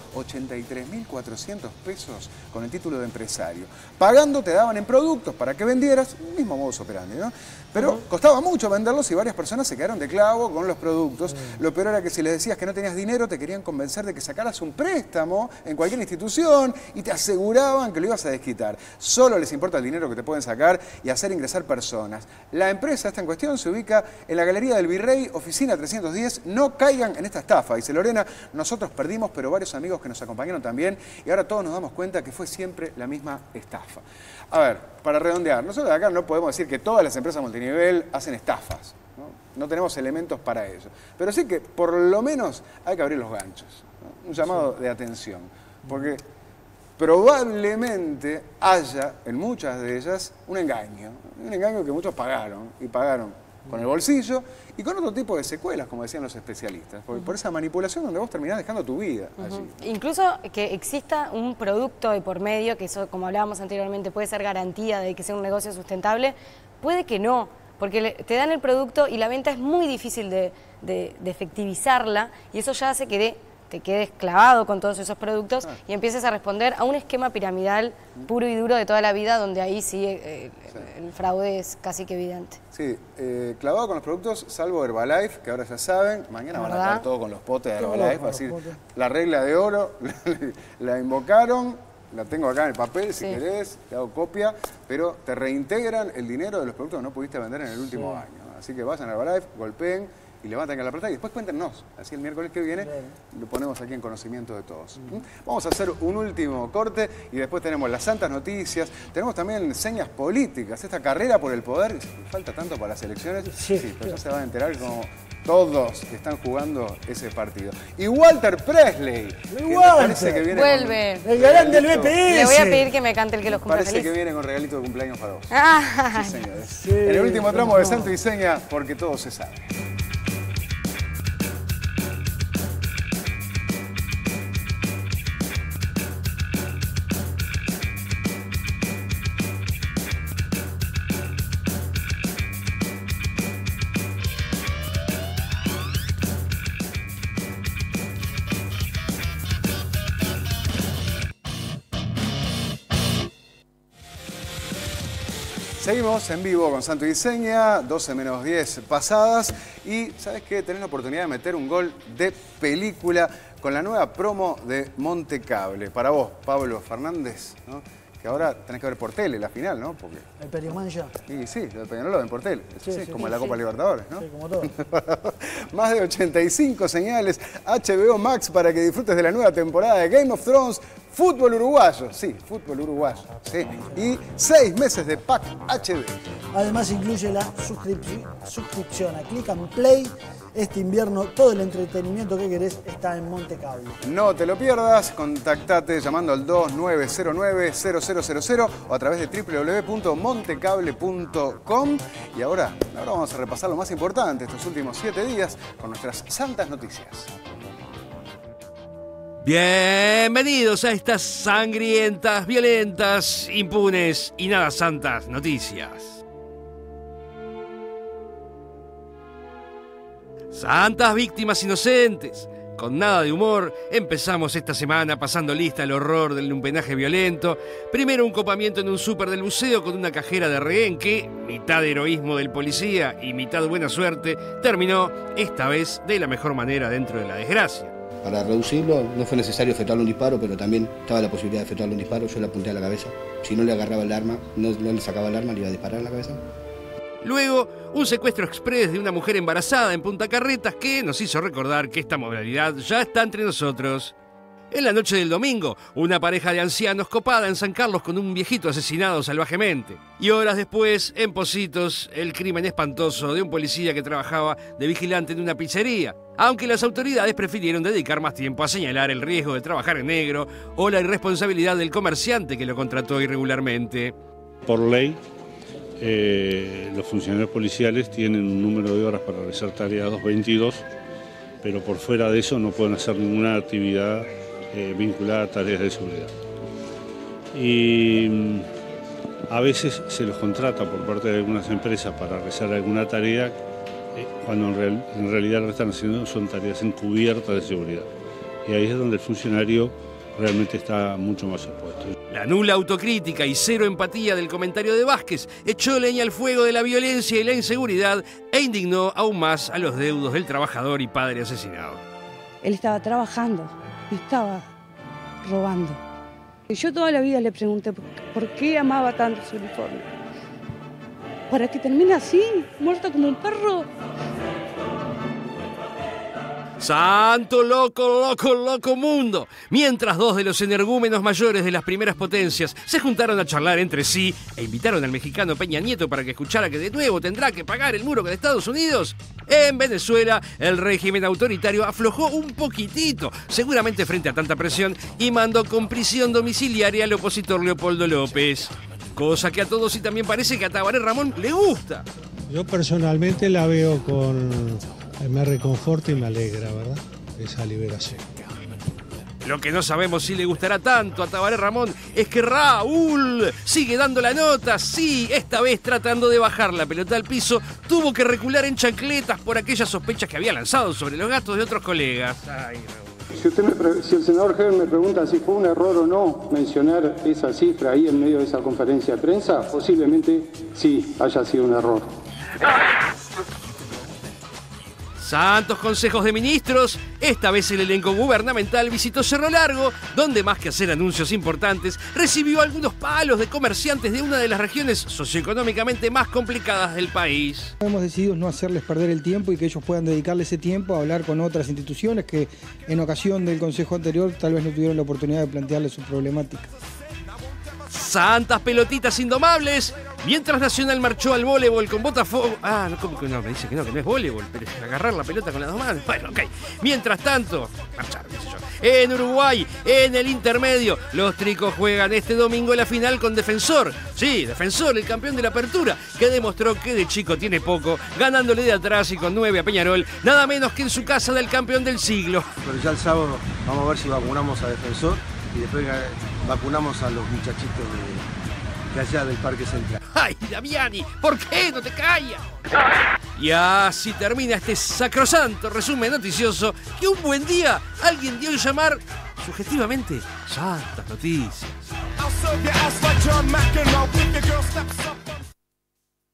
Speaker 2: 83.400 pesos con el título de empresario. Pagando te daban en productos para que vendieras, mismo modus operandi, ¿no? Pero costaba mucho venderlos y varias personas se quedaron de clavo con los productos. Lo peor era que si les decías que no tenías dinero, te querían convencer de que sacaras un préstamo en cualquier institución y te aseguraban que lo ibas a desquitar. Solo les importa el dinero que te pueden sacar y hacer ingresar personas. La empresa esta en cuestión se ubica en la Galería del Virrey, oficina 310. No caigan en esta estafa. Dice Lorena: nosotros perdimos, pero varios amigos que nos acompañaron también, y ahora todos nos damos cuenta que fue siempre la misma estafa. A ver, para redondear, nosotros acá no podemos decir que todas las empresas multinivel hacen estafas, no tenemos elementos para ello, pero sí que por lo menos hay que abrir los ganchos, ¿no? Un llamado de atención, porque probablemente haya en muchas de ellas un engaño que muchos pagaron, y pagaron con el bolsillo y con otro tipo de secuelas, como decían los especialistas, por esa manipulación donde vos terminás dejando tu vida allí.
Speaker 3: Incluso que exista un producto de por medio, que eso, como hablábamos anteriormente, puede ser garantía de que sea un negocio sustentable, puede que no, porque te dan el producto y la venta es muy difícil de efectivizarla, y eso ya hace que te quedes clavado con todos esos productos y empieces a responder a un esquema piramidal puro y duro de toda la vida, donde ahí sí el fraude es casi que evidente.
Speaker 2: Sí, clavado con los productos, salvo Herbalife, que ahora ya saben, mañana van a caer todo con los potes de Herbalife, así, la regla de oro, la invocaron, la tengo acá en el papel, si querés, te hago copia, pero te reintegran el dinero de los productos que no pudiste vender en el último año. Así que vayan a Herbalife, golpeen y levanten la plata y después cuéntenos. Así el miércoles que viene lo ponemos aquí en conocimiento de todos. Vamos a hacer un último corte y después tenemos las santas noticias. Tenemos también señas políticas, esta carrera por el poder. Falta tanto para las elecciones. Sí, pero ya se van a enterar como todos que están jugando ese partido. Y Walter Presley, que me parece que viene
Speaker 3: vuelve.
Speaker 4: El galán del BPS.
Speaker 3: Le voy a pedir que me cante el que los cumpla
Speaker 2: Parece
Speaker 3: feliz.
Speaker 2: que viene con regalito de cumpleaños para vos. Sí, señores. En el último tramo de Santo y Seña, porque todo se sabe. Seguimos en vivo con Santo y Seña, 12 menos 10 pasadas. Y ¿sabes qué? Tenés la oportunidad de meter un gol de película con la nueva promo de Montecable. Para vos, Pablo Fernández, ¿no? Que ahora tenés que ver por tele la final, ¿no? Porque...
Speaker 4: ¿El Periomán ya?
Speaker 2: Sí, el Peñarol lo ven por tele. Sí, como la Copa
Speaker 4: sí.
Speaker 2: Libertadores, ¿no?
Speaker 4: Sí, como todo.
Speaker 2: Más de 85 señales HBO Max para que disfrutes de la nueva temporada de Game of Thrones. Fútbol uruguayo, sí, fútbol uruguayo. Sí. Y 6 meses de pack HD.
Speaker 4: Además incluye la suscripción a Click and Play. Este invierno todo el entretenimiento que querés está en Montecable.
Speaker 2: No te lo pierdas, contactate llamando al 2909-0000 o a través de www.montecable.com. Y ahora vamos a repasar lo más importante estos últimos 7 días con nuestras santas noticias.
Speaker 20: Bienvenidos a estas sangrientas, violentas, impunes y nada santas noticias. Santas víctimas inocentes. Con nada de humor, empezamos esta semana pasando lista el horror del lumpenaje violento. Primero un copamiento en un súper del buceo con una cajera de rehén que, mitad heroísmo del policía y mitad buena suerte, terminó, esta vez, de la mejor manera dentro de la desgracia.
Speaker 21: Para reducirlo no fue necesario efectuarle un disparo, pero también estaba la posibilidad de efectuarle un disparo. Yo le apunté a la cabeza. Si no le agarraba el arma, no le sacaba el arma, le iba a disparar en la cabeza.
Speaker 20: Luego, un secuestro express de una mujer embarazada en Punta Carretas que nos hizo recordar que esta modalidad ya está entre nosotros. En la noche del domingo, una pareja de ancianos copada en San Carlos con un viejito asesinado salvajemente. Y horas después, en Pocitos, el crimen espantoso de un policía que trabajaba de vigilante en una pizzería. Aunque las autoridades prefirieron dedicar más tiempo a señalar el riesgo de trabajar en negro o la irresponsabilidad del comerciante que lo contrató irregularmente.
Speaker 22: Por ley, los funcionarios policiales tienen un número de horas para realizar tareas 222, pero por fuera de eso no pueden hacer ninguna actividad vinculada a tareas de seguridad. Y a veces se los contrata por parte de algunas empresas para realizar alguna tarea, cuando en realidad lo que están haciendo son tareas encubiertas de seguridad. Y ahí es donde el funcionario realmente está mucho más expuesto.
Speaker 20: La nula autocrítica y cero empatía del comentario de Vázquez echó leña al fuego de la violencia y la inseguridad e indignó aún más a los deudos del trabajador y padre asesinado.
Speaker 23: Él estaba trabajando y estaba robando. Y yo toda la vida le pregunté por qué amaba tanto su uniforme. ¿Para que termine así, muerto como un perro?
Speaker 20: ¡Santo loco mundo! Mientras dos de los energúmenos mayores de las primeras potencias se juntaron a charlar entre sí e invitaron al mexicano Peña Nieto para que escuchara que de nuevo tendrá que pagar el muro con Estados Unidos, en Venezuela el régimen autoritario aflojó un poquitito, seguramente frente a tanta presión, y mandó con prisión domiciliaria al opositor Leopoldo López. Cosa que a todos y también parece que a Tabaré Ramón le gusta.
Speaker 24: Yo personalmente la veo me reconforta y me alegra, ¿verdad? Esa liberación.
Speaker 20: Lo que no sabemos si le gustará tanto a Tabaré Ramón es que Raúl sigue dando la nota. Sí, esta vez tratando de bajar la pelota al piso, tuvo que recular en chancletas por aquellas sospechas que había lanzado sobre los gastos de otros colegas. Ay, Raúl.
Speaker 25: Si el senador Heber me pregunta si fue un error o no mencionar esa cifra ahí en medio de esa conferencia de prensa, posiblemente sí haya sido un error.
Speaker 20: Santos consejos de ministros, esta vez el elenco gubernamental visitó Cerro Largo, donde más que hacer anuncios importantes, recibió algunos palos de comerciantes de una de las regiones socioeconómicamente más complicadas del país.
Speaker 26: Hemos decidido no hacerles perder el tiempo y que ellos puedan dedicarle ese tiempo a hablar con otras instituciones que en ocasión del consejo anterior tal vez no tuvieron la oportunidad de plantearles su problemática.
Speaker 20: Santas pelotitas indomables. Mientras Nacional marchó al voleibol con Botafogo... ¿cómo que no? Me dice que no es voleibol, pero es agarrar la pelota con las dos manos. Bueno, ok. Mientras tanto, marchar, qué sé yo. En Uruguay, en el intermedio, los tricos juegan este domingo la final con Defensor. Sí, Defensor, el campeón de la apertura, que demostró que de chico tiene poco, ganándole de atrás y con 9 a Peñarol, nada menos que en su casa del campeón del siglo.
Speaker 28: Pero ya el sábado vamos a ver si vacunamos a Defensor y después vacunamos a los muchachitos de allá del Parque Central.
Speaker 20: ¡Ay, Damiani! ¿Por qué no te callas? Y así termina este sacrosanto resumen noticioso que un buen día alguien dio a llamar sugestivamente Santas Noticias.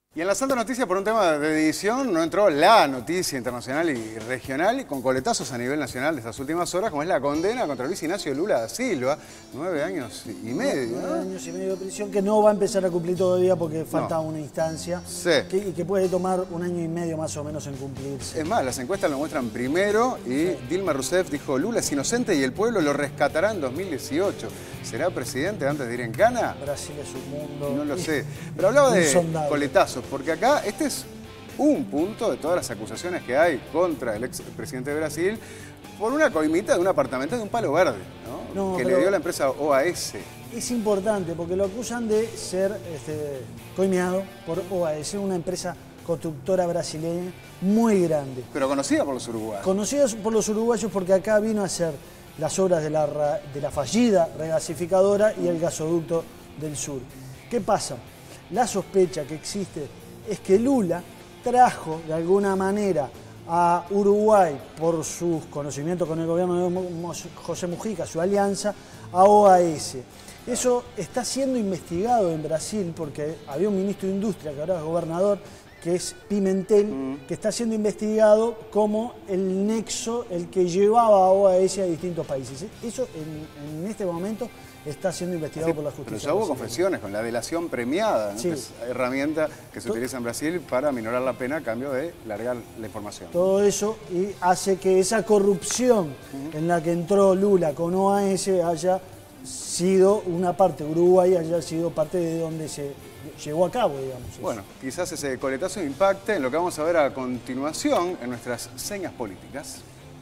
Speaker 2: Y en la Santa Noticia, por un tema de edición, no entró la noticia internacional y regional, y con coletazos a nivel nacional de estas últimas horas, como es la condena contra Luis Ignacio Lula da Silva, 9 años y medio.
Speaker 4: 9 años y medio de prisión, que no va a empezar a cumplir todavía porque falta una instancia, y que puede tomar 1 año y medio más o menos en cumplirse.
Speaker 2: Es más, las encuestas lo muestran primero, y Dilma Rousseff dijo: Lula es inocente y el pueblo lo rescatará en 2018. ¿Será presidente antes de ir en cana?
Speaker 4: Brasil es un mundo.
Speaker 2: No lo sé. Pero hablaba de
Speaker 4: insondable.
Speaker 2: coletazos, porque acá este es un punto de todas las acusaciones que hay contra el expresidente de Brasil por una coimita de un apartamento de un palo verde, ¿no? Que le dio la empresa OAS.
Speaker 4: Es importante porque lo acusan de ser coimeado por OAS, una empresa constructora brasileña muy grande.
Speaker 2: Pero conocida por los uruguayos.
Speaker 4: Conocida por los uruguayos porque acá vino a hacer las obras de la fallida regasificadora y el gasoducto del sur. ¿Qué pasa? La sospecha que existe es que Lula trajo de alguna manera a Uruguay, por sus conocimientos con el gobierno de José Mujica, su alianza, a OAS. Eso está siendo investigado en Brasil porque había un ministro de Industria, que ahora es gobernador, que es Pimentel, que está siendo investigado como el nexo, el que llevaba a OAS a distintos países. Eso en este momento está siendo investigado por la justicia.
Speaker 2: Pero ya hubo confesiones con la delación premiada, ¿no?
Speaker 4: Sí.
Speaker 2: Que es herramienta que se utiliza en Brasil para minorar la pena a cambio de largar la información.
Speaker 4: Todo eso y hace que esa corrupción en la que entró Lula con OAS haya sido una parte, Uruguay haya sido parte de donde se llevó a cabo, digamos. Eso.
Speaker 2: Bueno, quizás ese coletazo impacte en lo que vamos a ver a continuación en nuestras señas políticas.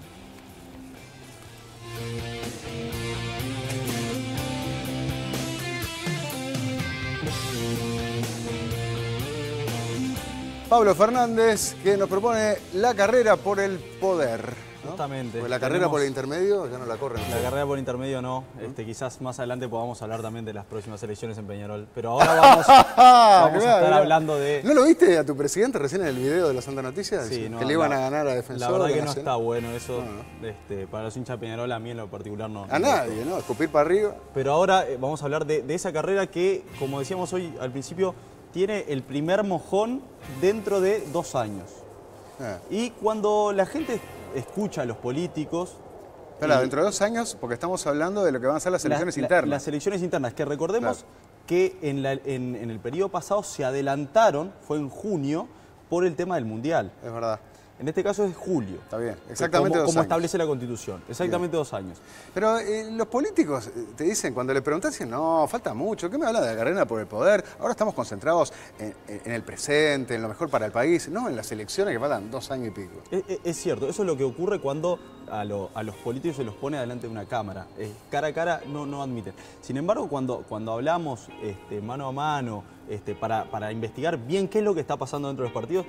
Speaker 2: Pablo Fernández, que nos propone la carrera por el poder, ¿no?
Speaker 1: Justamente.
Speaker 2: Pues la carrera por el intermedio ya no la corren.
Speaker 1: La carrera por el intermedio no. Quizás más adelante podamos hablar también de las próximas elecciones en Peñarol. Pero ahora vamos a estar hablando de...
Speaker 2: ¿No lo viste a tu presidente recién en el video de la Santa Noticia?
Speaker 1: Sí, no,
Speaker 2: que le iban a ganar a Defensor.
Speaker 1: La verdad que no
Speaker 2: Nacional.
Speaker 1: está bueno eso. Para los hinchas de Peñarol, a mí en lo particular no.
Speaker 2: A nadie, ¿no? Escupir para arriba.
Speaker 1: Pero ahora vamos a hablar de esa carrera que, como decíamos hoy al principio, tiene el primer mojón dentro de 2 años. Y cuando la gente escucha a los políticos...
Speaker 2: Espera, dentro de 2 años, porque estamos hablando de lo que van a ser las elecciones internas.
Speaker 1: Las elecciones internas, que recordemos que en el periodo pasado se adelantaron, fue en junio, por el tema del Mundial.
Speaker 2: Es verdad.
Speaker 1: En este caso es julio.
Speaker 2: Está bien, exactamente 2 años.
Speaker 1: Como establece la Constitución, exactamente bien. 2 años.
Speaker 2: Pero los políticos te dicen, cuando le preguntas, dicen, no, falta mucho, ¿qué me habla de la carrera por el poder? Ahora estamos concentrados en el presente, en lo mejor para el país, no en las elecciones que faltan 2 años y pico.
Speaker 1: Es cierto, eso es lo que ocurre cuando a los políticos se los pone delante de una cámara. Cara a cara no admiten. Sin embargo, cuando hablamos mano a mano para investigar bien qué es lo que está pasando dentro de los partidos,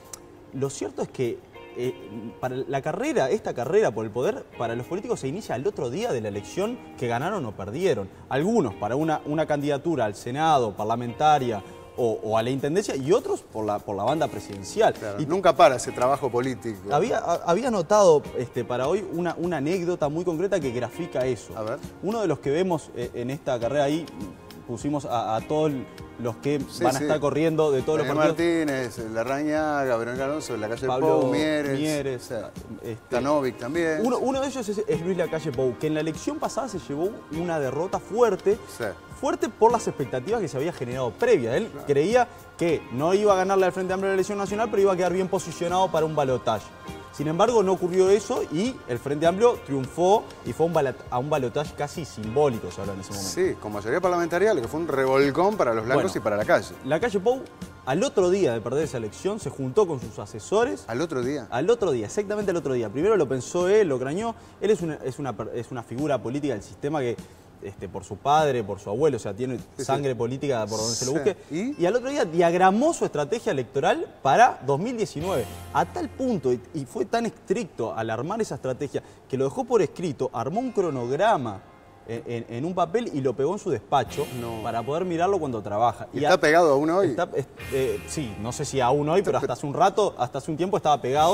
Speaker 1: lo cierto es que para esta carrera por el poder, para los políticos se inicia el otro día de la elección que ganaron o perdieron. Algunos para una candidatura al Senado, parlamentaria o a la Intendencia, y otros por la banda presidencial.
Speaker 2: Claro, y nunca para ese trabajo político.
Speaker 1: Había notado para hoy una anécdota muy concreta que grafica eso.
Speaker 2: A ver.
Speaker 1: Uno de los que vemos en esta carrera ahí, pusimos a todos los que van a estar corriendo de todos los partidos.
Speaker 2: Martínez, Larrañaga, Verónica Alonso, la calle
Speaker 1: Pablo
Speaker 2: Pou, Mieres, Tanovic también.
Speaker 1: Uno de ellos es Luis Lacalle Pou, que en la elección pasada se llevó una derrota fuerte, fuerte por las expectativas que se había generado previa. Él creía que no iba a ganarle al Frente Amplio de la elección nacional, pero iba a quedar bien posicionado para un balotaje. Sin embargo, no ocurrió eso y el Frente Amplio triunfó y fue a un balotaje casi simbólico, se habla en ese momento.
Speaker 2: Sí, con mayoría parlamentaria, lo que fue un revolcón para los blancos y para la calle.
Speaker 1: Lacalle Pou, al otro día de perder esa elección, se juntó con sus asesores.
Speaker 2: ¿Al otro día?
Speaker 1: Al otro día, exactamente al otro día. Primero lo pensó él, lo crañó. Él es una figura política del sistema que... por su padre, por su abuelo, o sea, tiene sangre política por donde se lo busque. Y al otro día diagramó su estrategia electoral para 2019. A tal punto, y fue tan estricto al armar esa estrategia, que lo dejó por escrito, armó un cronograma en un papel y lo pegó en su despacho para poder mirarlo cuando trabaja.
Speaker 2: ¿Y está pegado aún hoy?
Speaker 1: Sí, no sé si aún hoy, pero hasta hace un tiempo estaba pegado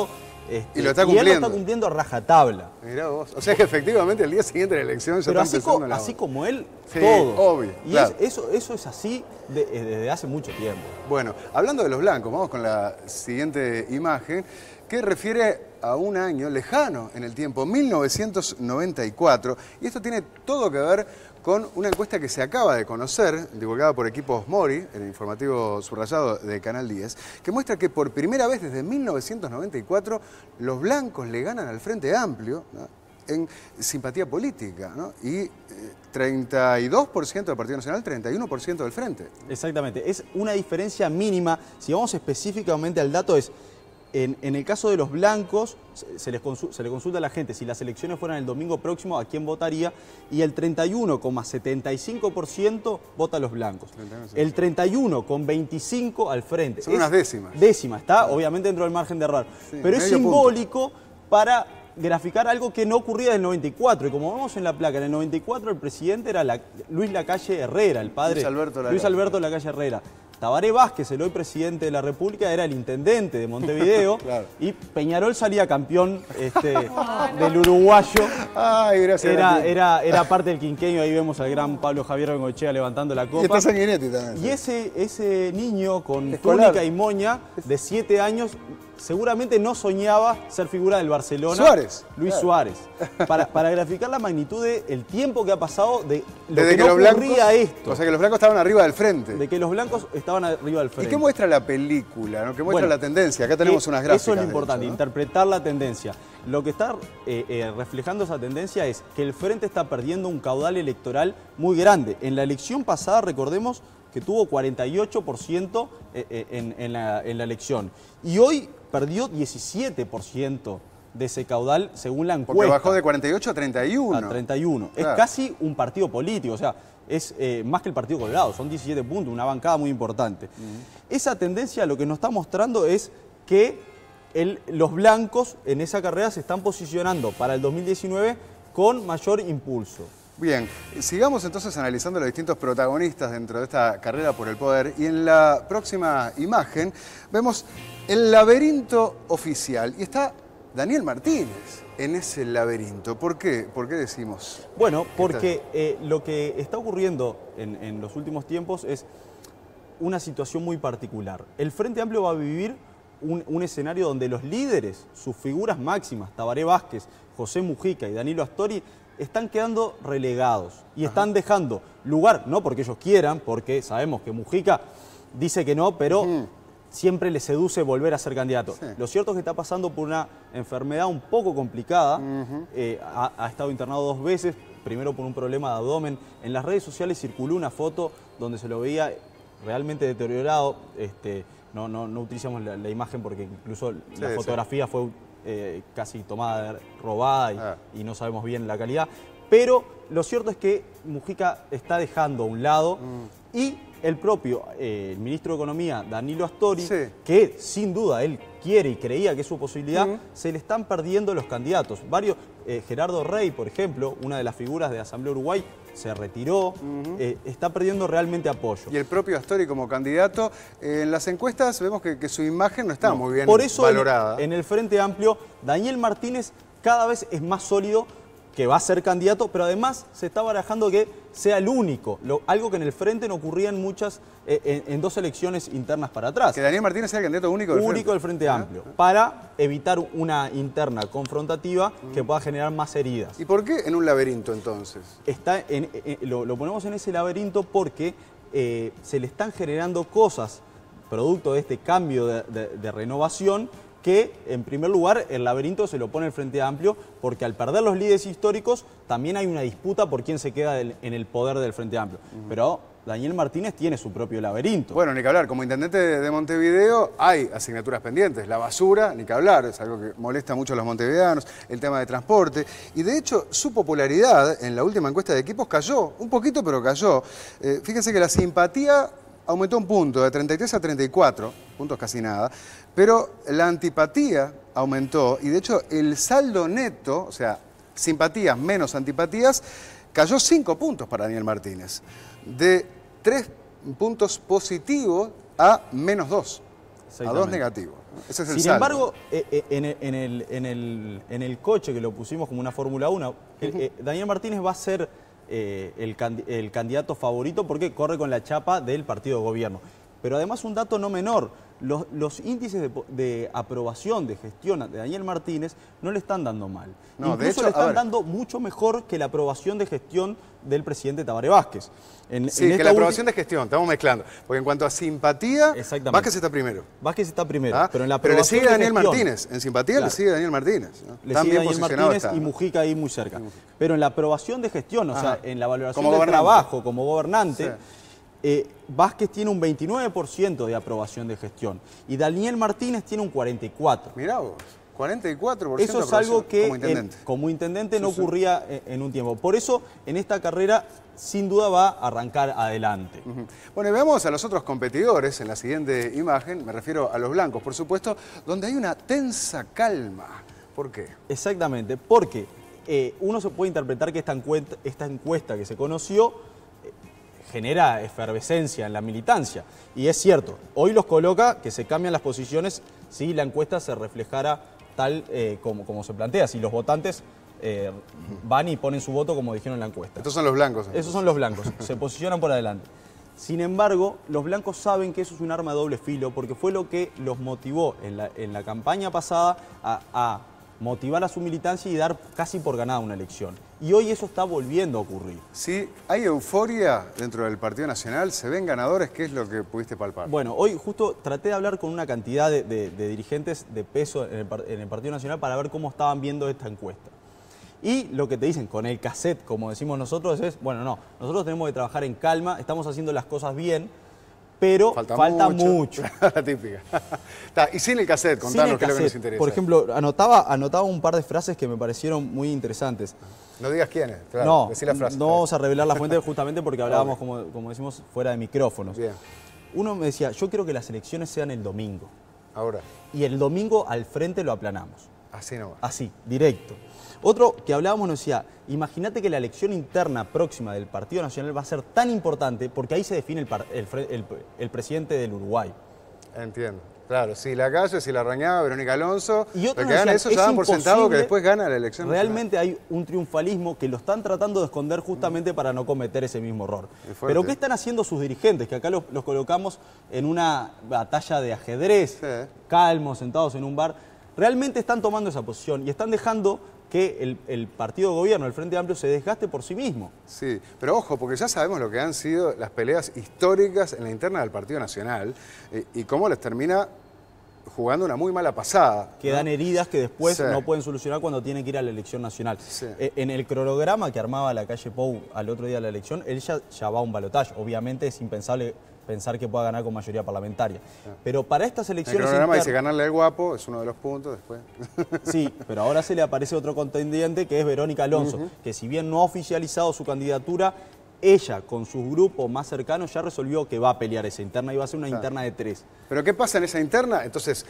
Speaker 2: Y lo está cumpliendo.
Speaker 1: Y él lo está cumpliendo a rajatabla.
Speaker 2: Mirá vos. O sea que efectivamente el día siguiente de la elección ya
Speaker 1: Pero
Speaker 2: están pensando en la
Speaker 1: así
Speaker 2: otra.
Speaker 1: como él,
Speaker 2: Sí,
Speaker 1: todo.
Speaker 2: obvio.
Speaker 1: Y
Speaker 2: Claro.
Speaker 1: eso es así desde hace mucho tiempo.
Speaker 2: Bueno, hablando de los blancos, vamos con la siguiente imagen que refiere a un año lejano en el tiempo, 1994. Y esto tiene todo que ver con una encuesta que se acaba de conocer, divulgada por Equipos Mori, el informativo subrayado de Canal 10, que muestra que por primera vez desde 1994 los blancos le ganan al Frente Amplio, ¿no?, en simpatía política, ¿no? Y 32% del Partido Nacional, 31% del Frente.
Speaker 1: Exactamente, es una diferencia mínima. Si vamos específicamente al dato, es en el caso de los blancos, se le consulta a la gente si las elecciones fueran el domingo próximo, a quién votaría, y el 31,75% vota a los blancos. El 31,25% al Frente.
Speaker 2: Son unas décimas.
Speaker 1: Décima, está obviamente dentro del margen de error.
Speaker 2: Sí,
Speaker 1: pero es
Speaker 2: medio
Speaker 1: simbólico para graficar algo que no ocurría en el 94. Y como vemos en la placa, en el 94 el presidente era Luis Lacalle Herrera, el padre Luis Alberto Lacalle Herrera. Tabaré Vázquez, el hoy presidente de la República, era el intendente de Montevideo. Claro. Y Peñarol salía campeón del uruguayo.
Speaker 2: Ay, gracias.
Speaker 1: Era parte del quinqueño. Ahí vemos al gran Pablo Javier Bengoechea levantando la copa.
Speaker 2: Y está Sanguinetti también.
Speaker 1: Y ese niño con
Speaker 2: Escolar.
Speaker 1: túnica y moña de 7 años seguramente no soñaba ser figura del Barcelona.
Speaker 2: Suárez.
Speaker 1: Luis Suárez. Para graficar la magnitud del tiempo que ha pasado de lo
Speaker 2: Desde
Speaker 1: que no
Speaker 2: los
Speaker 1: ocurría
Speaker 2: blancos,
Speaker 1: esto.
Speaker 2: O sea que los blancos estaban arriba del Frente.
Speaker 1: De que los blancos estaban arriba del Frente.
Speaker 2: ¿Y qué muestra la película? ¿No? ¿Qué muestra la tendencia? Acá tenemos unas gráficas.
Speaker 1: Eso es lo importante,
Speaker 2: hecho, ¿no?
Speaker 1: interpretar la tendencia. Lo que está reflejando esa tendencia es que el Frente está perdiendo un caudal electoral muy grande. En la elección pasada, recordemos que tuvo 48% en la elección. Y hoy perdió 17% de ese caudal según la encuesta.
Speaker 2: Porque bajó de 48 a 31.
Speaker 1: A 31.
Speaker 2: Claro.
Speaker 1: Es casi un partido político, o sea, es más que el Partido Colorado, son 17 puntos, una bancada muy importante. Esa tendencia lo que nos está mostrando es que los blancos en esa carrera se están posicionando para el 2019 con mayor impulso.
Speaker 2: Bien, sigamos entonces analizando los distintos protagonistas dentro de esta carrera por el poder y en la próxima imagen vemos el laberinto oficial y está Daniel Martínez en ese laberinto. ¿Por qué? ¿Por qué decimos?
Speaker 1: Bueno, porque lo que está ocurriendo en los últimos tiempos es una situación muy particular. El Frente Amplio va a vivir un escenario donde los líderes, sus figuras máximas, Tabaré Vázquez, José Mujica y Danilo Astori, están quedando relegados y están dejando lugar, no porque ellos quieran, porque sabemos que Mujica dice que no, pero siempre le seduce volver a ser candidato. Sí. Lo cierto es que está pasando por una enfermedad un poco complicada, ha estado internado 2 veces, primero por un problema de abdomen. En las redes sociales circuló una foto donde se lo veía realmente deteriorado. No utilizamos la imagen porque incluso la fotografía fue casi tomada, robada y no sabemos bien la calidad. Pero lo cierto es que Mujica está dejando a un lado y el propio el ministro de Economía, Danilo Astori, que sin duda él quiere y creía que es su posibilidad, se le están perdiendo los candidatos. Gerardo Rey, por ejemplo, una de las figuras de Asamblea Uruguay, se retiró, está perdiendo realmente apoyo.
Speaker 2: Y el propio Astori como candidato, en las encuestas vemos que su imagen no está muy bien
Speaker 1: por eso
Speaker 2: valorada.
Speaker 1: En el Frente Amplio, Daniel Martínez cada vez es más sólido, que va a ser candidato, pero además se está barajando que sea el único, algo que en el Frente no ocurría en 2 elecciones internas para atrás.
Speaker 2: Que Daniel Martínez sea el candidato único
Speaker 1: del Frente Amplio, para evitar una interna confrontativa que pueda generar más heridas.
Speaker 2: ¿Y por qué en un laberinto entonces?
Speaker 1: Lo ponemos en ese laberinto porque se le están generando cosas, producto de este cambio de renovación, que en primer lugar el laberinto se lo pone el Frente Amplio porque al perder los líderes históricos también hay una disputa por quién se queda en el poder del Frente Amplio. Pero Daniel Martínez tiene su propio laberinto.
Speaker 2: Bueno, ni que hablar, como intendente de Montevideo hay asignaturas pendientes. La basura, ni que hablar, es algo que molesta mucho a los montevideanos, el tema de transporte. Y de hecho su popularidad en la última encuesta de equipos cayó, un poquito pero cayó. Fíjense que la simpatía aumentó un punto, de 33 a 34, puntos casi nada, pero la antipatía aumentó y de hecho el saldo neto, o sea, simpatías menos antipatías, cayó 5 puntos para Daniel Martínez, de 3 puntos positivos a -2. a 2 negativos. Ese es el
Speaker 1: Sin
Speaker 2: saldo.
Speaker 1: embargo, en el coche que lo pusimos como una Fórmula 1, Daniel Martínez va a ser el candidato favorito porque corre con la chapa del partido de gobierno. Pero además un dato no menor, los índices de aprobación de gestión de Daniel Martínez no le están dando mal.
Speaker 2: No,
Speaker 1: Incluso
Speaker 2: de hecho,
Speaker 1: le están dando mucho mejor que la aprobación de gestión del presidente Tabaré Vázquez.
Speaker 2: Sí, que la aprobación de gestión, estamos mezclando. Porque en cuanto a simpatía, Vázquez está primero.
Speaker 1: Vázquez está primero,
Speaker 2: pero
Speaker 1: en la
Speaker 2: le sigue
Speaker 1: aprobación de
Speaker 2: Daniel
Speaker 1: gestión,
Speaker 2: Martínez. En simpatía le sigue Daniel Martínez, ¿no?
Speaker 1: Le
Speaker 2: Tan
Speaker 1: sigue
Speaker 2: bien
Speaker 1: Daniel
Speaker 2: posicionado
Speaker 1: Martínez
Speaker 2: está.
Speaker 1: y Mujica ahí muy cerca. Pero en la aprobación de gestión, o sea, en la valoración
Speaker 2: Como
Speaker 1: del
Speaker 2: gobernante.
Speaker 1: trabajo como gobernante, Vázquez tiene un 29% de aprobación de gestión y Daniel Martínez tiene un 44%.
Speaker 2: Mirá vos, 44%
Speaker 1: Eso es algo que
Speaker 2: como intendente,
Speaker 1: no ocurría en un tiempo. Por eso, en esta carrera, sin duda va a arrancar adelante.
Speaker 2: Bueno, y veamos a los otros competidores en la siguiente imagen, me refiero a los blancos, por supuesto, donde hay una tensa calma. ¿Por qué?
Speaker 1: Exactamente, porque uno se puede interpretar que esta encuesta que se conoció genera efervescencia en la militancia. Y es cierto, hoy los coloca que se cambian las posiciones si la encuesta se reflejara tal como se plantea, si los votantes van y ponen su voto como dijeron en la encuesta.
Speaker 2: Estos son los blancos.
Speaker 1: Esos son los blancos, se posicionan por adelante. Sin embargo, los blancos saben que eso es un arma de doble filo porque fue lo que los motivó en la campaña pasada a motivar a su militancia y dar casi por ganada una elección. Y hoy eso está volviendo a ocurrir.
Speaker 2: Sí, hay euforia dentro del Partido Nacional, se ven ganadores, ¿qué es lo que pudiste palpar?
Speaker 1: Bueno, hoy justo traté de hablar con una cantidad de dirigentes de peso en el Partido Nacional para ver cómo estaban viendo esta encuesta. Y lo que te dicen con el cassette, como decimos nosotros, es, bueno, no, nosotros tenemos que trabajar en calma, estamos haciendo las cosas bien, pero falta mucho.
Speaker 2: La típica. Y sin el cassette, contanos qué es lo que nos interesa.
Speaker 1: Por ejemplo, anotaba un par de frases que me parecieron muy interesantes.
Speaker 2: No digas quiénes, claro,
Speaker 1: no,
Speaker 2: decí la frase.
Speaker 1: No vamos a revelar la fuente justamente porque hablábamos, como decimos, fuera de micrófonos.
Speaker 2: Bien.
Speaker 1: Uno me decía, yo quiero que las elecciones sean el domingo.
Speaker 2: Ahora.
Speaker 1: Y el domingo al frente lo aplanamos.
Speaker 2: Así no va.
Speaker 1: Así, directo. Otro que hablábamos nos decía, imagínate que la elección interna próxima del Partido Nacional va a ser tan importante porque ahí se define el presidente del Uruguay.
Speaker 2: Entiendo. Claro, si la Calle, si la Rañaga, Verónica Alonso,
Speaker 1: y otros
Speaker 2: que gana eso ya dan por sentado que después gana la elección
Speaker 1: realmente nacional. Hay un triunfalismo que lo están tratando de esconder justamente para no cometer ese mismo error. Pero ¿qué están haciendo sus dirigentes? Que acá los colocamos en una batalla de ajedrez, calmos, sentados en un bar. Realmente están tomando esa posición y están dejando que el partido de gobierno, el Frente Amplio, se desgaste por sí mismo.
Speaker 2: Sí, pero ojo, porque ya sabemos lo que han sido las peleas históricas en la interna del Partido Nacional y cómo les termina jugando una muy mala pasada.
Speaker 1: Quedan heridas que después no pueden solucionar cuando tienen que ir a la elección nacional. En el cronograma que armaba la calle Pou al otro día de la elección, él ya va a un balotaje. Obviamente es impensable pensar que pueda ganar con mayoría parlamentaria. Pero para estas elecciones...
Speaker 2: El programa dice ganarle al guapo, es uno de los puntos después.
Speaker 1: Sí, pero ahora se le aparece otro contendiente que es Verónica Alonso, que si bien no ha oficializado su candidatura, ella con sus grupos más cercanos ya resolvió que va a pelear esa interna y va a ser una interna de 3.
Speaker 2: ¿Pero qué pasa en esa interna? Entonces,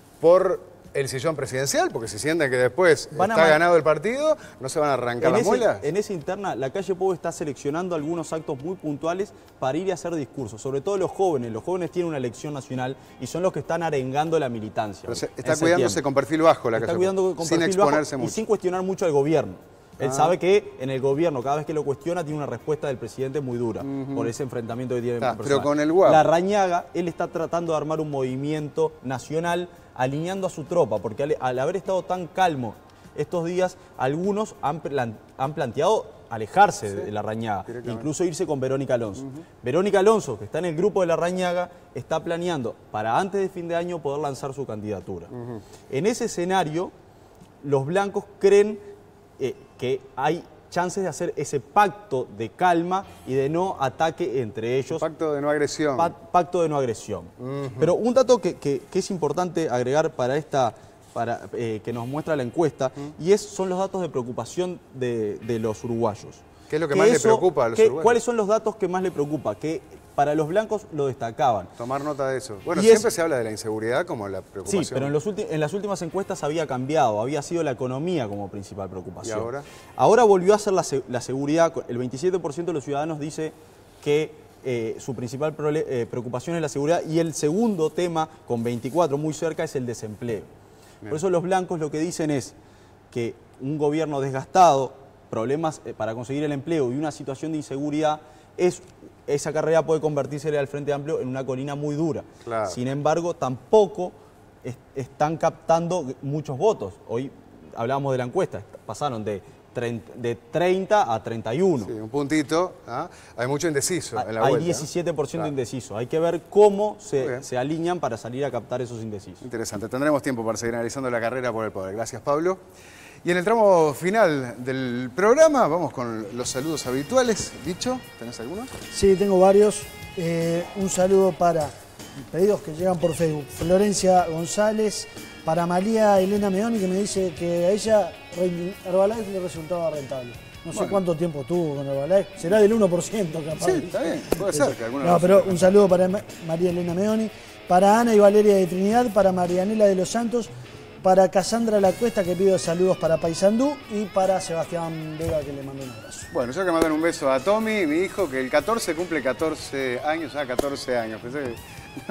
Speaker 2: por el sillón presidencial, porque si sienten que después está ganado el partido, ¿no se van a arrancar las muelas?
Speaker 1: En esa interna, la calle Pou está seleccionando algunos actos muy puntuales para ir a hacer discursos, sobre todo los jóvenes. Los jóvenes tienen una elección nacional y son los que están arengando la militancia.
Speaker 2: Pero está cuidándose con perfil bajo la calle Pou.
Speaker 1: Está cuidando con
Speaker 2: sin
Speaker 1: perfil
Speaker 2: exponerse
Speaker 1: bajo
Speaker 2: mucho.
Speaker 1: Y sin cuestionar mucho al gobierno. Él sabe que en el gobierno, cada vez que lo cuestiona, tiene una respuesta del presidente muy dura por ese enfrentamiento que tiene.
Speaker 2: Pero con el guapo.
Speaker 1: La Rañaga, él está tratando de armar un movimiento nacional alineando a su tropa, porque al haber estado tan calmo estos días, algunos han planteado alejarse de la Rañaga, incluso irse con Verónica Alonso. Verónica Alonso, que está en el grupo de la Rañaga, está planeando para antes de fin de año poder lanzar su candidatura. En ese escenario, los blancos creen que hay chances de hacer ese pacto de calma y de no ataque entre ellos.
Speaker 2: Pacto de no agresión.
Speaker 1: Pacto de no agresión. Pero un dato que es importante agregar para que nos muestra la encuesta, y son los datos de preocupación de los uruguayos.
Speaker 2: ¿Qué es lo que más le preocupa a los uruguayos?
Speaker 1: ¿Cuáles son los datos que más le preocupa? Que para los blancos lo destacaban.
Speaker 2: Tomar nota de eso. Bueno, siempre se habla de la inseguridad como la preocupación.
Speaker 1: Sí, pero en las últimas encuestas había cambiado, había sido la economía como principal preocupación.
Speaker 2: ¿Y ahora?
Speaker 1: Ahora volvió a ser la seguridad. El 27% de los ciudadanos dice que su principal preocupación es la seguridad, y el segundo tema, con 24 muy cerca, es el desempleo. Por eso los blancos lo que dicen es que un gobierno desgastado, problemas para conseguir el empleo y una situación de inseguridad, esa carrera puede convertirse al Frente Amplio en una colina muy dura.
Speaker 2: Claro.
Speaker 1: Sin embargo, tampoco están captando muchos votos. Hoy hablábamos de la encuesta, pasaron de 30 a 31.
Speaker 2: Sí, un puntito. Hay mucho indeciso en la
Speaker 1: Hay
Speaker 2: vuelta.
Speaker 1: 17% indeciso. Hay que ver cómo se alinean para salir a captar esos indecisos.
Speaker 2: Interesante. Tendremos tiempo para seguir analizando la carrera por el poder. Gracias, Pablo. Y en el tramo final del programa vamos con los saludos habituales. Dicho, ¿tenés alguno?
Speaker 4: Sí, tengo varios. Un saludo para pedidos que llegan por Facebook. Florencia González, para María Elena Meoni, que me dice que a ella Herbalife le resultaba rentable. No sé cuánto tiempo tuvo con Herbalife. Será del 1% capaz.
Speaker 2: Sí, está bien. Puede ser que alguna
Speaker 4: No, pero un saludo para María Elena Meoni, para Ana y Valeria de Trinidad, para Marianela de los Santos, para Cassandra La Cuesta, que pido saludos para Paysandú, y para Sebastián Vega, que le mando un abrazo.
Speaker 2: Bueno, yo que mandar un beso a Tommy, mi hijo, que el 14 cumple 14 años, 14 años. Pensé que...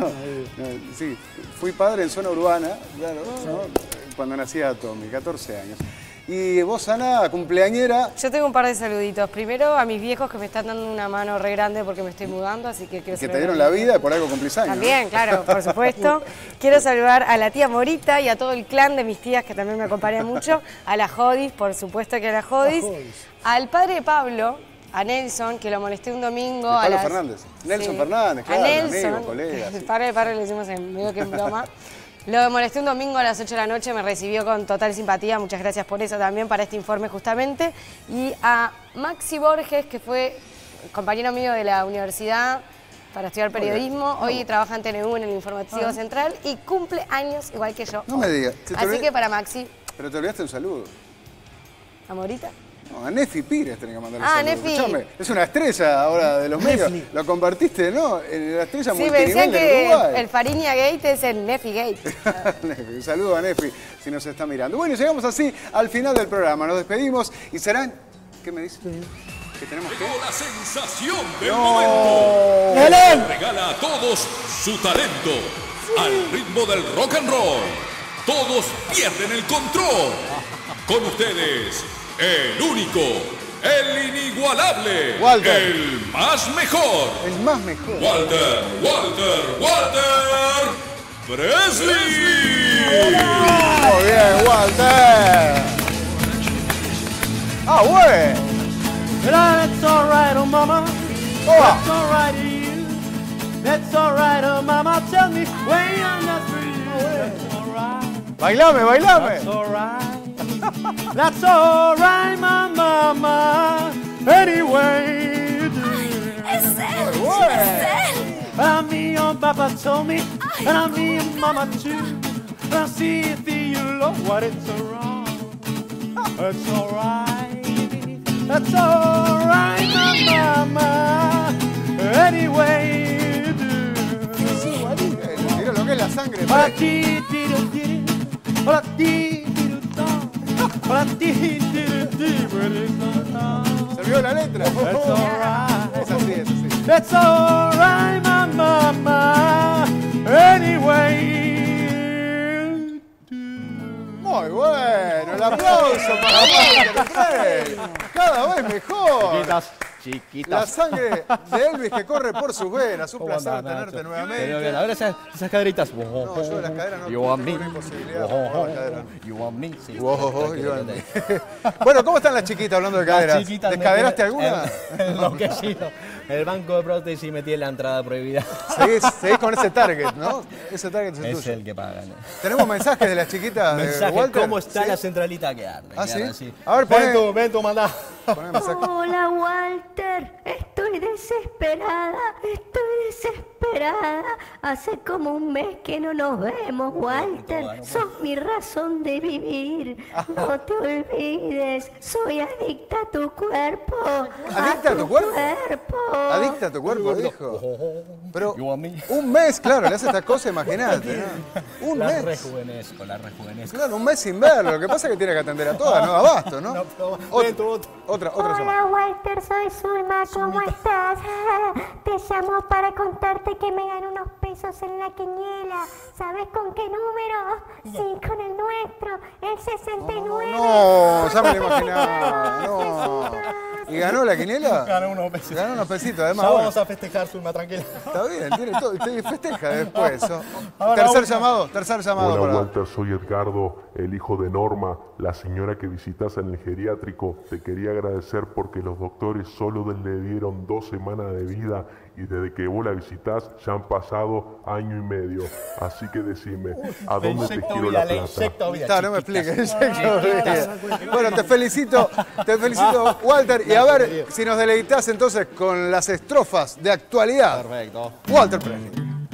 Speaker 2: sí, fui padre en zona urbana, claro, ¿no? Cuando nacía Tommy, 14 años. Y vos, Ana, cumpleañera.
Speaker 3: Yo tengo un par de saluditos. Primero a mis viejos, que me están dando una mano re grande porque me estoy mudando, así que quiero
Speaker 2: Que te dieron la vida y por algo cumplís años.
Speaker 3: También,
Speaker 2: ¿no?
Speaker 3: claro, por supuesto. Quiero saludar a la tía Morita y a todo el clan de mis tías, que también me acompañan mucho. A la Jodis, por supuesto que a la Jodis. Al padre de Pablo, a Nelson, que lo molesté un domingo.
Speaker 2: Pablo Fernández. Nelson Fernández, claro,
Speaker 3: a Nelson,
Speaker 2: amigo, colega.
Speaker 3: el padre de Pablo le decimos en medio que en broma. Lo molesté un domingo a las 8 de la noche, me recibió con total simpatía, muchas gracias por eso también, para este informe justamente. Y a Maxi Borges, que fue compañero mío de la universidad para estudiar periodismo, hoy trabaja en TNU, en el Informativo Central, y cumple años igual que yo.
Speaker 2: No me digas.
Speaker 3: Así que para Maxi.
Speaker 2: Pero te olvidaste un saludo.
Speaker 3: ¿A Morita?
Speaker 2: No, a Nefi Pires tenés que mandarle
Speaker 3: Ah,
Speaker 2: saludos.
Speaker 3: Nefi.
Speaker 2: Escuchame, es una estrella ahora de los medios. Lo convertiste, ¿no? En la estrella
Speaker 3: Sí, me
Speaker 2: multinivel
Speaker 3: decían
Speaker 2: de
Speaker 3: que
Speaker 2: Uruguay.
Speaker 3: el Fariña Gate es el Nefi Gate.
Speaker 2: Nefi, un saludo a Nefi, si nos está mirando. Bueno, llegamos así al final del programa. Nos despedimos y serán... ¿Qué me dices? ¿Que tenemos que...?
Speaker 7: La sensación del
Speaker 2: ¡No!
Speaker 7: momento.
Speaker 2: ¡Belén!
Speaker 7: Regala a todos su talento. Al ritmo del rock and roll. Todos pierden el control. Con ustedes, el único, el inigualable,
Speaker 2: Walter.
Speaker 7: el más mejor.
Speaker 2: El más mejor.
Speaker 7: Walter Presley.
Speaker 2: Muy bien, Walter. Ah, bueno.
Speaker 8: That's all right, oh mama. That's all right to you. That's all right, oh mama. Tell me when I'm not for you. That's all right.
Speaker 2: Bailame, bailame.
Speaker 8: That's all right. That's all right, my mama. Anyway, you do.
Speaker 12: Es él,
Speaker 8: And me, your papa told me, and me, your mama too. And I see if you know what it's wrong. That's all right. That's all right, my mama. Anyway, you do.
Speaker 2: Mira lo que es la sangre. Se vio la letra.
Speaker 8: That's all right.
Speaker 2: Es así, es así.
Speaker 8: That's all right, my mama. Anyway.
Speaker 2: Muy bueno, el aplauso para Walter Frey. Cada vez mejor.
Speaker 14: Chiquitas.
Speaker 2: La sangre de Elvis que corre por sus venas. Un placer tenerte nuevamente.
Speaker 14: Pero bien, a ver esas caderitas.
Speaker 2: No, yo de las caderas no
Speaker 14: You
Speaker 2: tengo
Speaker 14: want me.
Speaker 2: ninguna posibilidad. No, las caderas no.
Speaker 14: You want me. Sí,
Speaker 2: Wow, you want me. Bueno, ¿cómo están las chiquitas hablando de caderas? ¿Descaderaste alguna?
Speaker 14: Enloquecido. El banco de prótesis metí en la entrada prohibida.
Speaker 2: Seguís con ese target, ¿no? Ese target es
Speaker 14: Es
Speaker 2: tuyo.
Speaker 14: el que pagan.
Speaker 2: Tenemos mensajes de las chiquitas de
Speaker 14: Mensaje,
Speaker 2: Walter.
Speaker 14: ¿cómo está
Speaker 2: ¿Sí?
Speaker 14: la centralita que arde?
Speaker 2: ¿Ah,
Speaker 14: que
Speaker 2: sí?
Speaker 14: arde así.
Speaker 2: A ver, poné.
Speaker 14: Ven tú, mandá.
Speaker 12: Hola Walter, estoy desesperada, estoy desesperada.
Speaker 6: desesperada. Hace como un mes que no nos vemos, Walter. Sos mi razón de vivir. No te olvides, soy adicta a tu cuerpo.
Speaker 2: ¿Adicta a tu cuerpo? ¿Adicta a tu cuerpo, dijo? Pero un mes, claro, le hace esta cosa, imagínate, ¿no? Un mes.
Speaker 14: Rejuvenezco.
Speaker 2: Claro, un mes sin verlo. Lo que pasa es que tiene que atender a todas, no abasto, ¿no? Otra
Speaker 6: Hola, Walter, soy Zulma, ¿cómo estás? Te llamo para contarte que me gané unos pesos en la quiniela. ¿Sabes con qué número? Sí, con el nuestro, el 69.
Speaker 2: No, ya me lo imaginaba. No. ¿Y ganó la quiniela?
Speaker 14: Ganó unos pesitos.
Speaker 2: Ganó unos pesitos, además.
Speaker 14: Ya vamos a festejar, Zulma, tranquila.
Speaker 2: Está bien, tiene todo. Usted festeja después. Tercer llamado.
Speaker 10: Hola, Walter, soy Edgardo, el hijo de Norma, la señora que visitas en el geriátrico. Te quería agradecer porque los doctores solo le dieron 2 semanas de vida y desde que vos la visitás ya han pasado 1 año y medio. Así que decime, ¿a dónde te quiero la plata?
Speaker 2: No me expliques. Bueno, te felicito, Walter. Y a ver si nos deleitas entonces con las estrofas de actualidad.
Speaker 14: Perfecto.
Speaker 2: Walter Preni.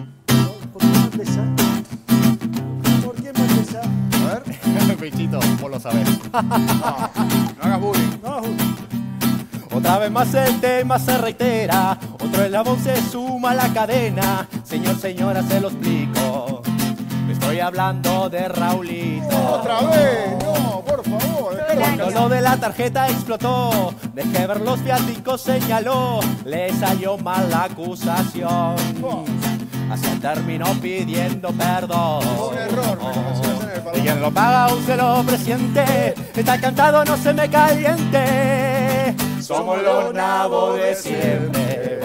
Speaker 4: ¿Por qué empezar?
Speaker 2: A ver.
Speaker 14: Pichito, vos lo sabés.
Speaker 2: No hagas bullying.
Speaker 14: Otra vez más el tema se reitera, otro eslabón se suma a la cadena. Señor, señora, se lo explico. Estoy hablando de Raulito.
Speaker 2: ¡Otra vez! No, por favor.
Speaker 14: Cuando lo de la tarjeta explotó, dejé ver los viáticos, señaló. Le salió mal la acusación. Así terminó pidiendo perdón.
Speaker 2: Un error,
Speaker 14: y quien lo paga un celo presiente. Está cantado, no se me caliente. Somos los nabos de siempre.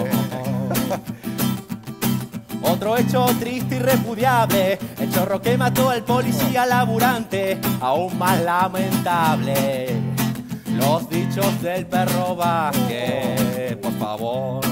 Speaker 14: Otro hecho triste y repudiable, el chorro que mató al policía laburante. Aún más lamentable, los dichos del perro Vázquez, por favor.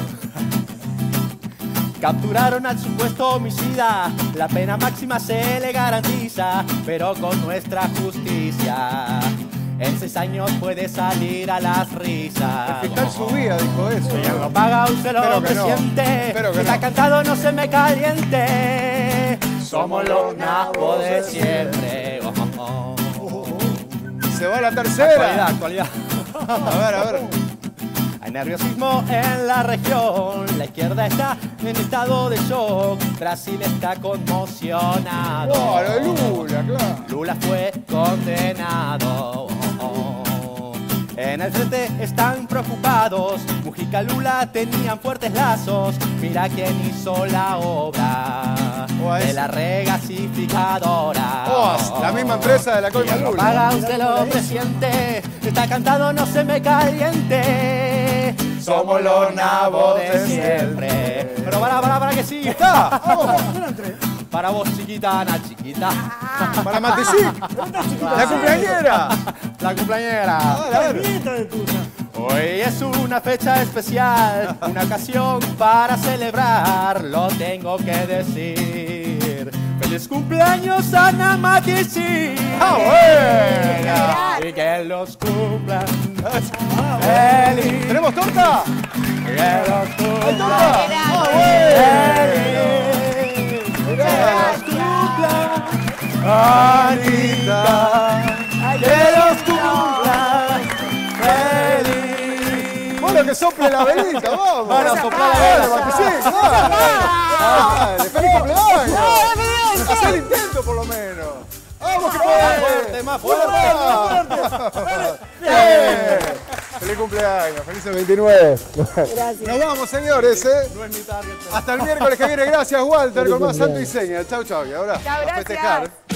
Speaker 14: Capturaron al supuesto homicida, la pena máxima se le garantiza, pero con nuestra justicia en 6 años puede salir a las risas.
Speaker 2: El fiscal subía, dijo eso.
Speaker 14: Quien lo paga un celo presiente, está cantado, no se me caliente. Somos los nabos de siempre.
Speaker 2: Se va la tercera.
Speaker 14: Actualidad.
Speaker 2: A ver.
Speaker 14: Hay nerviosismo en la región, la izquierda está en estado de shock, Brasil está conmocionado.
Speaker 2: Oh, lo de Lula, claro.
Speaker 14: Lula fue condenado. En el frente están preocupados, Mujica y Lula tenían fuertes lazos. Mira quién hizo la obra de la regasificadora.
Speaker 2: La misma empresa de la Colma Lula.
Speaker 14: Paga usted lo presiente, está cantado, no se me caliente. Somos los nabos de siempre. Pero para que sí.
Speaker 2: Está.
Speaker 14: Para vos, chiquita, Ana, chiquita.
Speaker 2: Para Matisic. La cumpleañera.
Speaker 14: La cumpleañera. Hoy es una fecha especial, una ocasión para celebrar, lo tengo que decir. ¡Feliz cumpleaños, Ana Matisic! Y que los cumplan. ¡Feliz!
Speaker 2: ¿Tenemos torta?
Speaker 14: Que los cumplan. ¡Feliz! Que los cumplan. Anita. Que los cumplan. ¡Feliz!
Speaker 2: Bueno, que sople la velita, vamos.
Speaker 14: Bueno, sopla la vela.
Speaker 2: ¡Feliz cumpleaños! Haz el intento, por lo menos. ¡Vamos, que puede!
Speaker 14: ¡Más fuerte!
Speaker 2: ¡Feliz cumpleaños! ¡Feliz 29!
Speaker 6: Gracias.
Speaker 2: Nos vamos, señores.
Speaker 14: No es mi target.
Speaker 2: Hasta el miércoles que viene. Gracias, Walter, con más Santo y Seña. Chau, chau. Y ahora,
Speaker 6: Chau,
Speaker 2: a festejar.